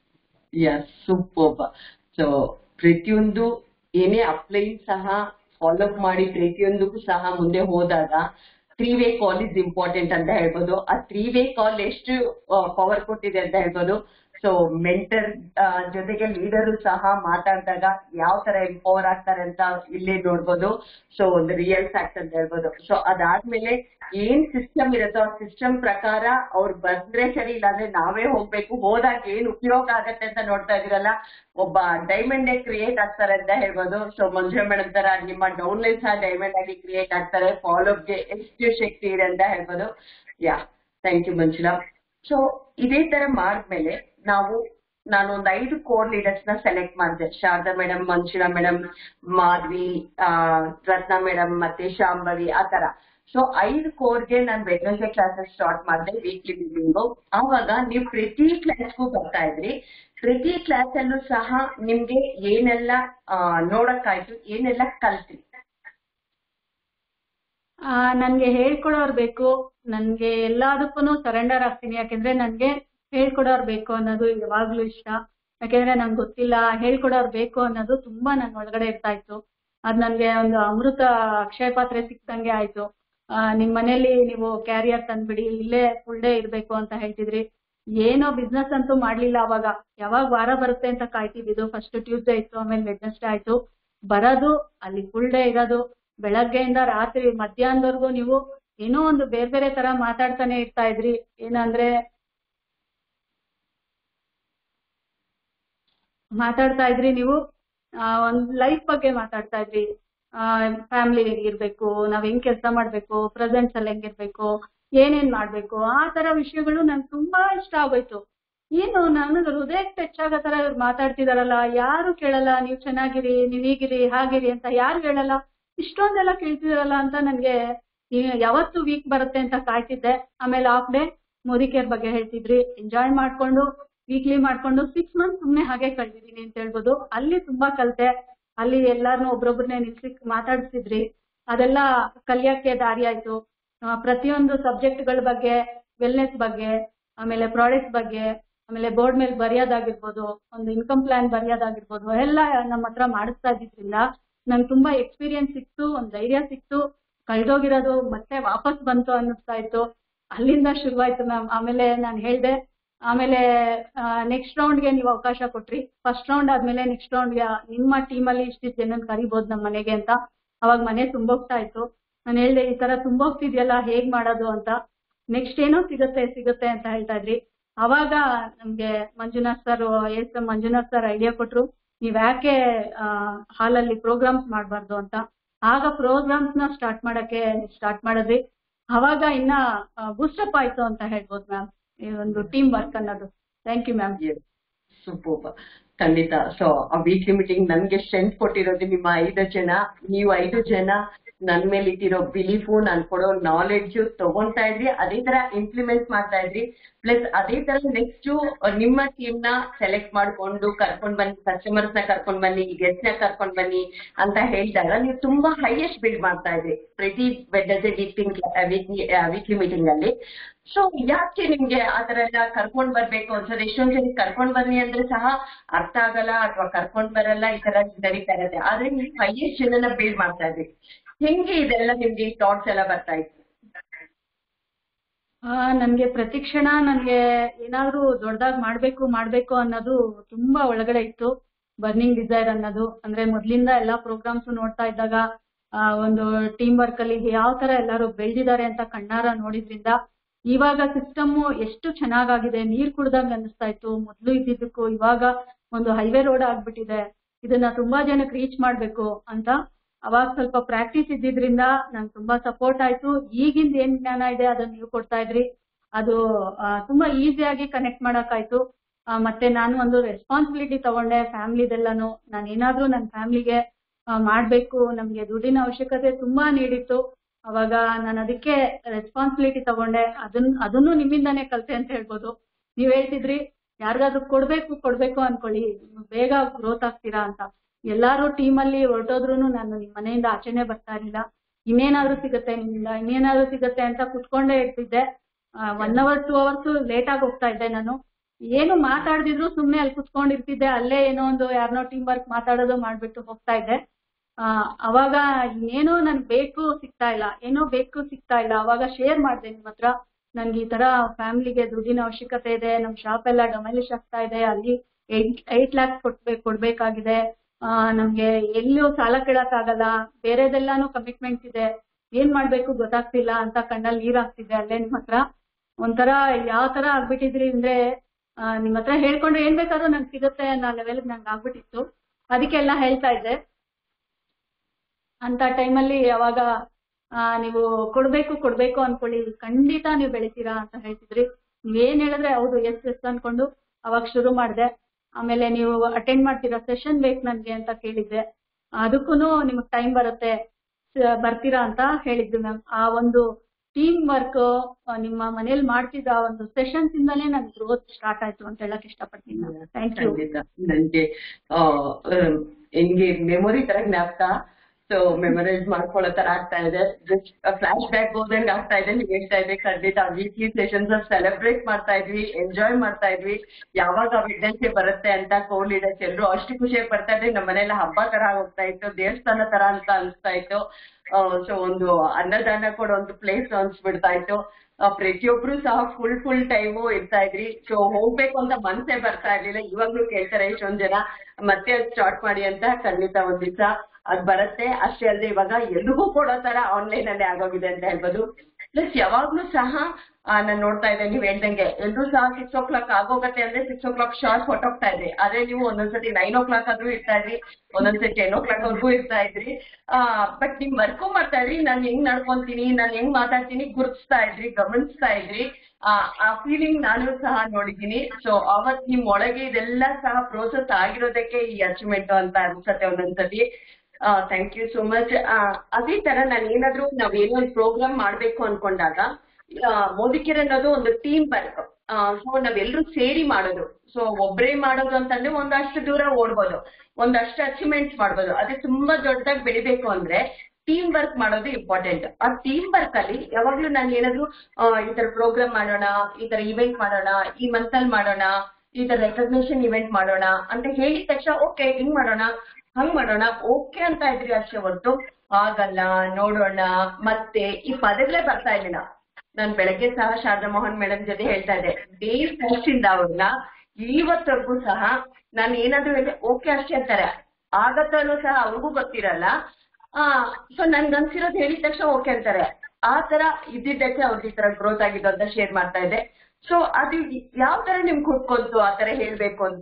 yes super. So ಪ್ರತಿಯೊಂದು ಏನೇ ಅಪ್ಲೈನ್ ಸಹ ಫಾಲೋ ಅಪ್ ಮಾಡಿ ಪ್ರತಿಯೊಂದಕ್ಕೂ ಸಹ ಮುಂದೆ ಹೋದಾಗ three way call is important ಅಂತ ಹೇಳ್ಬೋದು. ಆ ತ್ರೀ ವೇ ಕಾಲ್ ಎಷ್ಟು ಪವರ್ ಕೊಟ್ಟಿದೆ ಅಂತ ಹೇಳ್ಬೋದು. ಸೊ ಮೆಂಟರ್ ಜೊತೆಗೆ ಲೀಡರು ಸಹ ಮಾತಾಡಿದಾಗ ಯಾವ ತರ ಎಂಪವರ್ ಆಗ್ತಾರೆ ಅಂತ ಇಲ್ಲಿ ನೋಡ್ಬೋದು. ಸೊ ಒಂದು ರಿಯಲ್ ಫ್ಯಾಕ್ಟ್ ಅಂತ ಹೇಳ್ಬೋದು. ಸೊ ಅದಾದ್ಮೇಲೆ ಏನ್ ಸಿಸ್ಟಮ್ ಇರುತ್ತೋ ಆ ಸಿಸ್ಟಮ್ ಪ್ರಕಾರ ಅವ್ರು ಬಂದ್ರೆ ಸರಿ, ಇಲ್ಲಾಂದ್ರೆ ನಾವೇ ಹೋಗ್ಬೇಕು. ಹೋದಾಗ ಏನ್ ಉಪಯೋಗ ಆಗತ್ತೆ ಅಂತ ನೋಡ್ತಾ ಇದೀರಲ್ಲ, ಒಬ್ಬ ಡೈಮಂಡ್ ಕ್ರಿಯೇಟ್ ಆಗ್ತಾರೆ ಅಂತ ಹೇಳ್ಬೋದು. ಸೊ ಮಂಜು ಮೇಡಮ್ ತರ ನಿಮ್ಮ ಡೌನ್ ಲೈನ್ ಸಹ ಡೈಮಂಡ್ ಆಗಿ ಕ್ರಿಯೇಟ್ ಆಗ್ತಾರೆ. ಫಾಲೋ ಅಪ್ಗೆ ಎಷ್ಟು ಶಕ್ತಿ ಇದೆ ಅಂತ ಹೇಳ್ಬೋದು. Yeah thank you Manjula. So ಇದೇ ತರ ಮಾಡಿದ್ಮೇಲೆ ನಾವು ನಾನು ಒಂದು ಐದು ಕೋರ್ ಲೀಡರ್ಸ್ ನ ಸೆಲೆಕ್ಟ್ ಮಾಡಿದೆ. ಶಾರದಾ ಮೇಡಮ್, ಮಂಜುಳಾ ಮೇಡಮ್, ಮಾಧವಿ, ಆ ರತ್ನಾ ಮೇಡಮ್ ಮತ್ತೆ ಶಾಂಭವಿ, ಆ ತರ. ಸೊ ಐದು ಕೋರ್ಗೆ ನಾನು ವೆಡ್ನೆಸ್ಡೇ ಕ್ಲಾಸಸ್ ಸ್ಟಾರ್ಟ್ ಮಾಡಿದೆ, ವೀಕ್ಲಿ ಮೀಟಿಂಗು. ಆವಾಗ ನೀವು ಪ್ರತಿ ಕ್ಲಾಸ್ಗೂ ಬರ್ತಾ ಇದ್ರಿ. ಪ್ರತಿ ಕ್ಲಾಸ್ ಅಲ್ಲೂ ಸಹ ನಿಮ್ಗೆ ಏನೆಲ್ಲ ನೋಡಕ್ಕಾಯ್ತು, ಏನೆಲ್ಲ ಕಲ್ತ್ರಿ. ನನ್ಗೆ ಹೇಳ್ಕೊಡೋರ್ ಬೇಕು, ನನ್ಗೆ ಎಲ್ಲದಕ್ಕೂ ಸರೆಂಡರ್ ಆಗ್ತೀನಿ. ಯಾಕೆಂದ್ರೆ ನನ್ಗೆ ಹೇಳ್ಕೊಡೋರ್ ಬೇಕು ಅನ್ನೋದು ಯಾವಾಗ್ಲೂ ಇಷ್ಟ. ಯಾಕೆಂದ್ರೆ ನಂಗೆ ಗೊತ್ತಿಲ್ಲ, ಹೇಳ್ಕೊಡೋರ್ ಬೇಕು ಅನ್ನೋದು ತುಂಬಾ ನನ್ನ ಒಳಗಡೆ ಇರ್ತಾ ಇತ್ತು. ಅದ್ ನನ್ಗೆ ಒಂದು ಅಮೃತ ಅಕ್ಷಯ ಪಾತ್ರೆ ಸಿಕ್ದಂಗೆ ಆಯ್ತು. ಆ ನಿಮ್ ಮನೇಲಿ ನೀವು ಕ್ಯಾರಿಯರ್ ತಂದ್ಬಿಡಿ, ಇಲ್ಲೇ ಫುಲ್ ಡೇ ಇರ್ಬೇಕು ಅಂತ ಹೇಳ್ತಿದ್ರಿ. ಏನೋ ಬಿಸ್ನೆಸ್ ಅಂತೂ ಮಾಡ್ಲಿಲ್ಲ ಅವಾಗ. ಯಾವಾಗ ವಾರ ಬರುತ್ತೆ ಅಂತ ಕಾಯ್ತಿದ್ದು. ಫಸ್ಟ್ ಟ್ಯೂಸ್ಡೇ ಇತ್ತು, ಆಮೇಲೆ ವೆಡ್ನೆಸ್ಡೇ ಆಯ್ತು. ಬರೋದು ಅಲ್ಲಿ ಫುಲ್ ಡೇ ಇರೋದು, ಬೆಳಗ್ಗೆಯಿಂದ ರಾತ್ರಿ ಮಧ್ಯಾಹ್ನದವರೆಗೂ ನೀವು ಏನೋ ಒಂದು ಬೇರೆ ಬೇರೆ ತರ ಮಾತಾಡ್ತಾನೆ ಇರ್ತಾ ಇದ್ರಿ. ಏನಂದ್ರೆ ಮಾತಾಡ್ತಾ ಇದ್ರಿ ನೀವು ಒಂದ್ ಲೈಫ್ ಬಗ್ಗೆ ಮಾತಾಡ್ತಾ ಇದ್ರಿ. ಆ ಫ್ಯಾಮಿಲಿ ಹೆಂಗಿರ್ಬೇಕು, ನಾವ್ ಹೆಂಗ್ ಕೆಲಸ ಮಾಡ್ಬೇಕು, ಪ್ರೆಸೆಂಟ್ಸ್ ಅಲ್ಲಿ ಹೆಂಗಿರ್ಬೇಕು, ಏನೇನ್ ಮಾಡ್ಬೇಕು, ಆ ತರ ವಿಷಯಗಳು ನಂಗೆ ತುಂಬಾ ಇಷ್ಟ ಆಗೋಯ್ತು. ಏನು ನನಗೆ ಹೃದಯಕ್ಕೆ ಟಚ್ ಆಗೋ ತರ ಇವ್ರು ಮಾತಾಡ್ತಿದಾರಲ್ಲ, ಯಾರು ಕೇಳಲ್ಲ ನೀವ್ ಚೆನ್ನಾಗಿರಿ, ನೀವ್ ಹೀಗಿರಿ ಹಾಗಿರಿ ಅಂತ ಯಾರು ಹೇಳಲ್ಲ, ಇಷ್ಟೊಂದೆಲ್ಲ ಕೇಳ್ತಿದಾರಲ್ಲ ಅಂತ ನನ್ಗೆ ಯಾವತ್ತು ವೀಕ್ ಬರುತ್ತೆ ಅಂತ ಕಾಯ್ತಿದ್ದೆ. ಆಮೇಲೆ ಹಾಫ್ ಡೇ ಮೋದಿ ಕೇರ್ ಬಗ್ಗೆ ಹೇಳ್ತಿದ್ರಿ. ಎಂಜಾಯ್ ಮಾಡ್ಕೊಂಡು ವೀಕ್ಲಿ ಮಾಡ್ಕೊಂಡು ಸಿಕ್ಸ್ ಮಂತ್ಸ್ ಸುಮ್ನೆ ಹಾಗೆ ಕಳ್ದಿದೀನಿ ಅಂತ ಹೇಳ್ಬೋದು. ಅಲ್ಲಿ ತುಂಬಾ ಕಲ್ತೆ. ಅಲ್ಲಿ ಎಲ್ಲಾರನ್ನೂ ಒಬ್ರೊಬ್ರನ್ನೇ ನಿಲ್ಸಿ ಮಾತಾಡ್ಸಿದ್ರಿ. ಅದೆಲ್ಲ ಕಲಿಯಕ್ಕೆ ದಾರಿ ಆಯ್ತು. ಪ್ರತಿಯೊಂದು ಸಬ್ಜೆಕ್ಟ್ಗಳ ಬಗ್ಗೆ, ವೆಲ್ನೆಸ್ ಬಗ್ಗೆ, ಆಮೇಲೆ ಪ್ರಾಡಕ್ಟ್ಸ್ ಬಗ್ಗೆ, ಆಮೇಲೆ ಬೋರ್ಡ್ ಮೇಲೆ ಬರೆಯೋದಾಗಿರ್ಬೋದು, ಒಂದು ಇನ್ಕಮ್ ಪ್ಲಾನ್ ಬರೆಯೋದಾಗಿರ್ಬೋದು, ಎಲ್ಲ ನಮ್ಮ ಹತ್ರ ಮಾಡಿಸ್ತಾ ಇದ್ದಿದ್ರಿಂದ ನಂಗೆ ತುಂಬಾ ಎಕ್ಸ್ಪೀರಿಯನ್ಸ್ ಸಿಕ್ತು, ಒಂದ್ ಧೈರ್ಯ ಸಿಕ್ತು. ಕಳ್ದೋಗಿರೋದು ಮತ್ತೆ ವಾಪಸ್ ಬಂತು ಅನ್ನಿಸ್ತಾ ಇತ್ತು. ಅಲ್ಲಿಂದ ಶುರುವಾಯ್ತು ಮ್ಯಾಮ್. ಆಮೇಲೆ ನಾನು ಹೇಳ್ದೆ, ಆಮೇಲೆ ನೆಕ್ಸ್ಟ್ ರೌಂಡ್ಗೆ ನೀವು ಅವಕಾಶ ಕೊಟ್ರಿ. ಫಸ್ಟ್ ರೌಂಡ್ ಆದ್ಮೇಲೆ ನೆಕ್ಸ್ಟ್ ರೌಂಡ್ಗೆ ನಿಮ್ಮ ಟೀಮಲ್ಲಿ ಇಷ್ಟಿಷ್ಟು ಜನನ್ ಕರಿಬೋದು ನಮ್ಮ ಮನೆಗೆ ಅಂತ. ಅವಾಗ ಮನೆ ತುಂಬೋಗ್ತಾ ಇತ್ತು. ನಾನು ಹೇಳ್ದೆ, ಈ ತರ ತುಂಬೋಗ್ತಿದ್ಯಲ್ಲ ಹೇಗ್ ಮಾಡೋದು ಅಂತ. ನೆಕ್ಸ್ಟ್ ಏನೋ ಸಿಗುತ್ತೆ ಸಿಗುತ್ತೆ ಅಂತ ಹೇಳ್ತಾ ಇದ್ರಿ. ಅವಾಗ ನಮ್ಗೆ Manjunath sir, S M Manjunath sir idea ಕೊಟ್ರು, ನೀವ್ ಯಾಕೆ ಹಾಲಲ್ಲಿ ಪ್ರೋಗ್ರಾಮ್ಸ್ ಮಾಡಬಾರ್ದು ಅಂತ. ಆಗ ಪ್ರೋಗ್ರಾಮ್ಸ್ ನ ಸ್ಟಾರ್ಟ್ ಮಾಡಕ್ಕೆ ಸ್ಟಾರ್ಟ್ ಮಾಡಿದ್ರಿ. ಅವಾಗ ಇನ್ನ ಬೂಸ್ಟಪ್ ಆಯ್ತು ಅಂತ ಹೇಳ್ಬೋದು ಮ್ಯಾಮ್, ಈ ಒಂದು ಟೀಮ್ ವರ್ಕ್ ಅನ್ನೋದು. Thank you ma'am. ಸೂಪರ್, ಖಂಡಿತ. ಸೊ ಆ ವೀಕ್ಲಿ ಮೀಟಿಂಗ್ ನನ್ಗೆ ಸ್ಟ್ರೆಂತ್ ಕೊಟ್ಟಿರೋದು ನಿಮ್ಮ ಐದು ಜನ. ನೀವು ಐದು ಜನ ನನ್ ಮೇಲೆ ಇಟ್ಟಿರೋ ಬಿಲೀಫು, ನಾನ್ ಕೊಡೋ ನಾಲೆಡ್ಜ್ ತಗೊಂತಾ ಇದ್ರಿ, ಅದೇ ತರ ಇಂಪ್ಲಿಮೆಂಟ್ ಮಾಡ್ತಾ ಇದ್ರಿ. ಪ್ಲಸ್ ಅದೇ ತರ ನೆಕ್ಸ್ಟ್ ನಿಮ್ಮ ಟೀಮ್ ನ ಸೆಲೆಕ್ಟ್ ಮಾಡ್ಕೊಂಡು ಕರ್ಕೊಂಡ್ ಬನ್ನಿ, ಕಸ್ಟಮರ್ಸ್ ನ ಕರ್ಕೊಂಡ್ ಬನ್ನಿ, ಗೆಸ್ಟ್ ನ ಕರ್ಕೊಂಡ್ ಬನ್ನಿ ಅಂತ ಹೇಳಿದಾಗ ನೀವು ತುಂಬಾ ಹೈಯೆಸ್ಟ್ ಬಿಲ್ಡ್ ಮಾಡ್ತಾ ಇದ್ರಿ ಪ್ರತಿ ವೆಡ್ನೆಸ್ಡೇ ವೀಕ್ಲಿ ಮೀಟಿಂಗ್ ಅಲ್ಲಿ. ಸೊ ಯಾಕೆ ನಿಮ್ಗೆ ಆ ತರ ಎಲ್ಲ ಕರ್ಕೊಂಡ್ ಬರ್ಬೇಕು ಅನ್ಸೋದು? ಎಷ್ಟೊಂದ್ ಜನ ಕರ್ಕೊಂಡ್ ಬನ್ನಿ ಅಂದ್ರೆ ಸಹ ಅರ್ಥ ಆಗಲ್ಲ ಅಥವಾ ಕರ್ಕೊಂಡ್ ಬರಲ್ಲ, ಈ ತರ ನಡೀತಾ ಇರತ್ತೆ. ಆದ್ರೆ ನೀವು ಹೈಯೆಸ್ಟ್ ಜನನ ಬಿಲ್ಡ್ ಮಾಡ್ತಾ ಇದ್ರಿ. ಹೆಂಗೆ ಇದೆಲ್ಲ ನಿಮ್ಗೆ ಥಾಟ್ಸ್ ಎಲ್ಲ ಬರ್ತಾ ಇತ್ತು? ಆ ನನ್ಗೆ ಪ್ರತಿ ಕ್ಷಣ ನನ್ಗೆ ಏನಾದ್ರೂ ದೊಡ್ಡದಾಗಿ ಮಾಡ್ಬೇಕು ಮಾಡ್ಬೇಕು ಅನ್ನೋದು ತುಂಬಾ ಒಳಗಡೆ ಇತ್ತು. ಬರ್ನಿಂಗ್ ಡಿಸೈರ್ ಅನ್ನೋದು. ಅಂದ್ರೆ ಮೊದ್ಲಿಂದ ಎಲ್ಲಾ ಪ್ರೋಗ್ರಾಮ್ಸ್ ನೋಡ್ತಾ ಇದ್ದಾಗ ಆ ಒಂದು ಟೀಮ್ ವರ್ಕ್ ಅಲ್ಲಿ ಯಾವ ತರ ಎಲ್ಲಾರು ಬೆಳೆದಿದ್ದಾರೆ ಅಂತ ಕಣ್ಣಾರ ನೋಡಿದ್ರಿಂದ ಇವಾಗ ಸಿಸ್ಟಮ್ ಎಷ್ಟು ಚೆನ್ನಾಗಾಗಿದೆ, ನೀರ್ ಕುಡ್ದಂಗ್ ಅನಿಸ್ತಾ ಇತ್ತು. ಮೊದ್ಲು ಇದ್ದಿದ್ದಕ್ಕೂ ಇವಾಗ ಒಂದು ಹೈವೇ ರೋಡ್ ಆಗ್ಬಿಟ್ಟಿದೆ, ಇದನ್ನ ತುಂಬಾ ಜನಕ್ಕೆ ರೀಚ್ ಮಾಡ್ಬೇಕು ಅಂತ ಅವಾಗ ಸ್ವಲ್ಪ ಪ್ರಾಕ್ಟೀಸ್ ಇದ್ದಿದ್ರಿಂದ ನಂಗೆ ತುಂಬಾ ಸಪೋರ್ಟ್ ಆಯ್ತು. ಈಗಿಂದ ಏನ್ ಜ್ಞಾನ ಇದೆ ಅದನ್ನ ನೀವು ಕೊಡ್ತಾ ಇದ್ರಿ. ಅದು ತುಂಬಾ ಈಸಿಯಾಗಿ ಕನೆಕ್ಟ್ ಮಾಡಕ್ಕಾಯ್ತು. ಮತ್ತೆ ನಾನು ಒಂದು ರೆಸ್ಪಾನ್ಸಿಬಿಲಿಟಿ ತಗೊಂಡೆ ಫ್ಯಾಮಿಲಿದೆಲ್ಲಾನು. ನಾನು ಏನಾದ್ರೂ ನನ್ನ ಫ್ಯಾಮಿಲಿಗೆ ಮಾಡ್ಬೇಕು, ನಮ್ಗೆ ದುಡ್ಡಿನ ಅವಶ್ಯಕತೆ ತುಂಬಾ ನೀಡಿತ್ತು. ಅವಾಗ ನಾನು ಅದಕ್ಕೆ ರೆಸ್ಪಾನ್ಸಿಬಿಲಿಟಿ ತಗೊಂಡೆ. ಅದನ್ನ ಅದನ್ನು ನಿಮ್ಮಿಂದಾನೇ ಕಲ್ತೆ ಅಂತ ಹೇಳ್ಬೋದು. ನೀವ್ ಹೇಳ್ತಿದ್ರಿ ಯಾರಿಗಾದ್ರೂ ಕೊಡ್ಬೇಕು ಕೊಡ್ಬೇಕು ಅನ್ಕೊಳ್ಳಿ, ಬೇಗ ಗ್ರೋತ್ ಆಗ್ತೀರಾ ಅಂತ. ಎಲ್ಲಾರು ಟೀಮಲ್ಲಿ ಹೊರಟೋದ್ರು ನಾನು ನಿಮ್ ಮನೆಯಿಂದ ಆಚೆನೆ ಬರ್ತಾ ಇರ್ಲಿಲ್ಲ. ಇನ್ನೇನಾದ್ರೂ ಸಿಗುತ್ತೆ ನಿಮ್ಮಿಂದ, ಇನ್ನೇನಾದ್ರೂ ಸಿಗುತ್ತೆ ಅಂತ ಕುತ್ಕೊಂಡೇ ಇರ್ತಿದ್ದೆ. One hour two hours late ಆಗಿ ಹೋಗ್ತಾ ಇದ್ದೆ. ನಾನು ಏನು ಮಾತಾಡ್ದಿದ್ರು ಸುಮ್ನೆ ಅಲ್ಲಿ ಕುತ್ಕೊಂಡಿರ್ತಿದ್ದೆ. ಅಲ್ಲೇ ಏನೋ ಒಂದು ಯಾರನ್ನೋ ಟೀಮ್ ವರ್ಕ್ ಮಾತಾಡೋದು ಮಾಡ್ಬಿಟ್ಟು ಹೋಗ್ತಾ ಇದ್ದೆ. ಆ ಅವಾಗ ಇನ್ನೇನೋ ನನ್ಗೆ ಬೇಕು ಸಿಗ್ತಾ ಇಲ್ಲ, ಏನೋ ಬೇಕು ಸಿಗ್ತಾ ಇಲ್ಲ. ಅವಾಗ ಶೇರ್ ಮಾಡ್ದೆ ನಿಮ್ ಹತ್ರ, ನನ್ಗೆ ಈ ತರ ಫ್ಯಾಮಿಲಿಗೆ ದುಡ್ಡಿನ ಅವಶ್ಯಕತೆ ಇದೆ, ನಮ್ ಶಾಪ್ ಎಲ್ಲ ಡೊಮೆಲಿಶ್ ಆಗ್ತಾ ಇದೆ, ಅಲ್ಲಿ ಏಟ್ ಏಟ್ ಲ್ಯಾಕ್ಸ್ ಕೊಡ್ಬೇಕು ಕೊಡ್ಬೇಕಾಗಿದೆ, ಆ ನಮ್ಗೆ ಎಲ್ಲೂ ಸಾಲ ಕೇಳಕ್ ಆಗಲ್ಲ, ಬೇರೆದೆಲ್ಲಾನು ಕಮಿಟ್ಮೆಂಟ್ಸ್ ಇದೆ, ಏನ್ ಮಾಡ್ಬೇಕು ಗೊತ್ತಾಗ್ತಿಲ್ಲ ಅಂತ ಕಣ್ಣಲ್ಲಿ ನೀರ್ ಹಾಕ್ತಿದ್ದೆ ಅಲ್ಲೇ ನಿಮ್ ಹತ್ರ. ಒಂಥರ ಯಾವ ತರ ಆಗ್ಬಿಟ್ಟಿದ್ರಿ ಅಂದ್ರೆ ಆ ನಿಮ್ ಹತ್ರ ಹೇಳ್ಕೊಂಡ್ರೆ ಏನ್ ಬೇಕಾದ್ರೂ ನಂಗೆ ಸಿಗುತ್ತೆ ಅನ್ನೋ ಲೆವೆಲ್ ನಂಗೆ ಆಗ್ಬಿಟ್ಟಿತ್ತು. ಅದಕ್ಕೆಲ್ಲ ಹೇಳ್ತಾ ಇದ್ದೆ. ಅಂತ ಟೈಮಲ್ಲಿ ಅವಾಗ ಆ ನೀವು ಕೊಡ್ಬೇಕು ಕೊಡ್ಬೇಕು ಅನ್ಕೊಳ್ಳಿ, ಖಂಡಿತ ನೀವು ಬೆಳಿತೀರಾ ಅಂತ ಹೇಳ್ತಿದ್ರಿ. ನೀವೇನ್ ಹೇಳಿದ್ರೆ ಹೌದು ಎಸ್ ಎಸ್ ಅನ್ಕೊಂಡು ಅವಾಗ ಶುರು ಮಾಡಿದೆ. ಆಮೇಲೆ ನೀವು ಅಟೆಂಡ್ ಮಾಡ್ತೀರಾ, ಸೆಷನ್ ಬೇಕು ನನ್ಗೆ ಅಂತ ಕೇಳಿದ್ದೆ. ಅದಕ್ಕೂ ನಿಮಗ್ ಟೈಮ್ ಬರುತ್ತೆ, ಬರ್ತೀರಾ ಅಂತ ಹೇಳಿದ್ರು ಮ್ಯಾಮ್. ಆ ಒಂದು ಟೀಮ್ ವರ್ಕ್ ನಿಮ್ಮ ಮನೇಲಿ ಮಾಡ್ತಿದ್ದ ಒಂದು ಸೆಷನ್ಸ್ ಇಂದಾನೇ ನನ್ ಗ್ರೋತ್ ಸ್ಟಾರ್ಟ್ ಆಯ್ತು ಅಂತ ಹೇಳಕ್ ಇಷ್ಟಪಡ್ತೀನಿ. Thank you. ನನ್ಗೆ ಹೆಂಗೆ ಮೆಮೊರಿ ತರ ಜ್ಞಾಪಕ. ಸೊ ಮೆಮರೈಸ್ ಮಾಡ್ಕೊಳ್ಳೋ ತರ ಆಗ್ತಾ ಇದೆ. ಜಸ್ಟ್ ಫ್ಲಾಶ್ ಬ್ಯಾಕ್ ಹೋದಂಗೆ ಆಗ್ತಾ ಇದೆ. ನೀವು ಹೇಳ್ತಾ ಇದ್ರಿ ಖಂಡಿತ ವೀಕ್ಲಿ ಸೆಷನ್ಸ್ ಸೆಲೆಬ್ರೇಟ್ ಮಾಡ್ತಾ ಇದ್ವಿ, ಎಂಜಾಯ್ ಮಾಡ್ತಾ ಇದ್ವಿ. ಯಾವಾಗ ವೆಡ್ನೆಸ್ಡೇ ಬರುತ್ತೆ ಅಂತ ಕೋ ಲೀಡರ್ಸ್ ಎಲ್ರು ಅಷ್ಟು ಖುಷಿಯಾಗಿ ಬರ್ತಾ ಇದ್ರಿ. ನಮ್ಮ ಮನೇಲಿ ಹಬ್ಬ ತರ ಹೋಗ್ತಾ ಇತ್ತು, ದೇವಸ್ಥಾನ ತರ ಅಂತ ಅನ್ಸ್ತಾ ಇತ್ತು. ಸೊ ಒಂದು ಅನ್ನದಾನ ಕೂಡ ಒಂದು ಪ್ಲೇಸ್ ಅನ್ಸ್ಬಿಡ್ತಾ ಇತ್ತು. ಪ್ರತಿಯೊಬ್ರು ಸಹ ಫುಲ್ ಫುಲ್ ಟೈಮು ಇರ್ತಾ ಇದ್ರಿ. ಸೊ ಹೋಗ್ಬೇಕು ಅಂತ ಮನ್ಸೇ ಬರ್ತಾ ಇರ್ಲಿಲ್ಲ. ಇವಾಗ್ಲೂ ಕೇಳ್ತಾರೆ ಇಷ್ಟೊಂದ್ ಜನ ಮತ್ತೆ ಅದ್ ಸ್ಟಾರ್ಟ್ ಮಾಡಿ ಅಂತ. ಖಂಡಿತ ಒಂದ್ ದಿವಸ ಅದ್ ಬರುತ್ತೆ. ಅಷ್ಟೇ ಅಲ್ಲದೆ ಇವಾಗ ಎಲ್ರಿಗೂ ಕೊಡೋ ತರ ಆನ್ಲೈನ್ ಅಲ್ಲೇ ಆಗೋಗಿದೆ ಅಂತ ಹೇಳ್ಬೋದು. ಪ್ಲಸ್ ಯಾವಾಗ್ಲೂ ಸಹ ನಾನು ನೋಡ್ತಾ ಇದ್ದೆ, ನೀವ್ ಹೇಳ್ದಂಗೆ ಎಲ್ರು ಸಹ ಸಿಕ್ಸ್ ಓ ಕ್ಲಾಕ್ ಆಗೋಗತ್ತೆ ಅಂದ್ರೆ ಸಿಕ್ಸ್ ಓ ಕ್ಲಾಕ್ ಶಾರ್ಟ್ ಹೊಟ್ಟೋಗ್ತಾ ಇದ್ರಿ. ಅದೇ ನೀವು ಒಂದೊಂದ್ಸತಿ ನೈನ್ ಓ ಕ್ಲಾಕ್ ಆದ್ರೂ ಇರ್ತಾ ಇದ್ರಿ, ಒಂದೊಂದ್ಸತಿ ಟೆನ್ ಓ ಕ್ಲಾಕ್ ವರ್ಗೂ ಇರ್ತಾ ಇದ್ರಿ. ಆ ಬಟ್ ನಿಮ್ ವರ್ಕು ಮಾಡ್ತಾ ಇದ್ರಿ. ನಾನ್ ಹೆಂಗ್ ನಡ್ಕೊಂತೀನಿ, ನಾನ್ ಹೆಂಗ್ ಮಾತಾಡ್ತೀನಿ ಗುರುತಿಸ್ತಾ ಇದ್ರಿ, ಗಮನಿಸ್ತಾ ಇದ್ರಿ. ಆ ಆ ಫೀಲಿಂಗ್ ನಾನು ಸಹ ನೋಡಿದ್ದೀನಿ. ಸೊ ಅವತ್ ನಿಮ್ ಒಳಗೆ ಇದೆಲ್ಲ ಸಹ ಪ್ರೋಸೆಸ್ ಆಗಿರೋದಕ್ಕೆ ಈ ಅಚೀವ್ಮೆಂಟ್ ಅಂತ ಅನ್ಸತ್ತೆ ಒಂದೊಂದ್ಸತಿ. Thank you so much. ಅದೇ ತರ ನಾನು ಏನಾದ್ರೂ ನಾವ್ ಏನೋ ಒಂದು ಪ್ರೋಗ್ರಾಮ್ ಮಾಡ್ಬೇಕು ಅನ್ಕೊಂಡಾಗ ಮೋದಿಕೆರೆ ಅನ್ನೋದು ಒಂದು ಟೀಮ್ ವರ್ಕ್. ಸೊ ನಾವೆಲ್ಲರೂ ಸೇರಿ ಮಾಡೋದು. ಸೊ ಒಬ್ಬರೇ ಮಾಡೋದು ಅಂತಂದ್ರೆ ಒಂದಷ್ಟು ದೂರ ಓಡ್ಬೋದು, ಒಂದಷ್ಟು ಅಚೀವ್ಮೆಂಟ್ಸ್ ಮಾಡ್ಬೋದು. ಅದೇ ತುಂಬಾ ದೊಡ್ಡದಾಗಿ ಬೆಳಿಬೇಕು ಅಂದ್ರೆ ಟೀಮ್ ವರ್ಕ್ ಮಾಡೋದು ಇಂಪಾರ್ಟೆಂಟ್. ಆ ಟೀಮ್ ವರ್ಕ್ ಅಲ್ಲಿ ಯಾವಾಗ್ಲೂ ನಾನು ಏನಾದ್ರು ಈ ತರ ಪ್ರೋಗ್ರಾಮ್ ಮಾಡೋಣ, ಈ ತರ ಇವೆಂಟ್ ಮಾಡೋಣ, ಈ ಮಂತ್ ಅಲ್ಲಿ ಮಾಡೋಣ, ಈ ತರ ರೆಕಗ್ನೇಷನ್ ಇವೆಂಟ್ ಮಾಡೋಣ ಅಂತ ಹೇಳಿದ ತಕ್ಷಣ ಓಕೆ ಹಿಂಗ್ ಮಾಡೋಣ ಹಂಗ್ ಮಾಡೋಣ ಓಕೆ ಅಂತ ಇದ್ರಿ ಅಷ್ಟೇ ಹೊರತು ಆಗಲ್ಲ ನೋಡೋಣ ಮತ್ತೆ ಈ ಪದಗಳೇ ಬರ್ತಾ ಇರ್ಲಿಲ್ಲ. ನಾನು ಬೆಳಗ್ಗೆ ಸಹ ಶಾರದಾ ಮೋಹನ್ ಮೇಡಮ್ ಜೊತೆ ಹೇಳ್ತಾ ಇದ್ದೆ, ಡೇ ಫಸ್ಟ್ ಇಂದ ಅವ್ರನ್ನ ಇವತ್ತವರೆಗೂ ಸಹ ನಾನು ಏನಾದ್ರು ಹೇಳಿದ್ರೆ ಓಕೆ ಅಷ್ಟೇ ಅಂತಾರೆ. ಆಗತ್ತಲ್ಲೂ ಸಹ ಅವ್ರಿಗೂ ಗೊತ್ತಿರಲ್ಲ. ಆ ಸೊ ನನ್ಗೆ ಅನ್ಸಿರೋದು ಹೇಳಿದ ತಕ್ಷಣ ಓಕೆ ಅಂತಾರೆ. ಆ ತರ ಇದ್ದಿದ್ದಕ್ಕೆ ಅವ್ರಿಗೆ ಈ ತರ ಗ್ರೋತ್ ಆಗಿದ್ದು ಅಂತ ಶೇರ್ ಮಾಡ್ತಾ ಇದ್ದೆ. ಸೊ ಅದು ಯಾವ ತರ ನಿಮ್ಗೆ ಹುಡ್ಕೊಂತು ಆ ತರ ಹೇಳ್ಬೇಕು ಅಂತ?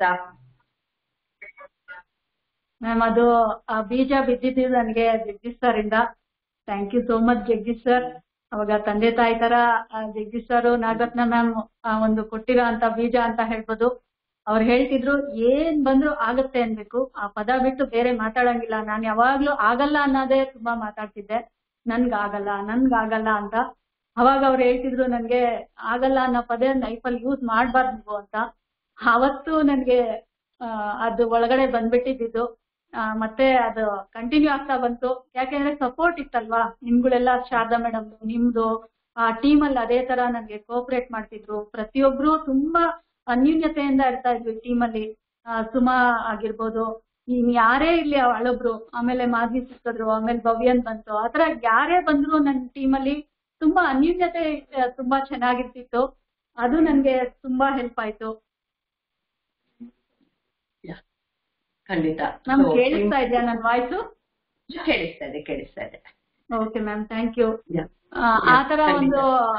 ಮ್ಯಾಮ್ ಅದು ಆ ಬೀಜ ಬಿದ್ದಿದ್ದು ನನಗೆ ಜಗದೀಶ್ ಸರ್ ಇಂದ. Thank you so much Jagadish sir. ಅವಾಗ ತಂದೆ ತಾಯಿ ತರ ಜಗದೀಶ್ ಸರ್ ನಾಗರತ್ನ ಮ್ಯಾಮ್ ಒಂದು ಕೊಟ್ಟಿರೋ ಅಂತ ಬೀಜ ಅಂತ ಹೇಳ್ಬೋದು. ಅವ್ರು ಹೇಳ್ತಿದ್ರು ಏನ್ ಬಂದ್ರು ಆಗತ್ತೆ ಅನ್ಬೇಕು, ಆ ಪದ ಬಿಟ್ಟು ಬೇರೆ ಮಾತಾಡಂಗಿಲ್ಲ. ನಾನು ಯಾವಾಗ್ಲೂ ಆಗಲ್ಲ ಅನ್ನೋದೇ ತುಂಬಾ ಮಾತಾಡ್ತಿದ್ದೆ, ನನ್ಗಾಗಲ್ಲ ನನ್ಗಾಗಲ್ಲ ಅಂತ. ಅವಾಗ ಅವ್ರು ಹೇಳ್ತಿದ್ರು ನನ್ಗೆ ಆಗಲ್ಲ ಅನ್ನೋ ಪದ ಲೈಫಲ್ಲಿ ಯೂಸ್ ಮಾಡ್ಬಾರ್ದು ನೀವು ಅಂತ. ಅವತ್ತು ನನ್ಗೆ ಅದು ಒಳಗಡೆ ಬಂದ್ಬಿಟ್ಟಿದ್ದು. ಮತ್ತೆ ಅದು ಕಂಟಿನ್ಯೂ ಆಗ್ತಾ ಬಂತು. ಯಾಕೆಂದ್ರೆ ಸಪೋರ್ಟ್ ಇತ್ತಲ್ವಾ ನಿಮ್ಗಳೆಲ್ಲ, ಶಾರದಾ ಮೇಡಮ್ ನಿಮ್ದು ಆ ಟೀಮಲ್ಲಿ ಅದೇ ತರ ನನ್ಗೆ ಕೋಆಪರೇಟ್ ಮಾಡ್ತಿದ್ರು. ಪ್ರತಿಯೊಬ್ರು ತುಂಬಾ ಅನ್ಯೂನ್ಯತೆಯಿಂದ ಇರ್ತಾ ಇದ್ವಿ ಟೀಮಲ್ಲಿ. ಸುಮಾ ಆಗಿರ್ಬೋದು, ಇನ್ ಯಾರೇ ಇಲ್ಲಿ ಅವಳೊಬ್ರು, ಆಮೇಲೆ ಮಾಧವಿ ಸಿಕ್ಕಿದ್ರು, ಆಮೇಲೆ ಭವ್ಯನ್ ಬಂತು. ಆತರ ಯಾರೇ ಬಂದ್ರು ನನ್ನ ಟೀಮಲ್ಲಿ ತುಂಬಾ ಅನ್ಯೂನ್ಯತೆ ತುಂಬಾ ಚೆನ್ನಾಗಿರ್ತಿತ್ತು. ಅದು ನನ್ಗೆ ತುಂಬಾ ಹೆಲ್ಪ್ ಆಯ್ತು. ಖಂಡಿತ. ಮ್ಯಾಮ್ ಕೇಳಿಸ್ತಾ ಇದೆಯಾ ನನ್ನ ವಾಯ್ಸು? ಕೇಳಿಸ್ತಾ ಇದೆ ಕೇಳಿಸ್ತಾ ಇದೆ. Okay ma'am, thank you. ಆ ತರ ಒಂದು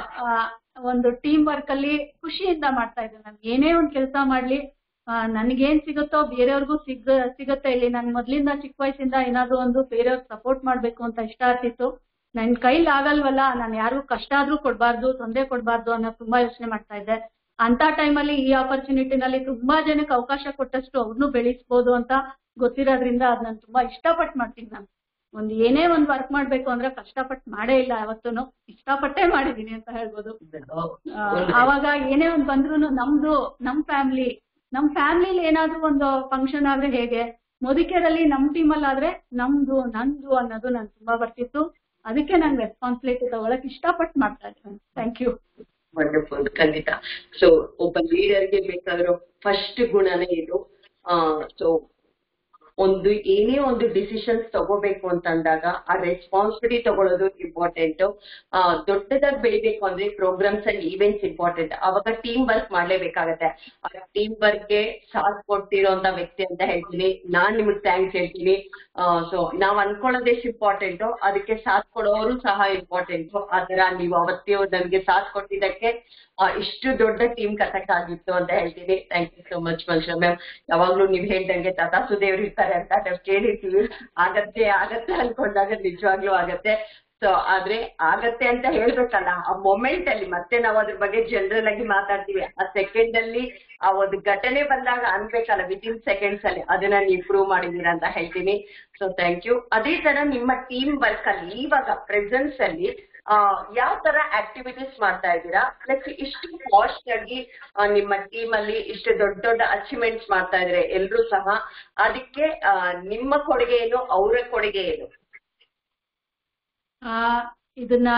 ಒಂದು ಟೀಮ್ ವರ್ಕ್ ಅಲ್ಲಿ ಖುಷಿಯಿಂದ ಮಾಡ್ತಾ ಇದ್ದೆ. ನನ್ಗೆ ಏನೇ ಒಂದ್ ಕೆಲಸ ಮಾಡ್ಲಿ ನನ್ಗೇನ್ ಸಿಗುತ್ತೋ ಬೇರೆಯವ್ರಿಗೂ ಸಿಗ ಸಿಗುತ್ತೆ ಇಲ್ಲಿ. ನನ್ ಮೊದ್ಲಿಂದ ಚಿಕ್ಕ ವಯಸ್ಸಿಂದ ಏನಾದ್ರು ಒಂದು ಬೇರೆಯವ್ರಿಗೆ ಸಪೋರ್ಟ್ ಮಾಡ್ಬೇಕು ಅಂತ ಇಷ್ಟ ಆಗ್ತಿತ್ತು. ನನ್ ಕೈಲಿ ಆಗಲ್ವಲ್ಲ, ನಾನು ಯಾರಿಗೂ ಕಷ್ಟ ಆದ್ರೂ ಕೊಡ್ಬಾರ್ದು, ತೊಂದರೆ ಕೊಡ್ಬಾರ್ದು ಅನ್ನೋ ತುಂಬಾ ಯೋಚನೆ ಮಾಡ್ತಾ ಇದ್ದೆ. ಅಂತ ಟೈಮಲ್ಲಿ ಈ ಆಪರ್ಚುನಿಟಿನಲ್ಲಿ ತುಂಬಾ ಜನಕ್ಕೆ ಅವಕಾಶ ಕೊಟ್ಟಷ್ಟು ಅವ್ರನ್ನೂ ಬೆಳೆಸ್ಬೋದು ಅಂತ ಗೊತ್ತಿರೋದ್ರಿಂದ ಅದ್ ನಾನು ತುಂಬಾ ಇಷ್ಟಪಟ್ಟು ಮಾಡ್ತೀನಿ. ನಾನು ಒಂದ್ ಏನೇ ಒಂದ್ ವರ್ಕ್ ಮಾಡ್ಬೇಕು ಅಂದ್ರೆ ಕಷ್ಟಪಟ್ಟು ಮಾಡೇ ಇಲ್ಲ ಯಾವತ್ತೂ, ಇಷ್ಟಪಟ್ಟೇ ಮಾಡಿದೀನಿ ಅಂತ ಹೇಳ್ಬೋದು. ಆವಾಗ ಏನೇ ಒಂದ್ ಬಂದ್ರು ನಮ್ದು ನಮ್ ಫ್ಯಾಮಿಲಿ ನಮ್ ಫ್ಯಾಮಿಲಿಲಿ ಏನಾದ್ರು ಒಂದು ಫಂಕ್ಷನ್ ಆದ್ರೆ ಹೇಗೆ, ಮೋದಿಕೆರಲ್ಲಿ ನಮ್ ಟೀಮಲ್ಲಿ ಆದ್ರೆ ನಮ್ದು ನಂದು ಅನ್ನೋದು ನನ್ ತುಂಬಾ ಬರ್ತಿತ್ತು. ಅದಕ್ಕೆ ನಾನು ರೆಸ್ಪಾನ್ಸಿಬಿಲಿಟಿ ತಗೊಳಕ್ ಇಷ್ಟಪಟ್ಟು ಮಾಡ್ತಾ ಇದ್ದೀನಿ. Thank you. ವಂಡರ್ಫುಲ್. ಖಂಡಿತ. ಸೊ ಒಬ್ಬ ಲೀಡರ್ಗೆ ಬೇಕಾಗಿರೋ ಫಸ್ಟ್ ಗುಣನೇ ಇದು. ಸೊ ಒಂದು ಏನೇ ಒಂದು ಡಿಸಿಷನ್ಸ್ ತಗೋಬೇಕು ಅಂತ ಅಂದಾಗ ಆ ರೆಸ್ಪಾನ್ಸಿಬಿಲಿಟಿ ತಗೊಳ್ಳೋದು ಇಂಪಾರ್ಟೆಂಟ್. ಆ ದೊಡ್ಡದಾಗಿ ಬೆಳಿಬೇಕು ಅಂದ್ರೆ ಪ್ರೋಗ್ರಾಮ್ಸ್ ಅಂಡ್ ಈವೆಂಟ್ಸ್ ಇಂಪಾರ್ಟೆಂಟ್. ಅವಾಗ ಟೀಮ್ ವರ್ಕ್ ಮಾಡ್ಲೇಬೇಕಾಗತ್ತೆ. ಆ ಟೀಮ್ ವರ್ಕ್ಗೆ ಸಾಥ್ ಕೊಡ್ತಿರೋಂತ ವ್ಯಕ್ತಿ ಅಂತ ಹೇಳ್ತೀನಿ. ನಾನ್ ನಿಮ್ಗೆ ಥ್ಯಾಂಕ್ಸ್ ಹೇಳ್ತೀನಿ. ಸೊ ನಾವ್ ಅನ್ಕೊಳ್ಳೋದು ಎಷ್ಟು ಇಂಪಾರ್ಟೆಂಟು ಅದಕ್ಕೆ ಸಾಥ್ ಕೊಡೋರು ಸಹ ಇಂಪಾರ್ಟೆಂಟು. ಆತರ ನೀವು ಅವತ್ತೇ ನನ್ಗೆ ಸಾಥ್ ಕೊಟ್ಟಿದ್ದಕ್ಕೆ ಇಷ್ಟು ದೊಡ್ಡ ಟೀಮ್ ಕಟ್ಟಕ್ಕಾಗಿತ್ತು ಅಂತ ಹೇಳ್ತೀನಿ. Thank you so much Manushya ma'am. ಯಾವಾಗ್ಲೂ ನೀವ್ ಹೇಳ್ದಂಗೆ ತಥಾಸ್ತು ದೇವ್ರು ಇರ್ತಾರೆ ಅಂತ ನಾವು ಕೇಳಿರ್ತೀವಿ. ಆಗತ್ತೆ ಆಗತ್ತೆ ಅನ್ಕೊಂಡಾಗ ನಿಜವಾಗ್ಲೂ ಆಗತ್ತೆ. ಸೊ ಆದ್ರೆ ಆಗತ್ತೆ ಅಂತ ಹೇಳ್ಬೇಕಲ್ಲ, ಆ ಮೊಮೆಂಟ್ ಅಲ್ಲಿ ಮತ್ತೆ ನಾವು ಅದ್ರ ಬಗ್ಗೆ ಜನರಲ್ ಆಗಿ ಮಾತಾಡ್ತೀವಿ. ಆ ಸೆಕೆಂಡ್ ಅಲ್ಲಿ ಆ ಒಂದು ಘಟನೆ ಬಂದಾಗ ಅನ್ಬೇಕಲ್ಲ ವಿತಿನ್ ಸೆಕೆಂಡ್ಸ್ ಅಲ್ಲಿ, ಅದನ್ನ ನೀವು ಪ್ರೂವ್ ಮಾಡಿದೀರಾ ಅಂತ ಹೇಳ್ತೀನಿ. So thank you. ಅದೇ ತರ ನಿಮ್ಮ ಟೀಮ್ ವರ್ಕ್ ಅಲ್ಲಿ ಇವಾಗ ಪ್ರೆಸೆನ್ಸ್ ಅಲ್ಲಿ ಯಾವ ತರ ಆಕ್ಟಿವಿಟೀಸ್ ಮಾಡ್ತಾ ಇದ್ದೀರಾ? ಪ್ಲಸ್ ಇಷ್ಟು ಫಾಸ್ಟ್ ಆಗಿ ನಿಮ್ಮ ಟೀಮ್ ಅಲ್ಲಿ ಇಷ್ಟು ದೊಡ್ಡ ದೊಡ್ಡ ಅಚೀವ್ಮೆಂಟ್ಸ್ ಮಾಡ್ತಾ ಇದ್ರೆ ಎಲ್ರು ಸಹ, ಅದಕ್ಕೆ ನಿಮ್ಮ ಕೊಡುಗೆ ಏನು, ಅವರ ಕೊಡುಗೆ ಏನು? ಆ ಇದನ್ನ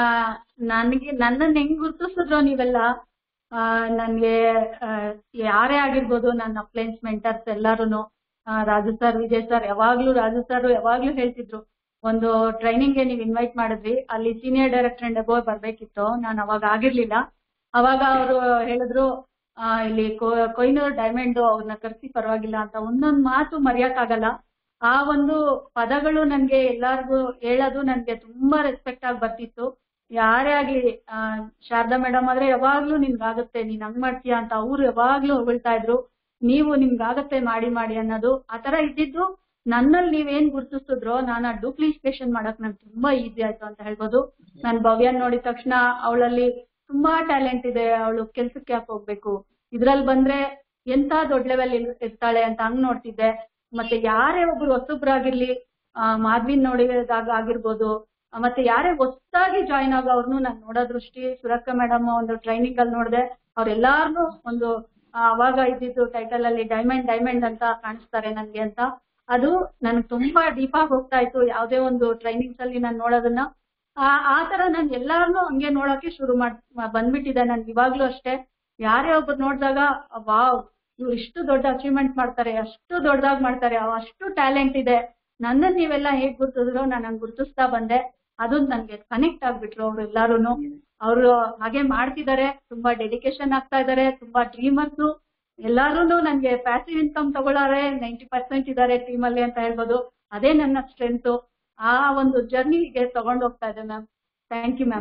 ನನಗೆ ನನ್ನನ್ನು ಹೆಂಗ್ ಗುರ್ತಿಸಿದ್ರು ನೀವೆಲ್ಲ, ಆ ನನ್ಗೆ ಆ, ಯಾರೇ ಆಗಿರ್ಬೋದು, ನನ್ನ ಅಪ್ಲೈನ್ಸ್ ಮೆಂಟರ್ಸ್ ಎಲ್ಲಾರು, ರಾಜು ಸರ್, ವಿಜಯ್ ಸರ್, ಯಾವಾಗ್ಲೂ ರಾಜು ಸರ್ ಯಾವಾಗ್ಲೂ ಹೇಳ್ತಿದ್ರು, ಒಂದು ಟ್ರೈನಿಂಗ್ಗೆ ನೀವು ಇನ್ವೈಟ್ ಮಾಡಿದ್ರಿ, ಅಲ್ಲಿ ಸೀನಿಯರ್ ಡೈರೆಕ್ಟರ್ ಅಂಡ್ ಅಬೋವ್ ಬರ್ಬೇಕಿತ್ತು, ನಾನು ಅವಾಗ ಆಗಿರ್ಲಿಲ್ಲ. ಅವಾಗ ಅವರು ಹೇಳಿದ್ರು, ಆ ಇಲ್ಲಿ ಕೊಯ್ನೂರು ಡೈಮಂಡ್ ಅವ್ರನ್ನ ಕರ್ಸಿ ಪರವಾಗಿಲ್ಲ ಅಂತ. ಒಂದೊಂದು ಮಾತು ಮರೆಯಕ್ಕಾಗಲ್ಲ. ಆ ಒಂದು ಪದಗಳು ನನ್ಗೆ ಎಲ್ಲಾರ್ಗು ಹೇಳೋದು ನನ್ಗೆ ತುಂಬಾ ರೆಸ್ಪೆಕ್ಟ್ ಆಗಿ ಬರ್ತಿತ್ತು. ಯಾರೇ ಆಗ್ಲಿ, ಆ ಶಾರದಾ ಮೇಡಮ್ ಆದ್ರೆ ಯಾವಾಗ್ಲೂ ನಿನ್ಗಾಗತ್ತೆ, ನೀನ್ ಹಂಗ್ ಮಾಡ್ತೀಯ ಅಂತ ಅವ್ರು ಯಾವಾಗ್ಲೂ ಹೊಗಳ್ತಾ ಇದ್ರು. ನೀವು ನಿಮ್ಗಾಗತ್ತೆ ಮಾಡಿ ಮಾಡಿ ಅನ್ನೋದು ಆತರ ಇದ್ದಿದ್ದು. ನನ್ನಲ್ಲಿ ನೀವೇನ್ ಗುರ್ತಿಸಿದ್ರೋ ನಾನು ಆ ಡೂಪ್ಲಿಕೇಶನ್ ಮಾಡಕ್ ನಂಗೆ ತುಂಬಾ ಈಸಿ ಆಯ್ತು ಅಂತ ಹೇಳ್ಬೋದು. ನಾನ್ ಭವ್ಯನ್ ನೋಡಿದ ತಕ್ಷಣ ಅವಳಲ್ಲಿ ತುಂಬಾ ಟ್ಯಾಲೆಂಟ್ ಇದೆ, ಅವಳು ಕೆಲ್ಸಕ್ಕೆ ಯಾಕೆ ಹೋಗ್ಬೇಕು, ಇದ್ರಲ್ಲಿ ಬಂದ್ರೆ ಎಂತ ದೊಡ್ಡ ಲೆವೆಲ್ ಇರ್ತಾಳೆ ಅಂತ ಹಂಗ್ ನೋಡ್ತಿದ್ದೆ. ಮತ್ತೆ ಯಾರೇ ಒಬ್ರು ಹೊಸಬ್ರಾಗಿರ್ಲಿ, ಆ ಮಾಧ್ವಿನ್ ನೋಡಿದಾಗ ಆಗಿರ್ಬೋದು, ಮತ್ತೆ ಯಾರೇ ಹೊಸದಾಗಿ ಜಾಯ್ನ್ ಆಗೋ ಅವ್ರನ್ನು ನಾನು ನೋಡೋ ದೃಷ್ಟಿ, ಸುರಕ್ಕ ಮೇಡಮ್ ಒಂದು ಟ್ರೈನಿಂಗ್ ಅಲ್ಲಿ ನೋಡಿದೆ, ಅವ್ರೆಲ್ಲಾರ್ನು ಒಂದು ಅವಾಗ ಇದ್ದಿದ್ದು ಟೈಟಲ್ ಅಲ್ಲಿ ಡೈಮಂಡ್ ಡೈಮಂಡ್ ಅಂತ ಕಾಣಿಸ್ತಾರೆ ನನ್ಗೆ ಅಂತ. ಅದು ನನ್ಗೆ ತುಂಬಾ ಡೀಪ್ ಆಗಿ ಹೋಗ್ತಾ ಇತ್ತು ಯಾವ್ದೇ ಒಂದು ಟ್ರೈನಿಂಗ್ಸ್ ಅಲ್ಲಿ ನಾನು ನೋಡೋದನ್ನ. ಆ ಆತರ ನಾನು ಎಲ್ಲಾರನ್ನೂ ಹಂಗೆ ನೋಡೋಕೆ ಶುರು ಮಾಡ್ ಬಂದ್ಬಿಟ್ಟಿದೆ ನನ್ಗೆ ಇವಾಗ್ಲೂ ಅಷ್ಟೇ. ಯಾರೇ ಒಬ್ರು ನೋಡಿದಾಗ ವಾವ್ ಇವ್ರು ಇಷ್ಟು ದೊಡ್ಡ ಅಚೀವ್ಮೆಂಟ್ ಮಾಡ್ತಾರೆ, ಅಷ್ಟು ದೊಡ್ಡದಾಗಿ ಮಾಡ್ತಾರೆ, ಅಷ್ಟು ಟ್ಯಾಲೆಂಟ್ ಇದೆ, ನನ್ನನ್ನು ನೀವೆಲ್ಲ ಹೇಗ್ ಗುರ್ತಿದ್ರು ನಾನು ಹಂಗ್ ಗುರ್ತಿಸ್ತಾ ಬಂದೆ. ಅದು ನನ್ಗೆ ಕನೆಕ್ಟ್ ಆಗ್ಬಿಟ್ರು ಅವ್ರು ಎಲ್ಲಾರುನು. ಅವರು ಹಾಗೆ ಮಾಡ್ತಿದ್ದಾರೆ, ತುಂಬಾ ಡೆಡಿಕೇಶನ್ ಆಗ್ತಾ ಇದಾರೆ, ತುಂಬಾ ಡ್ರೀಮರ್ಸ್ ಎಲ್ಲಾರು ನನ್ಗೆ ಪ್ಯಾಸಿವ್ ಇನ್ಕಮ್ ತಗೊಳ್ಳಾರೆ ನೈಂಟಿ ಪರ್ಸೆಂಟ್ ಇದಾರೆ ಟೀಮ್ ಅಲ್ಲಿ ಅಂತ ಹೇಳ್ಬೋದು. ಅದೇ ನನ್ನ ಸ್ಟ್ರೆಂತ್. ಆ ಒಂದು ಜರ್ನಿಗೆ ತಗೊಂಡ್ ಹೋಗ್ತಾ ಇದೆ ma'am. Thank you ma'am.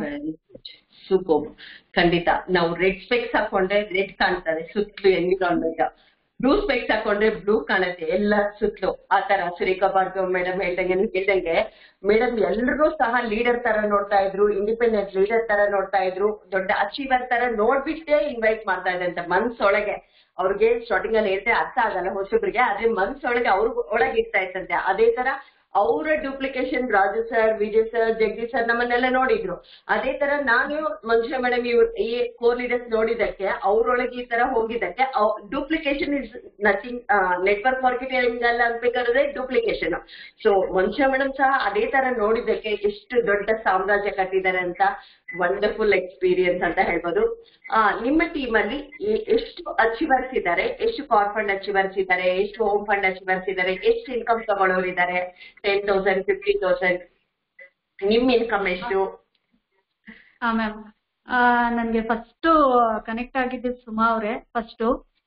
Super. ಖಂಡಿತ. ನಾವು ರೆಡ್ ಸ್ಪೆಕ್ಸ್ ಹಾಕೊಂಡ್ರೆ ರೆಡ್ ಕಾಣ್ತದೆ ಸುತ್ತಲೂ ಎನ್ವಿರಾನ್ಮೆಂಟ್, ಬ್ಲೂ ಸ್ಪೆಕ್ಸ್ ಹಾಕೊಂಡ್ರೆ ಬ್ಲೂ ಕಾಣುತ್ತೆ ಎಲ್ಲ ಸುತ್ತಲೂ. ಆ ತರ ಸುರೇಖಾ ಭಾರ್ಗವ್ ಮೇಡಮ್ ಹೇಳ್ದಂಗೆ ಹೇಳ್ದಂಗೆ ಮೇಡಮ್ ಎಲ್ರಿಗೂ ಸಹ ಲೀಡರ್ ತರ ನೋಡ್ತಾ ಇದ್ರು, ಇಂಡಿಪೆಂಡೆಂಟ್ ಲೀಡರ್ ತರ ನೋಡ್ತಾ ಇದ್ರು, ದೊಡ್ಡ ಅಚೀವರ್ ತರ ನೋಡ್ಬಿಟ್ಟೆ ಇನ್ವೈಟ್ ಮಾಡ್ತಾ ಇದ್ದಂತೆ ಮನ್ಸೊಳಗೆ. ಅವ್ರಿಗೆ ಸ್ಟಾರ್ಟಿಂಗ್ ಅಲ್ಲಿ ಹೇಳ್ತೆ ಅರ್ಥ ಆಗಲ್ಲ ಹೊಸಬ್ರಿಗೆ, ಆದ್ರೆ ಮನ್ಸೊಳಗೆ ಅವ್ರ ಒಳಗೆ ಇರ್ತಾ ಇತ್ತಂತೆ. ಅದೇ ತರ ಅವರ duplication Raju sir, Vijay sir, Jagadish sir ನಮ್ಮನ್ನೆಲ್ಲ ನೋಡಿದ್ರು. ಅದೇ ತರ ನಾನು ಮಂಜುಳಾ ಮೇಡಮ್ ಈ ಕೋರ್ ಲೀಡರ್ಸ್ ನೋಡಿದಕ್ಕೆ, ಅವ್ರೊಳಗೆ ಈ ತರ ಹೋಗಿದ್ದಕ್ಕೆ duplication is nothing. Network marketing ಅಲ್ಲ ಅನ್ಬೇಕಾದ್ರೆ ಡೂಪ್ಲಿಕೇಶನ್. ಸೊ ಮಂಜುಳಾ ಮೇಡಮ್ ಸಹ ಅದೇ ತರ ನೋಡಿದ್ದಕ್ಕೆ ಎಷ್ಟು ದೊಡ್ಡ ಸಾಮ್ರಾಜ್ಯ ಕಟ್ಟಿದ್ದಾರೆ ಅಂತ ವಂಡರ್ಫುಲ್ ಎಕ್ಸ್ಪೀರಿಯನ್ಸ್ ಅಂತ ಹೇಳ್ಬೋದು. ಆ ನಿಮ್ಮ ಟೀಮ್ ಅಲ್ಲಿ ಎಷ್ಟು ಅಚೀವರ್ಸ್ ಇದ್ದಾರೆ, ಎಷ್ಟು ಕಾರ್ ಫಂಡ್ ಅಚೀವರ್ಸ್ ಇದ್ದಾರೆ, ಎಷ್ಟು ಹೋಮ್ ಫಂಡ್ ಅಚೀವರ್ಸ್ ಇದ್ದಾರೆ, ಎಷ್ಟು ಇನ್ಕಮ್ ತಗೊಳ್ಳೋರು ಇದ್ದಾರೆ, ಟೆನ್ ತೌಸಂಡ್ ಫಿಫ್ಟಿ ತೌಸಂಡ್ ನಿಮ್ ಇನ್ಕಮ್ ಎಷ್ಟು? ಹಾ ಮ್ಯಾಮ್, ನನ್ಗೆ ಫಸ್ಟ್ ಕನೆಕ್ಟ್ ಆಗಿದ್ದು ಸುಮಾ ಅವರೇ. ಫಸ್ಟ್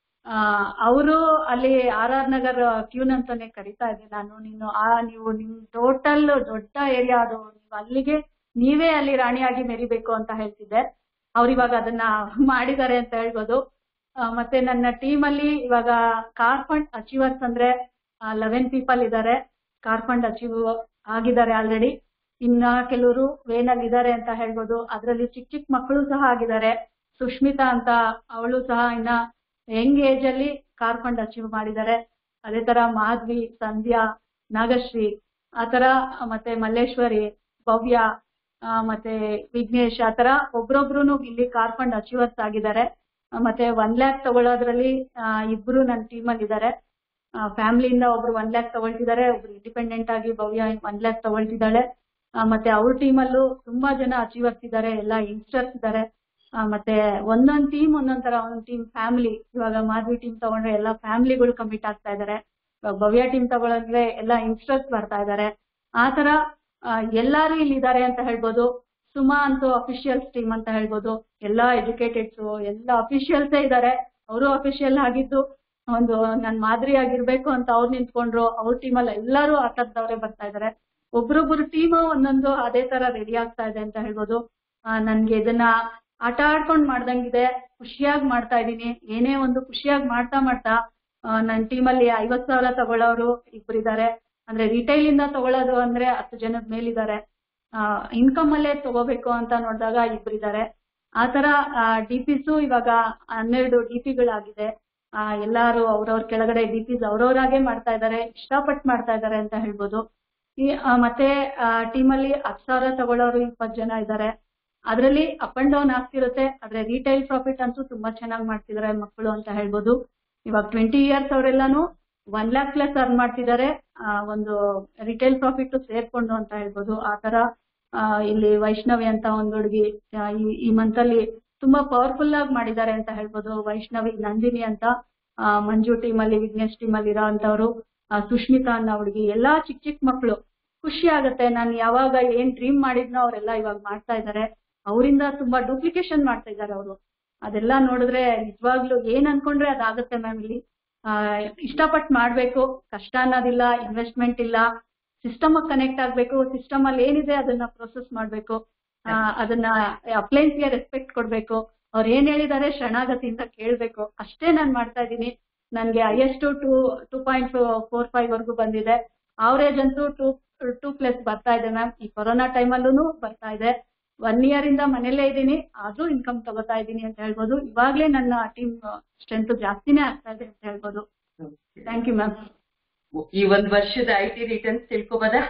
ಅವರು ಅಲ್ಲಿ ಆರ್ ಆರ್ ನಗರ್ ಟ್ಯೂನ್ ಅಂತಾನೆ ಕರಿತಾ ಇದ್ದೆ ನಾನು. ನೀನು ಆ ನೀವು ನಿಮ್ ಟೋಟಲ್ ದೊಡ್ಡ ಏರಿಯಾ ಅದು, ನೀವು ಅಲ್ಲಿಗೆ ನೀವೇ ಅಲ್ಲಿ ರಾಣಿಯಾಗಿ ಮೆರಿಬೇಕು ಅಂತ ಹೇಳ್ತಿದ್ದೆ. ಅವ್ರು ಇವಾಗ ಅದನ್ನ ಮಾಡಿದ್ದಾರೆ ಅಂತ ಹೇಳ್ಬೋದು. ಮತ್ತೆ ನನ್ನ ಟೀಮ್ ಅಲ್ಲಿ ಇವಾಗ ಕಾರ್ ಫಂಡ್ ಅಚೀವರ್ಸ್ ಅಂದ್ರೆ ಲೆವೆನ್ ಪೀಪಲ್ ಇದ್ದಾರೆ, ಕಾರ್ ಫಂಡ್ ಅಚೀವ್ ಆಗಿದ್ದಾರೆ ಆಲ್ರೆಡಿ. ಇನ್ನ ಕೆಲವರು ವೇನಲ್ಲಿ ಇದ್ದಾರೆ ಅಂತ ಹೇಳ್ಬೋದು. ಅದರಲ್ಲಿ ಚಿಕ್ಕ ಚಿಕ್ಕ ಮಕ್ಕಳು ಸಹ ಆಗಿದ್ದಾರೆ. ಸುಷ್ಮಿತಾ ಅಂತ ಅವಳು ಸಹ ಇನ್ನ ಯಂಗ್ ಏಜ್ ಅಲ್ಲಿ ಕಾರ್ ಫಂಡ್ ಅಚೀವ್ ಮಾಡಿದ್ದಾರೆ. ಅದೇ ತರ ಮಾಧವಿ, ಸಂಧ್ಯಾ, ನಾಗಶ್ರೀ ಆತರ, ಮತ್ತೆ ಮಲ್ಲೇಶ್ವರಿ, ಭವ್ಯ, ಮತ್ತೆ ವಿಘ್ನೇಶ್, ಆತರ ಒಬ್ರೊಬ್ರು ಇಲ್ಲಿ ಕಾರ್ ಫಂಡ್ ಅಚೀವರ್ಸ್ ಆಗಿದ್ದಾರೆ. ಮತ್ತೆ ಒನ್ ಲ್ಯಾಕ್ ತಗೊಳ್ಳೋದ್ರಲ್ಲಿ ಇಬ್ರು ನನ್ನ ಟೀಮ್ ಅಲ್ಲಿ ಇದ್ದಾರೆ. ಫ್ಯಾಮಿಲಿಯಿಂದ ಒಬ್ರು ಒನ್ ಲ್ಯಾಕ್ ತಗೊಳ್ತಿದ್ದಾರೆ, ಒಬ್ರು ಇಂಡಿಪೆಂಡೆಂಟ್ ಆಗಿ ಭವ್ಯ ಒನ್ ಲ್ಯಾಕ್ ತಗೊಳ್ತಿದ್ದಾಳೆ. ಮತ್ತೆ ಅವ್ರ ಟೀಮ್ ಅಲ್ಲೂ ತುಂಬಾ ಜನ ಅಚೀವರ್ಸ್ ಇದ್ದಾರೆ, ಎಲ್ಲ ಯಂಗ್ಸ್ಟರ್ಸ್ ಇದ್ದಾರೆ. ಮತ್ತೆ ಒಂದೊಂದ್ ಟೀಮ್ ಒಂದೊಂದ್ ತರ, ಒಂದೊಂದ್ ಟೀಮ್ ಫ್ಯಾಮಿಲಿ. ಇವಾಗ ಮಾಧವಿ ಟೀಮ್ ತಗೊಂಡ್ರೆ ಎಲ್ಲ ಫ್ಯಾಮಿಲಿಗಳು ಕಮಿಟ್ ಆಗ್ತಾ ಇದ್ದಾರೆ. ಭವ್ಯ ಟೀಮ್ ತಗೊಳಿದ್ರೆ ಎಲ್ಲ ಯಂಗ್ಸ್ಟರ್ಸ್ ಬರ್ತಾ ಇದ್ದಾರೆ. ಆತರ ಎಲ್ಲಾರು ಇಲ್ಲಿ ಇದ್ದಾರೆ ಅಂತ ಹೇಳ್ಬೋದು. ಸುಮಾ ಅಂತೂ ಅಫಿಷಿಯಲ್ಸ್ ಟೀಮ್ ಅಂತ ಹೇಳ್ಬೋದು. ಎಲ್ಲಾ ಎಜುಕೇಟೆಡ್ಸ್, ಎಲ್ಲ ಅಫಿಷಿಯಲ್ಸೇ ಇದ್ದಾರೆ. ಅವರು ಅಫಿಷಿಯಲ್ ಆಗಿದ್ದು ಒಂದು ನನ್ ಮಾದರಿ ಆಗಿರ್ಬೇಕು ಅಂತ ಅವ್ರು ನಿಂತ್ಕೊಂಡ್ರು. ಅವ್ರ ಟೀಮಲ್ಲಿ ಎಲ್ಲಾರು ಆಟದವ್ರೆ ಬರ್ತಾ ಇದಾರೆ. ಒಬ್ರೊಬ್ರು ಟೀಮ್ ಒಂದೊಂದು ಅದೇ ತರ ರೆಡಿ ಆಗ್ತಾ ಇದೆ ಅಂತ ಹೇಳ್ಬೋದು. ಆ ನನ್ಗೆ ಇದನ್ನ ಆಟ ಆಡ್ಕೊಂಡ್ ಮಾಡ್ದಂಗಿದೆ, ಖುಷಿಯಾಗಿ ಮಾಡ್ತಾ ಇದ್ದೀನಿ. ಏನೇ ಒಂದು ಖುಷಿಯಾಗಿ ಮಾಡ್ತಾ ಮಾಡ್ತಾ ನನ್ನ ಟೀಮಲ್ಲಿ ಐವತ್ ಸಾವಿರ ತಗೊಳ್ಳೋರು ಇಬ್ಬರಿದ್ದಾರೆ. ಅಂದ್ರೆ ರಿಟೈಲ್ ಇಂದ ತಗೊಳ್ಳೋದು ಅಂದ್ರೆ ಹತ್ತು ಜನದ ಮೇಲಿದ್ದಾರೆ. ಆ ಇನ್ಕಮ್ ಅಲ್ಲೇ ತಗೋಬೇಕು ಅಂತ ನೋಡಿದಾಗ ಇಬ್ಬರಿದ್ದಾರೆ. ಆತರ ಡಿ ಪಿಸು ಇವಾಗ ಹನ್ನೆರಡು ಡಿ ಪಿಗಳಾಗಿದೆ. ಆ ಎಲ್ಲಾರು ಅವ್ರವ್ರ ಕೆಳಗಡೆ ಡಿ ಪಿಸ್ ಅವ್ರವ್ರಾಗೆ ಮಾಡ್ತಾ ಇದ್ದಾರೆ, ಇಷ್ಟಪಟ್ಟು ಮಾಡ್ತಾ ಇದ್ದಾರೆ ಅಂತ ಹೇಳ್ಬೋದು. ಈ ಮತ್ತೆ ಟೀಮಲ್ಲಿ ಹತ್ತು ಸಾವಿರ ತಗೊಳ್ಳೋರು ಇಪ್ಪತ್ತು ಜನ ಇದ್ದಾರೆ. ಅದರಲ್ಲಿ ಅಪ್ ಅಂಡ್ ಡೌನ್ ಆಗ್ತಿರುತ್ತೆ. ಆದ್ರೆ ರಿಟೈಲ್ ಪ್ರಾಫಿಟ್ ಅಂತೂ ತುಂಬಾ ಚೆನ್ನಾಗಿ ಮಾಡ್ತಿದ್ದಾರೆ ಮಕ್ಕಳು ಅಂತ ಹೇಳ್ಬೋದು. ಇವಾಗ ಟ್ವೆಂಟಿ ಇಯರ್ಸ್ ಅವರೆಲ್ಲಾನು ಒನ್ ಲ್ಯಾಕ್ ಪ್ಲಸ್ ಅರ್ನ್ ಮಾಡ್ತಿದ್ದಾರೆ, ಒಂದು ರಿಟೈಲ್ ಪ್ರಾಫಿಟ್ ಸೇರ್ಕೊಂಡು ಅಂತ ಹೇಳ್ಬೋದು. ಆ ತರ ಇಲ್ಲಿ ವೈಷ್ಣವಿ ಅಂತ ಒಂದು ಹುಡುಗಿ ಈ ಮಂತ್ ಅಲ್ಲಿ ತುಂಬಾ ಪವರ್ಫುಲ್ ಆಗಿ ಮಾಡಿದ್ದಾರೆ ಅಂತ ಹೇಳ್ಬೋದು. ವೈಷ್ಣವಿ, ನಂದಿನಿ ಅಂತ ಮಂಜು ಟೀಮ್ ಅಲ್ಲಿ ವಿಘ್ನೇಶ್ ಟೀಮ್ ಅಲ್ಲಿ ಇರೋ ಅಂತವ್ರು, ಸುಷ್ಮಿತಾ ಅನ್ನೋ ಹುಡುಗಿ, ಎಲ್ಲಾ ಚಿಕ್ಕ ಚಿಕ್ಕ ಮಕ್ಕಳು. ಖುಷಿ ಆಗತ್ತೆ. ನಾನು ಯಾವಾಗ ಏನ್ ಡ್ರೀಮ್ ಮಾಡಿದ್ನೋ ಅವರೆಲ್ಲ ಇವಾಗ ಮಾಡ್ತಾ ಇದ್ದಾರೆ. ಅವರಿಂದ ತುಂಬಾ ಡೂಪ್ಲಿಕೇಶನ್ ಮಾಡ್ತಾ ಇದ್ದಾರೆ ಅವರು. ಅದೆಲ್ಲ ನೋಡಿದ್ರೆ ನಿಜವಾಗ್ಲೂ ಏನ್ ಅನ್ಕೊಂಡ್ರೆ ಅದಾಗತ್ತೆ ಮ್ಯಾಮ್. ಇಲ್ಲಿ ಆ ಇಷ್ಟಪಟ್ಟು ಮಾಡ್ಬೇಕು, ಕಷ್ಟ ಅನ್ನೋದಿಲ್ಲ, ಇನ್ವೆಸ್ಟ್ಮೆಂಟ್ ಇಲ್ಲ, ಸಿಸ್ಟಮ್ ಕನೆಕ್ಟ್ ಆಗ್ಬೇಕು, ಸಿಸ್ಟಮ್ ಅಲ್ಲಿ ಏನಿದೆ ಅದನ್ನ ಪ್ರೊಸೆಸ್ ಮಾಡ್ಬೇಕು, ಆ ಅದನ್ನ ಅಪ್ಲೈನ್ಸ್ ಗೆ ರೆಸ್ಪೆಕ್ಟ್ ಕೊಡ್ಬೇಕು, ಅವ್ರು ಏನ್ ಹೇಳಿದಾರೆ ಶರಣಾಗತಿಯಿಂದ ಕೇಳ್ಬೇಕು. ಅಷ್ಟೇ ನಾನ್ ಮಾಡ್ತಾ ಇದ್ದೀನಿ. ನನ್ಗೆ highest two two point four five ವರ್ಗು ಬಂದಿದೆ. ಅವರೇಜ್ ಅಂತೂ ಟೂ ಟೂ ಪ್ಲಸ್ ಬರ್ತಾ ಇದೆ ಮ್ಯಾಮ್. ಈ ಕೊರೋನಾ ಟೈಮಲ್ಲೂ ಬರ್ತಾ ಇದೆ. ಒನ್ ಇಯರ್ ಇಂದ ಮನೇಲೇ ಇದ್ದೀನಿ, ಆದ್ರೂ ಇನ್ಕಮ್ ತಗೋತಾ ಇದ್ದೀನಿ ಅಂತ ಹೇಳ್ಬೋದು. ಇವಾಗ್ಲೇ ನನ್ನ ಟೀಮ್ ಸ್ಟ್ರೆಂತ್ ಜಾಸ್ತಿನೇ ಆಗ್ತಾ ಇದೆ ಅಂತ ಹೇಳ್ಬೋದು. Thank you ma'am. ಈ ಒಂದ್ ವರ್ಷದ ಐ ಟಿ ರಿಟರ್ನ್ಸ್ ತಿಳ್ಕೊಬೋದಾ?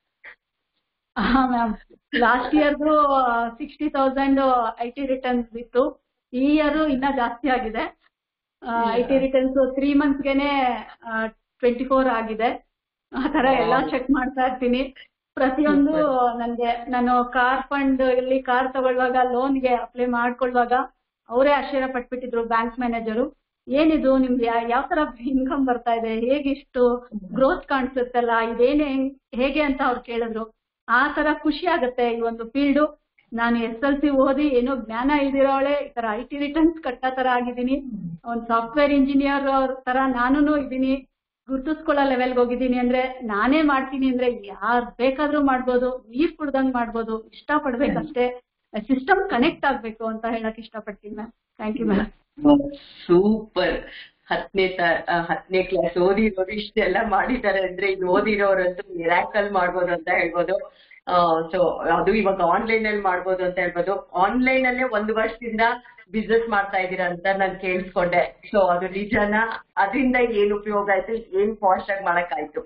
ಹಾ ಮ್ಯಾಮ್, ಲಾಸ್ಟ್ ಇಯರ್ದು sixty thousand I T returns ಇತ್ತು. ಈ ಇಯರ್ ಇನ್ನ ಜಾಸ್ತಿ ಆಗಿದೆ. ಐ ಟಿ ರಿಟರ್ನ್ಸ್ ತ್ರೀ ಮಂತ್ಸ್ಗೆನೆ ಟ್ವೆಂಟಿ ಫೋರ್ ಆಗಿದೆ. ಆ ತರ ಎಲ್ಲಾ ಚೆಕ್ ಮಾಡ್ತಾ ಇರ್ತೀನಿ. ಪ್ರತಿಯೊಂದು ನನ್ಗೆ ನಾನು ಕಾರ್ ಫಂಡ್ ಇಲ್ಲಿ ಕಾರ್ ತಗೊಳ್ಳುವಾಗ ಲೋನ್ಗೆ ಅಪ್ಲೈ ಮಾಡ್ಕೊಳ್ಳುವಾಗ ಅವರೇ ಆಶ್ಚರ್ಯ ಪಟ್ಬಿಟ್ಟಿದ್ರು ಬ್ಯಾಂಕ್ ಮ್ಯಾನೇಜರು. ಏನಿದು ನಿಮ್ಗೆ ಯಾವ ತರ ಇನ್ಕಮ್ ಬರ್ತಾ ಇದೆ, ಹೇಗೆ ಇಷ್ಟು ಗ್ರೋತ್ ಕಾಣಿಸುತ್ತಲ್ಲ, ಇದೇನೇ ಹೇಗೆ ಅಂತ ಅವ್ರು ಕೇಳಿದ್ರು. ಆ ತರ ಖುಷಿ ಆಗತ್ತೆ. ಈ ಒಂದು ಫೀಲ್ಡ್ ನಾನು ಎಸ್ ಎಲ್ ಸಿ ಓದಿ ಏನೋ ಜ್ಞಾನ ಇಲ್ದಿರೋಳೆ ಈ ತರ ಐ ಟಿ ರಿಟರ್ನ್ಸ್ ಕಟ್ಟೋ ತರ ಆಗಿದ್ದೀನಿ. ಒಂದು ಸಾಫ್ಟ್ವೇರ್ ಇಂಜಿನಿಯರ್ ಅವ್ರ ತರ ನಾನು ಇದ್ದೀನಿ. ಗುರ್ತಿಸ್ಕೊಳ್ಳೋ ಲೆವೆಲ್ಗೆ ಹೋಗಿದ್ದೀನಿ ಅಂದ್ರೆ, ನಾನೇ ಮಾಡ್ತೀನಿ ಅಂದ್ರೆ ಯಾರ್ ಬೇಕಾದ್ರೂ ಮಾಡ್ಬೋದು, ನೀರ್ ಕುಡ್ದಂಗ್ ಮಾಡ್ಬೋದು. ಇಷ್ಟ ಪಡ್ಬೇಕಷ್ಟೇ, ಸಿಸ್ಟಮ್ ಕನೆಕ್ಟ್ ಆಗ್ಬೇಕು ಅಂತ ಹೇಳಕ್ ಇಷ್ಟಪಡ್ತೀನಿ ma'am. Thank you ma'am. Super. ಹತ್ತನೇ ಹತ್ತನೇ ಕ್ಲಾಸ್ ಓದಿರೋರು ಇಷ್ಟೆಲ್ಲ ಮಾಡಿದ್ದಾರೆ ಅಂದ್ರೆ ಇದು ಓದಿರೋರಂತೂ ಮಿರಾಕಲ್ ಮಾಡ್ಬೋದು ಅಂತ ಹೇಳ್ಬೋದು. ಸೊ ಅದು ಇವಾಗ ಆನ್ಲೈನ್ ಅಲ್ಲಿ ಮಾಡ್ಬೋದು ಅಂತ ಹೇಳ್ಬೋದು. ಆನ್ಲೈನ್ ಅಲ್ಲೇ ಒಂದು ವರ್ಷದಿಂದ ಬಿಸ್ನೆಸ್ ಮಾಡ್ತಾ ಇದ್ದೀರಾ ಅಂತ ನಾನು ಕೇಳಿಸ್ಕೊಂಡೆ. ಸೊ ಅದು ನಿಜಾನ? ಅದರಿಂದ ಏನ್ ಉಪಯೋಗ ಆಯ್ತು, ಏನ್ ಫಾಸ್ಟ್ ಆಗಿ ಮಾಡಕ್ ಆಯ್ತು?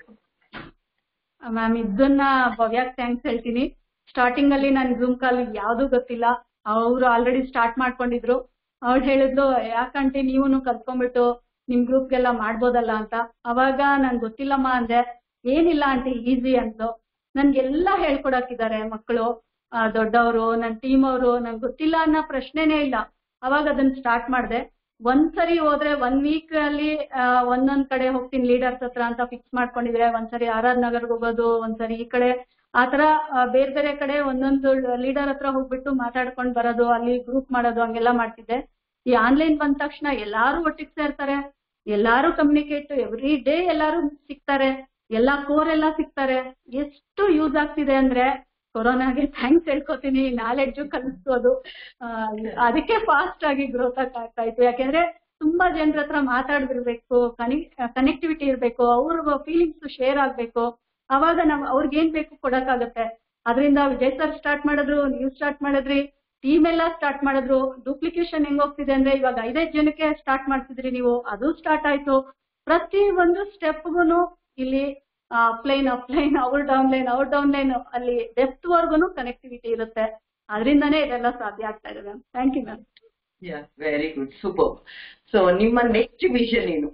ಮ್ಯಾಮ್ ಇದನ್ನ ಭವ್ಯಾಕ್ ಥ್ಯಾಂಕ್ಸ್ ಹೇಳ್ತೀನಿ. ಸ್ಟಾರ್ಟಿಂಗ್ ಅಲ್ಲಿ ನನ್ ಜೂಮ್ ಕಾಲ್ ಯಾವ್ದು ಗೊತ್ತಿಲ್ಲ, ಅವ್ರು ಆಲ್ರೆಡಿ ಸ್ಟಾರ್ಟ್ ಮಾಡ್ಕೊಂಡಿದ್ರು. ಅವ್ಳು ಹೇಳಿದ್ಲು, ಯಾಕಂಟಿ ನೀವು ಕಲ್ತ್ಕೊಂಡ್ಬಿಟ್ಟು ನಿಮ್ ಗ್ರೂಪ್ಗೆಲ್ಲ ಮಾಡ್ಬೋದಲ್ಲ ಅಂತ. ಅವಾಗ ನನ್ ಗೊತ್ತಿಲ್ಲಮ್ಮ ಅಂದೆ. ಏನಿಲ್ಲ ಆಂಟಿ, ಈಸಿ ಅಂದ್ಲು. ನನ್ಗೆಲ್ಲಾ ಹೇಳ್ಕೊಡಾಕಿದ್ದಾರೆ ಮಕ್ಕಳು, ದೊಡ್ಡವರು, ನನ್ ಟೀಮ್ ಅವರು. ನನ್ಗೆ ಗೊತ್ತಿಲ್ಲ ಅನ್ನೋ ಪ್ರಶ್ನೆನೇ ಇಲ್ಲ. ಅವಾಗ ಅದನ್ನ ಸ್ಟಾರ್ಟ್ ಮಾಡಿದೆ. ಒಂದ್ಸರಿ ಹೋದ್ರೆ ಒನ್ ವೀಕ್ ಅಲ್ಲಿ ಒಂದೊಂದ್ ಕಡೆ ಹೋಗ್ತೀನಿ ಲೀಡರ್ಸ್ ಹತ್ರ ಅಂತ ಫಿಕ್ಸ್ ಮಾಡ್ಕೊಂಡಿದ್ರೆ. ಒಂದ್ಸರಿ ಆರ್ ಆರ್ ನಗರ್ಗೆ ಹೋಗೋದು, ಒಂದ್ಸರಿ ಈ ಕಡೆ, ಆತರ ಬೇರೆ ಬೇರೆ ಕಡೆ ಒಂದೊಂದು ಲೀಡರ್ ಹತ್ರ ಹೋಗ್ಬಿಟ್ಟು ಮಾತಾಡ್ಕೊಂಡ್ ಬರೋದು, ಅಲ್ಲಿ ಗ್ರೂಪ್ ಮಾಡೋದು, ಹಂಗೆಲ್ಲ ಮಾಡ್ತಿದ್ದೆ. ಈ ಆನ್ಲೈನ್ ಬಂದ ತಕ್ಷಣ ಎಲ್ಲಾರು ಒಟ್ಟಿಗೆ ಸೇರ್ತಾರೆ, ಎಲ್ಲಾರು ಕಮ್ಯುನಿಕೇಟ್, ಎವ್ರಿ ಡೇ ಎಲ್ಲಾರು ಸಿಗ್ತಾರೆ, ಎಲ್ಲಾ ಕೋರ್ ಎಲ್ಲ ಸಿಗ್ತಾರೆ. ಎಷ್ಟು ಯೂಸ್ ಆಗ್ತಿದೆ ಅಂದ್ರೆ ಕೊರೋನಾಗೆ ಥ್ಯಾಂಕ್ಸ್ ಹೇಳ್ಕೊತೀನಿ. ನಾಲೆಡ್ಜು ಕಲಿಸೋದು, ಅದಕ್ಕೆ ಫಾಸ್ಟ್ ಆಗಿ ಗ್ರೋತ್ ಆಗ್ತಾ ಇತ್ತು. ಯಾಕೆಂದ್ರೆ ತುಂಬಾ ಜನರ ಹತ್ರ ಮಾತಾಡ್ಬಿರ್ಬೇಕು, ಕನೆಕ್ಟಿವಿಟಿ ಇರ್ಬೇಕು, ಅವ್ರ ಫೀಲಿಂಗ್ಸ್ ಶೇರ್ ಆಗ್ಬೇಕು. ಅವಾಗ ನಾವ್ ಅವ್ರಿಗೆ ಏನ್ ಬೇಕು ಕೊಡಕ್ಕಾಗತ್ತೆ. ಅದರಿಂದ ವಿಜಯ್ ಸರ್ ಸ್ಟಾರ್ಟ್ ಮಾಡಿದ್ರು, ನೀವು ಸ್ಟಾರ್ಟ್ ಮಾಡಿದ್ರಿ, ಟೀಮ್ ಎಲ್ಲ ಸ್ಟಾರ್ಟ್ ಮಾಡಿದ್ರು. ಡೂಪ್ಲಿಕೇಶನ್ ಹೆಂಗ್ ಹೋಗ್ತಿದೆ ಅಂದ್ರೆ ಇವಾಗ ಐದೈದು ಜನಕ್ಕೆ ಸ್ಟಾರ್ಟ್ ಮಾಡ್ತಿದ್ರಿ ನೀವು, ಅದು ಸ್ಟಾರ್ಟ್ ಆಯ್ತು. ಪ್ರತಿ ಒಂದು ಸ್ಟೆಪ್ಗೂ ಇಲ್ಲಿ ಅಪ್ಲೈನ್ ಅಪ್ಲೈನ್ ಅವ್ರ ಡೌನ್ಲೈನ್ ಅವ್ರ ಡೌನ್ಲೈನ್ ಅಲ್ಲಿ ಡೆಪ್ತ್ ವರ್ಗುನು ಕನೆಕ್ಟಿವಿಟಿ ಇರುತ್ತೆ. ಅದರಿಂದಾನೇ ಇದೆಲ್ಲ ಸಾಧ್ಯ ಆಗ್ತಾ ಇದೆ ma'am. Thank you ma'am. Very good, super. So ನಿಮ್ಮ ನೆಕ್ಸ್ಟ್ ವಿಷನ್ ಏನು?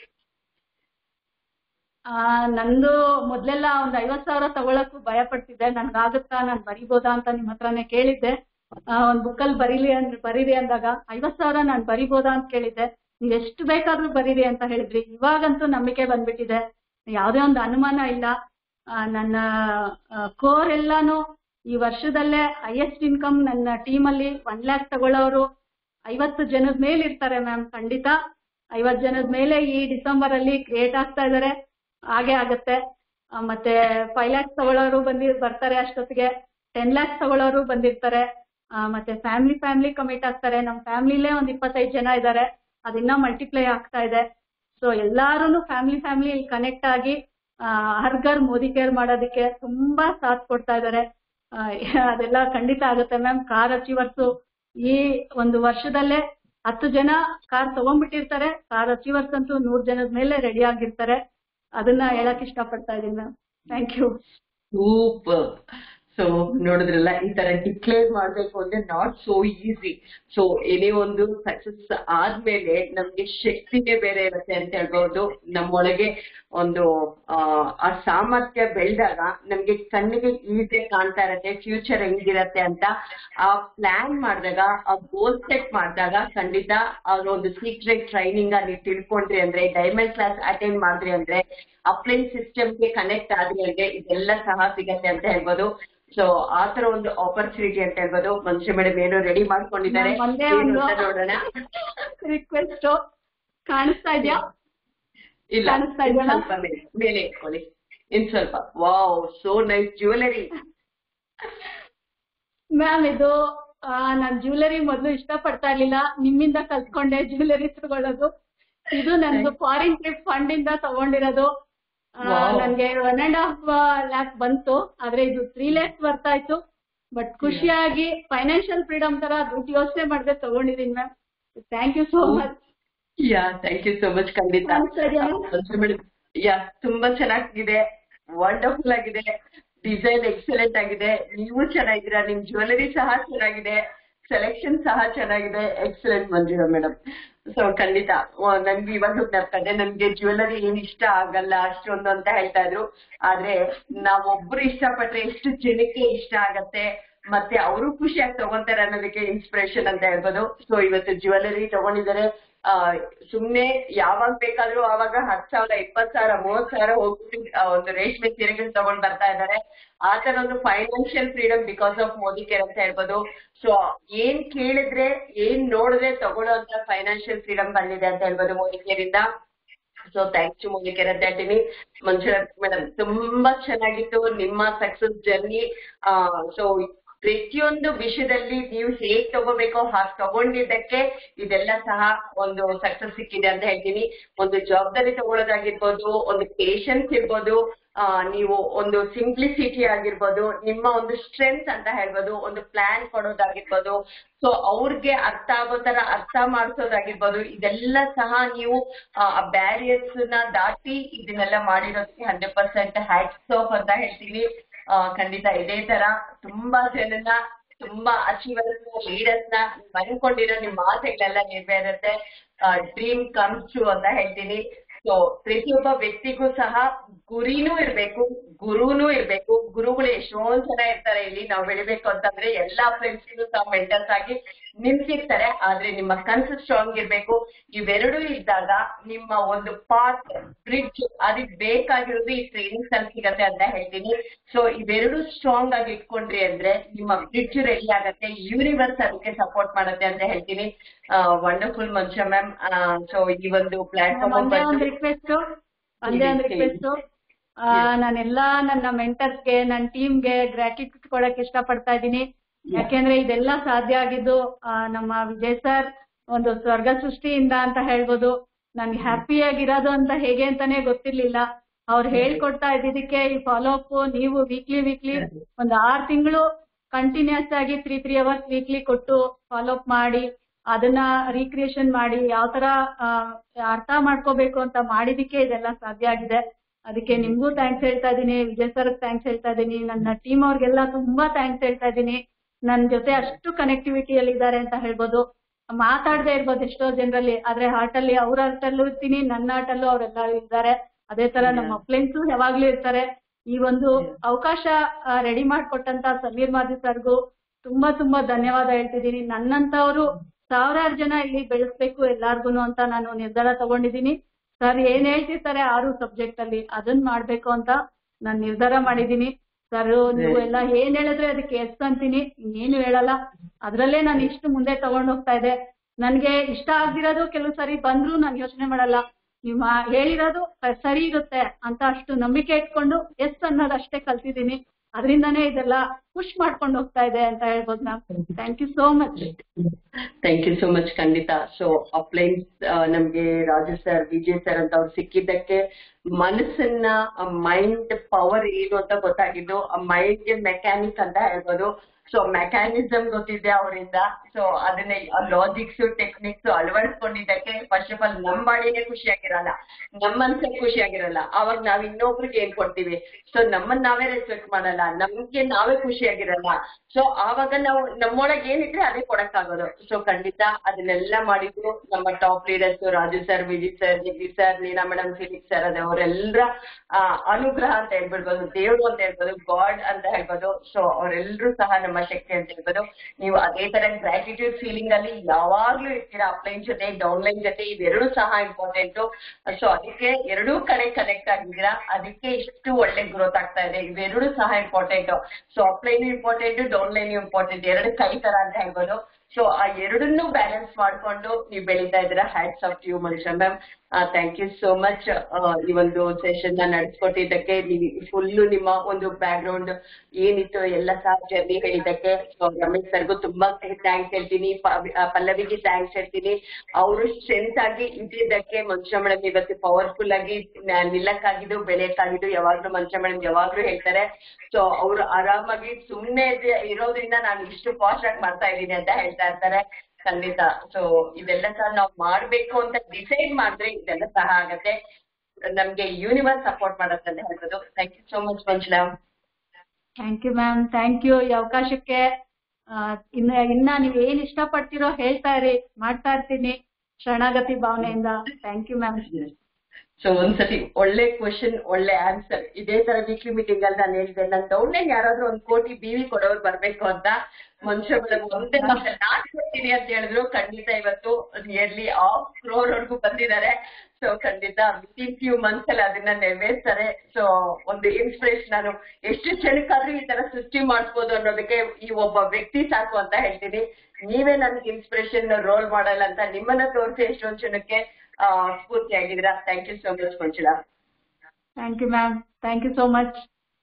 ಆ ನಂದು ಮೊದ್ಲೆಲ್ಲ ಒಂದ್ ಐವತ್ ಸಾವಿರ ತಗೊಳಕ್ಕೂ ಭಯ ಪಡ್ತಿದ್ದೆ. ನನ್ಗಾಗುತ್ತಾ, ನಾನ್ ಬರಿಬೋದಾ ಅಂತ ನಿಮ್ ಹತ್ರನೇ ಕೇಳಿದ್ದೆ. ಒಂದ್ ಬುಕ್ಕಲ್ಲಿ ಬರೀಲಿ ಅಂದ್ರೆ ಬರೀರಿ ಅಂದಾಗ ಐವತ್ ಸಾವಿರ ನಾನ್ ಬರಿಬೋದಾ ಅಂತ ಕೇಳಿದ್ದೆ. ನೀವ್ ಎಷ್ಟು ಬೇಕಾದ್ರೂ ಬರೀರಿ ಅಂತ ಹೇಳಿದ್ರಿ. ಇವಾಗಂತೂ ನಂಬಿಕೆ ಬಂದ್ಬಿಟ್ಟಿದೆ, ಯಾವ್ದೇ ಒಂದು ಅನುಮಾನ ಇಲ್ಲ. ನನ್ನ ಕೋರ್ ಎಲ್ಲಾನು ಈ ವರ್ಷದಲ್ಲೇ ಹೈಯೆಸ್ಟ್ ಇನ್ಕಮ್ ನನ್ನ ಟೀಮ್ ಅಲ್ಲಿ ಒನ್ ಲ್ಯಾಕ್ ತಗೊಳ್ಳೋರು ಐವತ್ತು ಜನದ ಮೇಲೆ ಇರ್ತಾರೆ ಮ್ಯಾಮ್. ಖಂಡಿತ ಐವತ್ ಜನದ ಮೇಲೆ ಈ ಡಿಸೆಂಬರ್ ಅಲ್ಲಿ ಕ್ರಿಯೇಟ್ ಆಗ್ತಾ ಇದಾರೆ. ಹಾಗೆ ಆಗತ್ತೆ. ಮತ್ತೆ ಫೈವ್ ಲ್ಯಾಕ್ಸ್ ತಗೊಳ್ಳೋರು ಬಂದಿ ಬರ್ತಾರೆ ಅಷ್ಟೊತ್ತಿಗೆ, ಟೆನ್ ಲ್ಯಾಕ್ಸ್ ತಗೊಳ್ಳೋರು ಬಂದಿರ್ತಾರೆ. ಮತ್ತೆ ಫ್ಯಾಮಿಲಿ ಫ್ಯಾಮಿಲಿ ಕಮಿಟ್ ಆಗ್ತಾರೆ. ನಮ್ ಫ್ಯಾಮಿಲಿಲೇ ಒಂದ್ ಇಪ್ಪತ್ತೈದು ಜನ ಇದ್ದಾರೆ, ಅದಿನ್ನ ಮಲ್ಟಿಪ್ಲೈ ಆಗ್ತಾ ಇದೆ. ಸೊ ಎಲ್ಲಾರು ಫ್ಯಾಮಿಲಿ ಫ್ಯಾಮಿಲಿ ಕನೆಕ್ಟ್ ಆಗಿ ಹರ್ ಘರ್ ಮೋದಿ ಕೇರ್ ಮಾಡೋದಕ್ಕೆ ತುಂಬಾ ಸಾಥ್ ಕೊಡ್ತಾ ಇದ್ದಾರೆ. ಅದೆಲ್ಲ ಖಂಡಿತ ಆಗುತ್ತೆ ಮ್ಯಾಮ್. ಕಾರ್ ಅಚೀವರ್ಸ್ ಈ ಒಂದು ವರ್ಷದಲ್ಲೇ ಹತ್ತು ಜನ ಕಾರ್ ತಗೊಂಡ್ಬಿಟ್ಟಿರ್ತಾರೆ. ಕಾರ್ ಅಚೀವರ್ಸ್ ಅಂತೂ ನೂರ್ ಜನದ ಮೇಲೆ ರೆಡಿ ಆಗಿರ್ತಾರೆ. ಅದನ್ನ ಹೇಳಕ್ ಇಷ್ಟಪಡ್ತಾ ಇದೀನಿ ma'am. Thank you. Super so ನೋಡಿದ್ರಲ್ಲ, ಈ ತರ ಡಿಕ್ಲೇರ್ ಮಾಡ್ಬೇಕು ಅಂದ್ರೆ ನಾಟ್ ಸೋ ಈಸಿ. ಸೊ ಏನೇ ಒಂದು ಸಕ್ಸಸ್ ಆದ್ಮೇಲೆ ನಮ್ಗೆ ಶಕ್ತಿನೇ ಬೇರೆ ಇರುತ್ತೆ ಅಂತ ಹೇಳ್ಬಹುದು. ನಮ್ಮೊಳಗೆ ಒಂದು ಆ ಸಾಮರ್ಥ್ಯ ಬೆಳೆದಾಗ ನಮ್ಗೆ ಕಣ್ಣಿಗೆ ಈಸಿ ಕಾಣ್ತಾ ಇರತ್ತೆ ಫ್ಯೂಚರ್ ಹೆಂಗಿರತ್ತೆ ಅಂತ. ಆ ಪ್ಲಾನ್ ಮಾಡಿದಾಗ, ಆ ಗೋಲ್ ಸೆಟ್ ಮಾಡಿದಾಗ ಖಂಡಿತ ಅವ್ರ ಒಂದು ಸೀಕ್ರೆಟ್ ಟ್ರೈನಿಂಗ್ ಅಲ್ಲಿ ತಿಳ್ಕೊಂಡ್ರಿ ಅಂದ್ರೆ, ಡೈಮಂಡ್ ಕ್ಲಾಸ್ ಅಟೆಂಡ್ ಮಾಡಿದ್ರಿ ಅಂದ್ರೆ, ಅಪ್ಲೈನ್ ಸಿಸ್ಟಮ್ಗೆ ಕನೆಕ್ಟ್ ಆದ್ರಿ ಅಂದ್ರೆ ಇದೆಲ್ಲ ಸಹ ಸಿಗತ್ತೆ ಅಂತ ಹೇಳ್ಬೋದು. ಸೊ ಆತರ ಒಂದು ಆಪರ್ಚುನಿಟಿ ಅಂತ ಹೇಳ್ಬೋದು. ಮನುಷ್ಯ ಮೇಡಮ್ ಏನೋ ರೆಡಿ ಮಾಡ್ಕೊಂಡಿದ್ದಾರೆ, ನೋಡೋಣ. ರಿಕ್ವೆಸ್ಟ್ ಕಾಣಿಸ್ತಾ ಇದೆಯಾ? ಇಲ್ಲ, ಸ್ವಲ್ಪ ಮೇಲೆ ಇಟ್ಕೊಳ್ಳಿ ಇನ್ ಸ್ವಲ್ಪ. Wow, so nice jewellery. Ma'am ಇದು ನಾನ್ ಜ್ಯುವೆಲರಿ ಮೊದಲು ಇಷ್ಟ ಪಡ್ತಾ ಇರ್ಲಿಲ್ಲ, ನಿಮ್ಮಿಂದ ಕಲ್ತ್ಕೊಂಡೆ ಜ್ಯುವೆಲರಿ ತಗೊಳ್ಳೋದು. ಇದು ನನ್ಗೆ ಫಾರಿನ್ ಟ್ರಿಪ್ ಫಂಡ್ ಇಂದ ತಗೊಂಡಿರೋದು. ನನ್ಗೆ ಒನ್ ಅಂಡ್ ಹಾಫ್ ಲ್ಯಾಕ್ ಬಂತು, ಆದ್ರೆ ಇದು ತ್ರೀ ಲ್ಯಾಕ್ಸ್ ಬರ್ತಾ ಇತ್ತು. ಬಟ್ ಖುಷಿಯಾಗಿ ಫೈನಾನ್ಷಿಯಲ್ ಫ್ರೀಡಮ್ ತರ ದುಡ್ಡು ಯೋಚನೆ ಮಾಡದೆ ತಗೊಂಡಿದೀನಿ ma'am. Thank you so much. Yeah thank you so much. ಖಂಡಿತ ಯಾ ತುಂಬಾ ಚೆನ್ನಾಗಿದೆ, ವಂಡರ್ಫುಲ್ ಆಗಿದೆ, ಡಿಸೈನ್ ಎಕ್ಸಲೆಂಟ್ ಆಗಿದೆ, ನೀವು ಚೆನ್ನಾಗಿದ್ದೀರಾ, ನಿಮ್ ಜ್ಯುವೆಲರಿ ಸಹ ಚೆನ್ನಾಗಿದೆ, ಸೆಲೆಕ್ಷನ್ ಸಹ ಚೆನ್ನಾಗಿದೆ. Excellent Manjula madam. ಸೊ ಖಂಡಿತ ನನ್ಗೆ ಇವಾಗ ನೆನಪದೆ, ನನ್ಗೆ ಜ್ಯುವೆಲರಿ ಏನ್ ಇಷ್ಟ ಆಗಲ್ಲ ಅಷ್ಟೊಂದು ಅಂತ ಹೇಳ್ತಾ ಇದ್ರು. ಆದ್ರೆ ನಾವೊಬ್ರು ಇಷ್ಟಪಟ್ರೆ ಎಷ್ಟು ಜನಕ್ಕೆ ಇಷ್ಟ ಆಗತ್ತೆ, ಮತ್ತೆ ಅವರು ಖುಷಿಯಾಗಿ ತಗೊಂತಾರೆ ಅನ್ನೋದಕ್ಕೆ ಇನ್ಸ್ಪಿರೇಷನ್ ಅಂತ ಹೇಳ್ಬೋದು. ಸೊ ಇವತ್ತು ಜ್ಯುವೆಲರಿ ತಗೊಂಡಿದ್ದಾರೆ. ಆ ಸುಮ್ನೆ ಯಾವಾಗ ಬೇಕಾದ್ರೂ ಆವಾಗ ಹತ್ತು ಸಾವಿರ ಇಪ್ಪತ್ ಸಾವಿರ ಮೂವತ್ ಸಾವಿರ ಹೋಗ್ಬಿಟ್ಟು ಒಂದು ರೇಷ್ಮೆ ಸೀರೆಗಳು ತಗೊಂಡ್ ಬರ್ತಾ ಇದ್ದಾರೆ. ಆ ತರ ಒಂದು financial freedom because of Modi care ಅಂತ ಹೇಳ್ಬೋದು. ಸೊ ಏನ್ ಕೇಳಿದ್ರೆ ಏನ್ ನೋಡಿದ್ರೆ ತಗೊಳ್ಳೋ ಅಂತ ಫೈನಾನ್ಷಿಯಲ್ ಫ್ರೀಡಮ್ ಬಂದಿದೆ ಅಂತ ಹೇಳ್ಬೋದು ಮೋದಿ ಕೇರ್ ಇಂದ. So thanks to Modi care ಅಂತ ಹೇಳ್ತೀನಿ. ಮಂಜುಳಾ ಮೇಡಮ್ ತುಂಬಾ ಚೆನ್ನಾಗಿತ್ತು ನಿಮ್ಮ ಸಕ್ಸಸ್ ಜರ್ನಿ. ಆ ಸೊ ಪ್ರತಿಯೊಂದು ವಿಷಯದಲ್ಲಿ ನೀವು ಹೇಗ್ ತಗೋಬೇಕೋ ಹಾಗೆ ತಗೊಂಡಿದ್ದಕ್ಕೆ ಇದೆಲ್ಲ ಸಹ ಒಂದು ಸಕ್ಸಸ್ ಸಿಕ್ಕಿದೆ ಅಂತ ಹೇಳ್ತೀನಿ. ಒಂದು ಜವಾಬ್ದಾರಿ ತಗೊಳ್ಳೋದಾಗಿರ್ಬೋದು, ಒಂದು ಪೇಷನ್ಸ್ ಇರ್ಬೋದು, ಆ ನೀವು ಒಂದು ಸಿಂಪ್ಲಿಸಿಟಿ ಆಗಿರ್ಬೋದು, ನಿಮ್ಮ ಒಂದು ಸ್ಟ್ರೆಂತ್ ಅಂತ ಹೇಳ್ಬೋದು, ಒಂದು ಪ್ಲಾನ್ ಕೊಡೋದಾಗಿರ್ಬೋದು, ಸೊ ಅವ್ರಿಗೆ ಅರ್ಥ ಆಗೋ ತರ ಅರ್ಥ ಮಾಡಿಸೋದಾಗಿರ್ಬೋದು, ಇದೆಲ್ಲ ಸಹ ನೀವು ಆ ಬ್ಯಾರಿಯರ್ಸ್ ನ ದಾಟಿ ಇದನ್ನೆಲ್ಲ ಮಾಡಿರೋದಕ್ಕೆ ಹಂಡ್ರೆಡ್ ಪರ್ಸೆಂಟ್ ಹ್ಯಾಟ್ಸ್ ಆಫ್ ಅಂತ ಹೇಳ್ತೀನಿ. ಆ ಖಂಡಿತ ಇದೇ ತರ ತುಂಬಾ ಜನನ, ತುಂಬಾ ಅಚೀವರ್ಸ್ ಲೀಡರ್ಸ್ ನ ಅನ್ಕೊಂಡಿರೋ ನಿಮ್ ಮಾತುಗಳೆಲ್ಲ ನೆರವೇರುತ್ತೆ. ಡ್ರೀಮ್ ಕಮ್ಸ್ ಟ್ರೂ ಅಂತ ಹೇಳ್ತೀನಿ. ಸೊ ಪ್ರತಿಯೊಬ್ಬ ವ್ಯಕ್ತಿಗೂ ಸಹ ಗುರಿನೂ ಇರ್ಬೇಕು, ಗುರುನೂ ಇರ್ಬೇಕು. ಗುರುಗಳು ಎಷ್ಟೊಂದ್ ಜನ ಇರ್ತಾರೆ ಇಲ್ಲಿ. ನಾವು ಬೆಳಿಬೇಕು ಅಂತಂದ್ರೆ ಎಲ್ಲಾ ಫ್ರೆಂಡ್ಸ್ಗೂ ಸಹ ಮೆಂಟರ್ಸ್ ಆಗಿ ನಿಂತಿರ್ತಾರೆ. ಆದ್ರೆ ನಿಮ್ಮ ಕನ್ಸು ಸ್ಟ್ರಾಂಗ್ ಇರ್ಬೇಕು. ಇವೆರಡೂ ಇದ್ದಾಗ ನಿಮ್ಮ ಒಂದು ಪಾತ್ ಬ್ರಿಡ್ಜ್ ಅದಕ್ಕೆ ಬೇಕಾಗಿರೋದು ಈ ಟ್ರೈನಿಂಗ್ಸ್ ಅಲ್ಲಿ ಸಿಗತ್ತೆ ಅಂತ ಹೇಳ್ತೀನಿ. ಸೊ ಇವೆರಡು ಸ್ಟ್ರಾಂಗ್ ಆಗಿ ಇಟ್ಕೊಂಡ್ರಿ ಅಂದ್ರೆ ನಿಮ್ಮ ಬ್ರಿಡ್ಜ್ ರೆಡಿ ಆಗತ್ತೆ, ಯೂನಿವರ್ಸ್ ಅದಕ್ಕೆ ಸಪೋರ್ಟ್ ಮಾಡುತ್ತೆ ಅಂತ ಹೇಳ್ತೀನಿ. Wonderful Manjula ma'am. ಸೊ ಈ ಒಂದು ಪ್ಲಾಟ್ಫಾರ್ಮ್ ರಿಕ್ವೆಸ್ಟ್ ಒಂದೇ ಒಂದು ರಿಕ್ವೆಸ್ಟ್, ನಾನೆಲ್ಲಾ ನನ್ನ ಮೆಂಟರ್ಸ್ಗೆ, ನನ್ನ ಟೀಮ್ಗೆ ಗ್ರಾಟಿಟ್ಯೂಡ್ ಕೊಡಕ್ ಇಷ್ಟ ಪಡ್ತಾ ಇದ್ದೀನಿ. ಯಾಕೆಂದ್ರೆ ಇದೆಲ್ಲ ಸಾಧ್ಯ ಆಗಿದ್ದು ನಮ್ಮ ವಿಜಯ್ ಸರ್ ಒಂದು ಸ್ವರ್ಗ ಸೃಷ್ಟಿಯಿಂದ ಅಂತ ಹೇಳ್ಬೋದು. ನನ್ಗೆ ಹ್ಯಾಪಿ ಆಗಿರೋದು ಅಂತ ಹೇಗೆ ಅಂತಾನೆ ಗೊತ್ತಿರ್ಲಿಲ್ಲ. ಅವ್ರು ಹೇಳ್ಕೊಡ್ತಾ ಇದ್ದಿದ್ದಕ್ಕೆ ಈ ಫಾಲೋ ಅಪ್ ನೀವು ವೀಕ್ಲಿ ವೀಕ್ಲಿ ಒಂದು ಆರು ತಿಂಗಳು ಕಂಟಿನ್ಯೂಸ್ ಆಗಿ ತ್ರೀ ತ್ರೀ ಅವರ್ಸ್ ವೀಕ್ಲಿ ಕೊಟ್ಟು ಫಾಲೋ ಅಪ್ ಮಾಡಿ ಅದನ್ನ ರೀಕ್ರಿಯೇಷನ್ ಮಾಡಿ ಯಾವ ತರ ಅರ್ಥ ಮಾಡ್ಕೋಬೇಕು ಅಂತ ಮಾಡಿದಕ್ಕೆ ಇದೆಲ್ಲ ಸಾಧ್ಯ ಆಗಿದೆ. ಅದಕ್ಕೆ ನಿಮ್ಗೂ ಥ್ಯಾಂಕ್ಸ್ ಹೇಳ್ತಾ ಇದ್ದೀನಿ, ವಿಜಯ್ ಸರ್ ಥ್ಯಾಂಕ್ಸ್ ಹೇಳ್ತಾ ಇದ್ದೀನಿ, ನನ್ನ ಟೀಮ್ ಅವ್ರಿಗೆಲ್ಲ ತುಂಬಾ ಥ್ಯಾಂಕ್ಸ್ ಹೇಳ್ತಾ ಇದ್ದೀನಿ. ನನ್ನ ಜೊತೆ ಅಷ್ಟು ಕನೆಕ್ಟಿವಿಟಿಯಲ್ಲಿ ಇದ್ದಾರೆ ಅಂತ ಹೇಳ್ಬೋದು. ಮಾತಾಡದೆ ಇರ್ಬೋದು ಎಷ್ಟೋ ಜನರಲ್ಲಿ, ಆದ್ರೆ ಹಾರ್ಟ್ ಅಲ್ಲಿ ಅವ್ರ ಹಾರ್ಟ್ ಅಲ್ಲೂ ಇರ್ತೀನಿ, ನನ್ನ ಹಾರ್ಟ್ ಅಲ್ಲೂ ಅವರೆಲ್ಲ ಇದ್ದಾರೆ. ಅದೇ ತರ ನಮ್ಮ ಅಪ್ಲೈನ್ಸು ಯಾವಾಗ್ಲೂ ಇರ್ತಾರೆ. ಈ ಒಂದು ಅವಕಾಶ ರೆಡಿ ಮಾಡ್ಕೊಟ್ಟಂತ ಸಮೀರ್ ಮಾದಿ ಸರ್ಗೂ ತುಂಬಾ ತುಂಬಾ ಧನ್ಯವಾದ ಹೇಳ್ತಿದ್ದೀನಿ. ನನ್ನಂತವ್ರು ಸಾವಿರಾರು ಜನ ಇಲ್ಲಿ ಬೆಳೆಸ್ಬೇಕು ಎಲ್ಲಾರ್ಗು ಅಂತ ನಾನು ನಿರ್ಧಾರ ತಗೊಂಡಿದ್ದೀನಿ. ಸರ್ ಏನ್ ಹೇಳ್ತಿರ್ತಾರೆ ಆರು ಸಬ್ಜೆಕ್ಟ್ ಅಲ್ಲಿ ಅದನ್ನ ಮಾಡ್ಬೇಕು ಅಂತ ನಾನು ನಿರ್ಧಾರ ಮಾಡಿದ್ದೀನಿ. ಸರ್ ನೀವು ಎಲ್ಲ ಏನ್ ಹೇಳಿದ್ರೆ ಅದಕ್ಕೆ ಎಸ್ ಅಂತೀನಿ, ಇನ್ನೇನು ಹೇಳಲ್ಲ. ಅದ್ರಲ್ಲೇ ನಾನು ಇಷ್ಟು ಮುಂದೆ ತಗೊಂಡ್ ಹೋಗ್ತಾ ಇದೆ. ನನ್ಗೆ ಇಷ್ಟ ಆಗ್ದಿರೋದು ಕೆಲವು ಸರಿ ಬಂದ್ರು ನಾನು ಯೋಚನೆ ಮಾಡಲ್ಲ, ನೀವು ಹೇಳಿರೋದು ಸರಿ ಇರುತ್ತೆ ಅಂತ ಅಷ್ಟು ನಂಬಿಕೆ ಇಟ್ಕೊಂಡು ಎಸ್ ಅನ್ನೋದು ಅಷ್ಟೇ ಕಲ್ತಿದ್ದೀನಿ. ಅದರಿಂದಾನೇ ಇದೆಲ್ಲ ಪುಷ್ ಮಾಡ್ಕೊಂಡು ಹೋಗ್ತಾ ಇದೆ ಅಂತ ಹೇಳ್ಬೋದು ma'am. Thank you so much. Thank you so much. ಖಂಡಿತ. ಸೊ ಅಪ್ಲೈನ್ಸ್ ನಮ್ಗೆ ರಾಜು ಸರ್, ವಿಜಯ್ ಸರ್ ಅಂತ ಅವ್ರು ಸಿಕ್ಕಿದ್ದಕ್ಕೆ ಮನಸ್ಸನ್ನ, ಮೈಂಡ್ ಪವರ್ ಏನು ಅಂತ ಗೊತ್ತಾಗಿದ್ದು, ಮೈಂಡ್ ಗೆ ಮೆಕ್ಯಾನಿಕ್ ಅಂತ ಹೇಳ್ಬೋದು. ಸೊ ಮೆಕ್ಯಾನಿಸಮ್ ಗೊತ್ತಿದೆ ಅವರಿಂದ. ಸೊ ಅದನ್ನ ಲಾಜಿಕ್ಸ್ ಟೆಕ್ನಿಕ್ಸ್ ಅಳವಡಿಸ್ಕೊಂಡಿದ್ದಕ್ಕೆ ಫಸ್ಟ್ ಆಫ್ ಆಲ್ ನಮ್ ಬಾಡಿನೇ ಖುಷಿಯಾಗಿರಲ್ಲ, ನಮ್ಮ ಮನ್ಸಿಗೆ ಖುಷಿಯಾಗಿರಲ್ಲ. ಅವಾಗ ನಾವ್ ಇನ್ನೊಬ್ರಿಗೆ ಏನ್ ಕೊಡ್ತೀವಿ? ಸೊ ನಮ್ಮನ್ನ ನಾವೇ ರೆಸ್ಪೆಕ್ಟ್ ಮಾಡಲ್ಲ, ನಮ್ಗೆ ನಾವೇ ಖುಷಿಯಾಗಿರಲ್ಲ. ಸೊ ಆವಾಗ ನಾವು ನಮ್ಮೊಳಗೆ ಏನಿದ್ರೆ ಅದೇ ಕೊಡಕ್ಕಾಗೋದು. ಸೊ ಖಂಡಿತ ಅದನ್ನೆಲ್ಲ ಮಾಡಿದ್ರು ನಮ್ಮ top leaders Raju sir, Vijith sir, Jagadish sir, Neena madam, Philip sir, ಅದೇ ಅವರೆಲ್ಲರ ಅನುಗ್ರಹ ಅಂತ ಹೇಳ್ಬಿಡ್ಬೋದು, ದೇವ್ರು ಅಂತ ಹೇಳ್ಬೋದು, ಗಾಡ್ ಅಂತ ಹೇಳ್ಬೋದು. ಸೊ ಅವರೆಲ್ಲರೂ ಸಹ ನಮ್ಮ ಶಕ್ತಿ ಅಂತ ಹೇಳ್ಬೋದು. ನೀವು ಅದೇ ತರ ಗ್ರಾಟಿಟ್ಯೂಡ್ ಫೀಲಿಂಗ್ ಅಲ್ಲಿ ಯಾವಾಗ್ಲೂ ಇರ್ತೀರಾ. ಅಪ್ಲೈನ್ ಜೊತೆ ಡೌನ್ಲೈನ್ ಜೊತೆ ಇವೆರಡೂ ಸಹ ಇಂಪಾರ್ಟೆಂಟ್. ಸೊ ಅದಕ್ಕೆ ಎರಡೂ ಕಡೆ ಕನೆಕ್ಟ್ ಆಗಿದ್ದೀರಾ, ಅದಕ್ಕೆ ಇಷ್ಟು ಒಳ್ಳೆ ಗ್ರೋತ್ ಆಗ್ತಾ ಇದೆ. ಇವೆರಡೂ ಸಹ important. So upline important, downline important, ಎರಡು ಕೈ ತರ ಅಂತ ಹೇಳ್ಬೋದು. ಸೊ ಆ ಎರಡನ್ನೂ ಬ್ಯಾಲೆನ್ಸ್ ಮಾಡ್ಕೊಂಡು ನೀವು ಬೆಳೀತಾ ಇದ್ದೀರಾ. Hats off you Manushya ma'am. Thank you so much. ಈ ಒಂದು ಸೆಷನ್ ನ ನಡೆಸ್ಕೊಟ್ಟಿದ್ದಕ್ಕೆ, ನೀವು ಫುಲ್ಲು ನಿಮ್ಮ ಒಂದು ಬ್ಯಾಕ್ ಗ್ರೌಂಡ್ ಏನಿತ್ತು ಎಲ್ಲ ಸಹ ಜರ್ನಿ ಹೇಳಿದ್ದಕ್ಕೆ ರಮೇಶ್ ಸರ್ಗೂ ತುಂಬಾ ಥ್ಯಾಂಕ್ಸ್ ಹೇಳ್ತೀನಿ, ಪಲ್ಲವಿಗೆ ಥ್ಯಾಂಕ್ಸ್ ಹೇಳ್ತೀನಿ. ಅವರು ಸ್ಟ್ರೆಂತ್ ಆಗಿ ಇದ್ದಿದ್ದಕ್ಕೆ ಮನುಷ್ಯ ಮೇಡಮ್ ಇವತ್ತು ಪವರ್ಫುಲ್ ಆಗಿ ನಿಲ್ಲಕ್ಕಾಗಿದ್ದು, ಬೆಳೆಯಕ್ಕಾಗಿದ್ದು ಯಾವಾಗ್ಲೂ ಮನುಷ್ಯ ಮೇಡಮ್ ಯಾವಾಗ್ಲೂ ಹೇಳ್ತಾರೆ. ಸೊ ಅವ್ರು ಆರಾಮಾಗಿ ಸುಮ್ಮನೆ ಇರೋದ್ರಿಂದ ನಾನು ಇಷ್ಟು ಫಾಸ್ಟ್ ಆಗಿ ಮಾಡ್ತಾ ಇದ್ದೀನಿ ಅಂತ ಹೇಳ್ತಾ ಇರ್ತಾರೆ. ಖಂಡಿತ. ಸೊ ಇದೆಲ್ಲ ಸಹ ನಾವು ಮಾಡ್ಬೇಕು ಅಂತ ಡಿಸೈಡ್ ಮಾಡಿದ್ರೆ ಇದೆಲ್ಲ ಸಹ ಆಗತ್ತೆ. ನಮ್ಗೆ ಯೂನಿವರ್ಸ್ ಸಪೋರ್ಟ್ ಮಾಡತ್ತೆ ಅಂತ ಹೇಳ್ಬೋದು. Thank you so much Manjula. Thank you ma'am, thank you ಈ ಅವಕಾಶಕ್ಕೆ. ಇನ್ನ ಇನ್ನ ನೀವ್ ಏನ್ ಇಷ್ಟಪಡ್ತಿರೋ ಹೇಳ್ತಾ ಇರಿ, ಮಾಡ್ತಾ ಇರ್ತೀನಿ ಶರಣಾಗತಿ ಭಾವನೆಯಿಂದ. Thank you ma'am. ಸೊ ಒಂದ್ಸತಿ ಒಳ್ಳೆ ಕ್ವಶನ್, ಒಳ್ಳೆ ಆನ್ಸರ್. ಇದೇ ತರ ವೀಕ್ಲಿ ಮೀಟಿಂಗ್ ಅಲ್ಲಿ ನಾನು ಹೇಳಿದೆ, ನನ್ ಡೌನ್ಲೈನ್ ಯಾರಾದ್ರೂ ಒಂದ್ ಕೋಟಿ ಬಿವಿ ಕೊಡೋರು ಬರ್ಬೇಕು ಅಂತ. ಮನುಷ್ಯ ಒಂದೇ ನಾನ್ ಕೊಡ್ತೀನಿ ಅಂತ ಹೇಳಿದ್ರು. ಖಂಡಿತ ಇವತ್ತು ನಿಯರ್ಲಿ ಹಾಫ್ ಕ್ರೋರ್ ವರ್ಗೂ ಬಂದಿದ್ದಾರೆ. ಸೊ ಖಂಡಿತ ವಿತಿನ್ ಫ್ಯೂ ಮಂತ್ಸ್ ಅಲ್ಲಿ ಅದನ್ನ ನೆರವೇರ್ತಾರೆ. ಸೊ ಒಂದು ಇನ್ಸ್ಪಿರೇಷನ್. ನಾನು ಎಷ್ಟು ಜನಕ್ಕಾದ್ರೂ ಈ ತರ ಸೃಷ್ಟಿ ಮಾಡಿಸ್ಬೋದು ಅನ್ನೋದಕ್ಕೆ ಈ ಒಬ್ಬ ವ್ಯಕ್ತಿ ಸಾಕು ಅಂತ ಹೇಳ್ತೀನಿ. ನೀವೇ ನನ್ಗೆ ಇನ್ಸ್ಪಿರೇಷನ್, ರೋಲ್ ಮಾಡಲ್ಲ ಅಂತ ನಿಮ್ಮನ್ನ ತೋರಿಸಿ ಎಷ್ಟೊಂದು ಜನಕ್ಕೆ ಸ್ಫೂರ್ತಿಯಾಗಿದ್ದೀರಾ. Thank you so much Manjula. Thank you ma'am, thank you so much.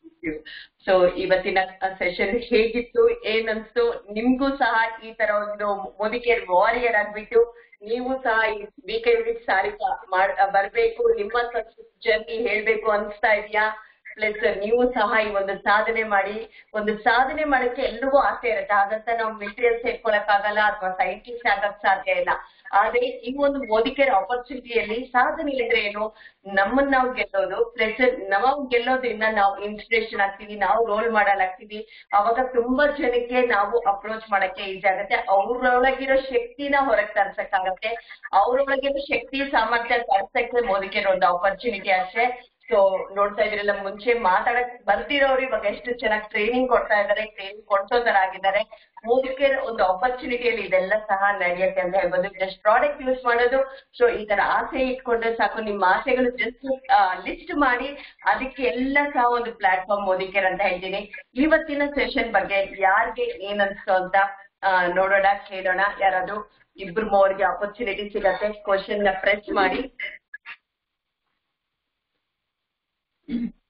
So ಇವತ್ತಿನ ಸೆಷನ್ ಹೇಗಿತ್ತು, ಏನನ್ಸ್ತು? ನಿಮ್ಗೂ ಸಹ ಈ ತರ ಒಂದು ಮೋದಿಕೇರ್ ವಾರಿಯರ್ ಆಗ್ಬಿಟ್ಟು ನೀವು ಸಹ ಈ ವೀಕೆ ವಿತ್ ಸಾರಿಕಾ ಮಾಡ್ ಬರ್ಬೇಕು, ನಿಮ್ಮ ಜರ್ನಿ ಹೇಳ್ಬೇಕು ಅನ್ಸ್ತಾ ಇದೆಯಾ? ಪ್ಲಸ್ ನೀವು ಸಹ ಈ ಒಂದು ಸಾಧನೆ ಮಾಡಿ, ಒಂದು ಸಾಧನೆ ಮಾಡಕ್ಕೆ ಎಲ್ರಿಗೂ ಆಸೆ ಇರುತ್ತೆ. ಹಾಗಂತ ನಾವು ಮಿಲಿಟರಿಯಲ್ಲಿ ಸೇರ್ಕೊಳಕ್ ಆಗಲ್ಲ ಅಥವಾ ಸೈಂಟಿಸ್ಟ್ ಆಗಕ್ ಸಾಧ್ಯ ಇಲ್ಲ. ಆದ್ರೆ ಈ ಒಂದು ಮೋದಿಕೇರ್ ಆಪರ್ಚುನಿಟಿಯಲ್ಲಿ ಸಾಧನೆ ಅಂದ್ರೆ ಏನು? ನಮ್ಮನ್ನ ನಾವು ಗೆಲ್ಲೋದು, ಪ್ಲಸ್ ನಾವು ಗೆಲ್ಲೋದ್ರಿಂದ ನಾವು ಇನ್ಸ್ಪಿರೇಷನ್ ಆಗ್ತೀವಿ, ನಾವು ರೋಲ್ ಮಾಡಲ್ ಆಗ್ತೀವಿ. ಅವಾಗ ತುಂಬಾ ಜನಕ್ಕೆ ನಾವು ಅಪ್ರೋಚ್ ಮಾಡಕ್ಕೆ ಈಸಿ ಆಗುತ್ತೆ. ಅವ್ರೊಳಗಿರೋ ಶಕ್ತಿನ ಹೊರಗೆ ತರ್ಸಕ್ಕಾಗತ್ತೆ. ಅವ್ರೊಳಗಿರೋ ಶಕ್ತಿ ಸಾಮರ್ಥ್ಯ ತರ್ಸಕ್ಕೆ ಮೋದಿಕೇರ್ ಒಂದು ಆಪರ್ಚುನಿಟಿ ಅಷ್ಟೇ. ಸೊ ನೋಡ್ತಾ ಇದ್ರಲ್ಲ, ಮುಂಚೆ ಮಾತಾಡಕ್ ಬರ್ತಿರೋರು ಇವಾಗ ಎಷ್ಟು ಚೆನ್ನಾಗಿ ಟ್ರೈನಿಂಗ್ ಕೊಡ್ತಾ ಇದಾರೆ, ಟ್ರೈನಿಂಗ್ ಕೊಡ್ಸೋ ತರ ಆಗಿದ್ದಾರೆ. ಮೋದಿಕೇರ್ ಒಂದು ಆಪರ್ಚುನಿಟಿಯಲ್ಲಿ ಇದೆಲ್ಲ ಸಹ ನಡೆಯುತ್ತೆ ಅಂತ ಹೇಳ್ಬೋದು. ಜಸ್ಟ್ ಪ್ರಾಡಕ್ಟ್ ಯೂಸ್ ಮಾಡೋದು. ಸೊ ಈ ತರ ಆಸೆ ಇಟ್ಕೊಂಡ್ರೆ ಸಾಕು. ನಿಮ್ಮ ಆಸೆಗಳು ಜಸ್ಟ್ ಲಿಸ್ಟ್ ಮಾಡಿ ಅದಕ್ಕೆ ಎಲ್ಲ ಸಹ ಒಂದು ಪ್ಲಾಟ್ಫಾರ್ಮ್ ಮೋದಿಕೇರ್ ಅಂತ ಹೇಳ್ತೀನಿ. ಇವತ್ತಿನ ಸೆಷನ್ ಬಗ್ಗೆ ಯಾರಿಗೆ ಏನ್ ಅನ್ಸ್ತು ಅಂತ ನೋಡೋಣ, ಕೇಳೋಣ. ಯಾರಾದ್ರೂ ಇಬ್ರು ಮೂವರಿಗೆ ಆಪರ್ಚುನಿಟಿ ಸಿಗತ್ತೆ. ಕ್ವಶನ್ ನ ಪ್ರೆಸ್ ಮಾಡಿ.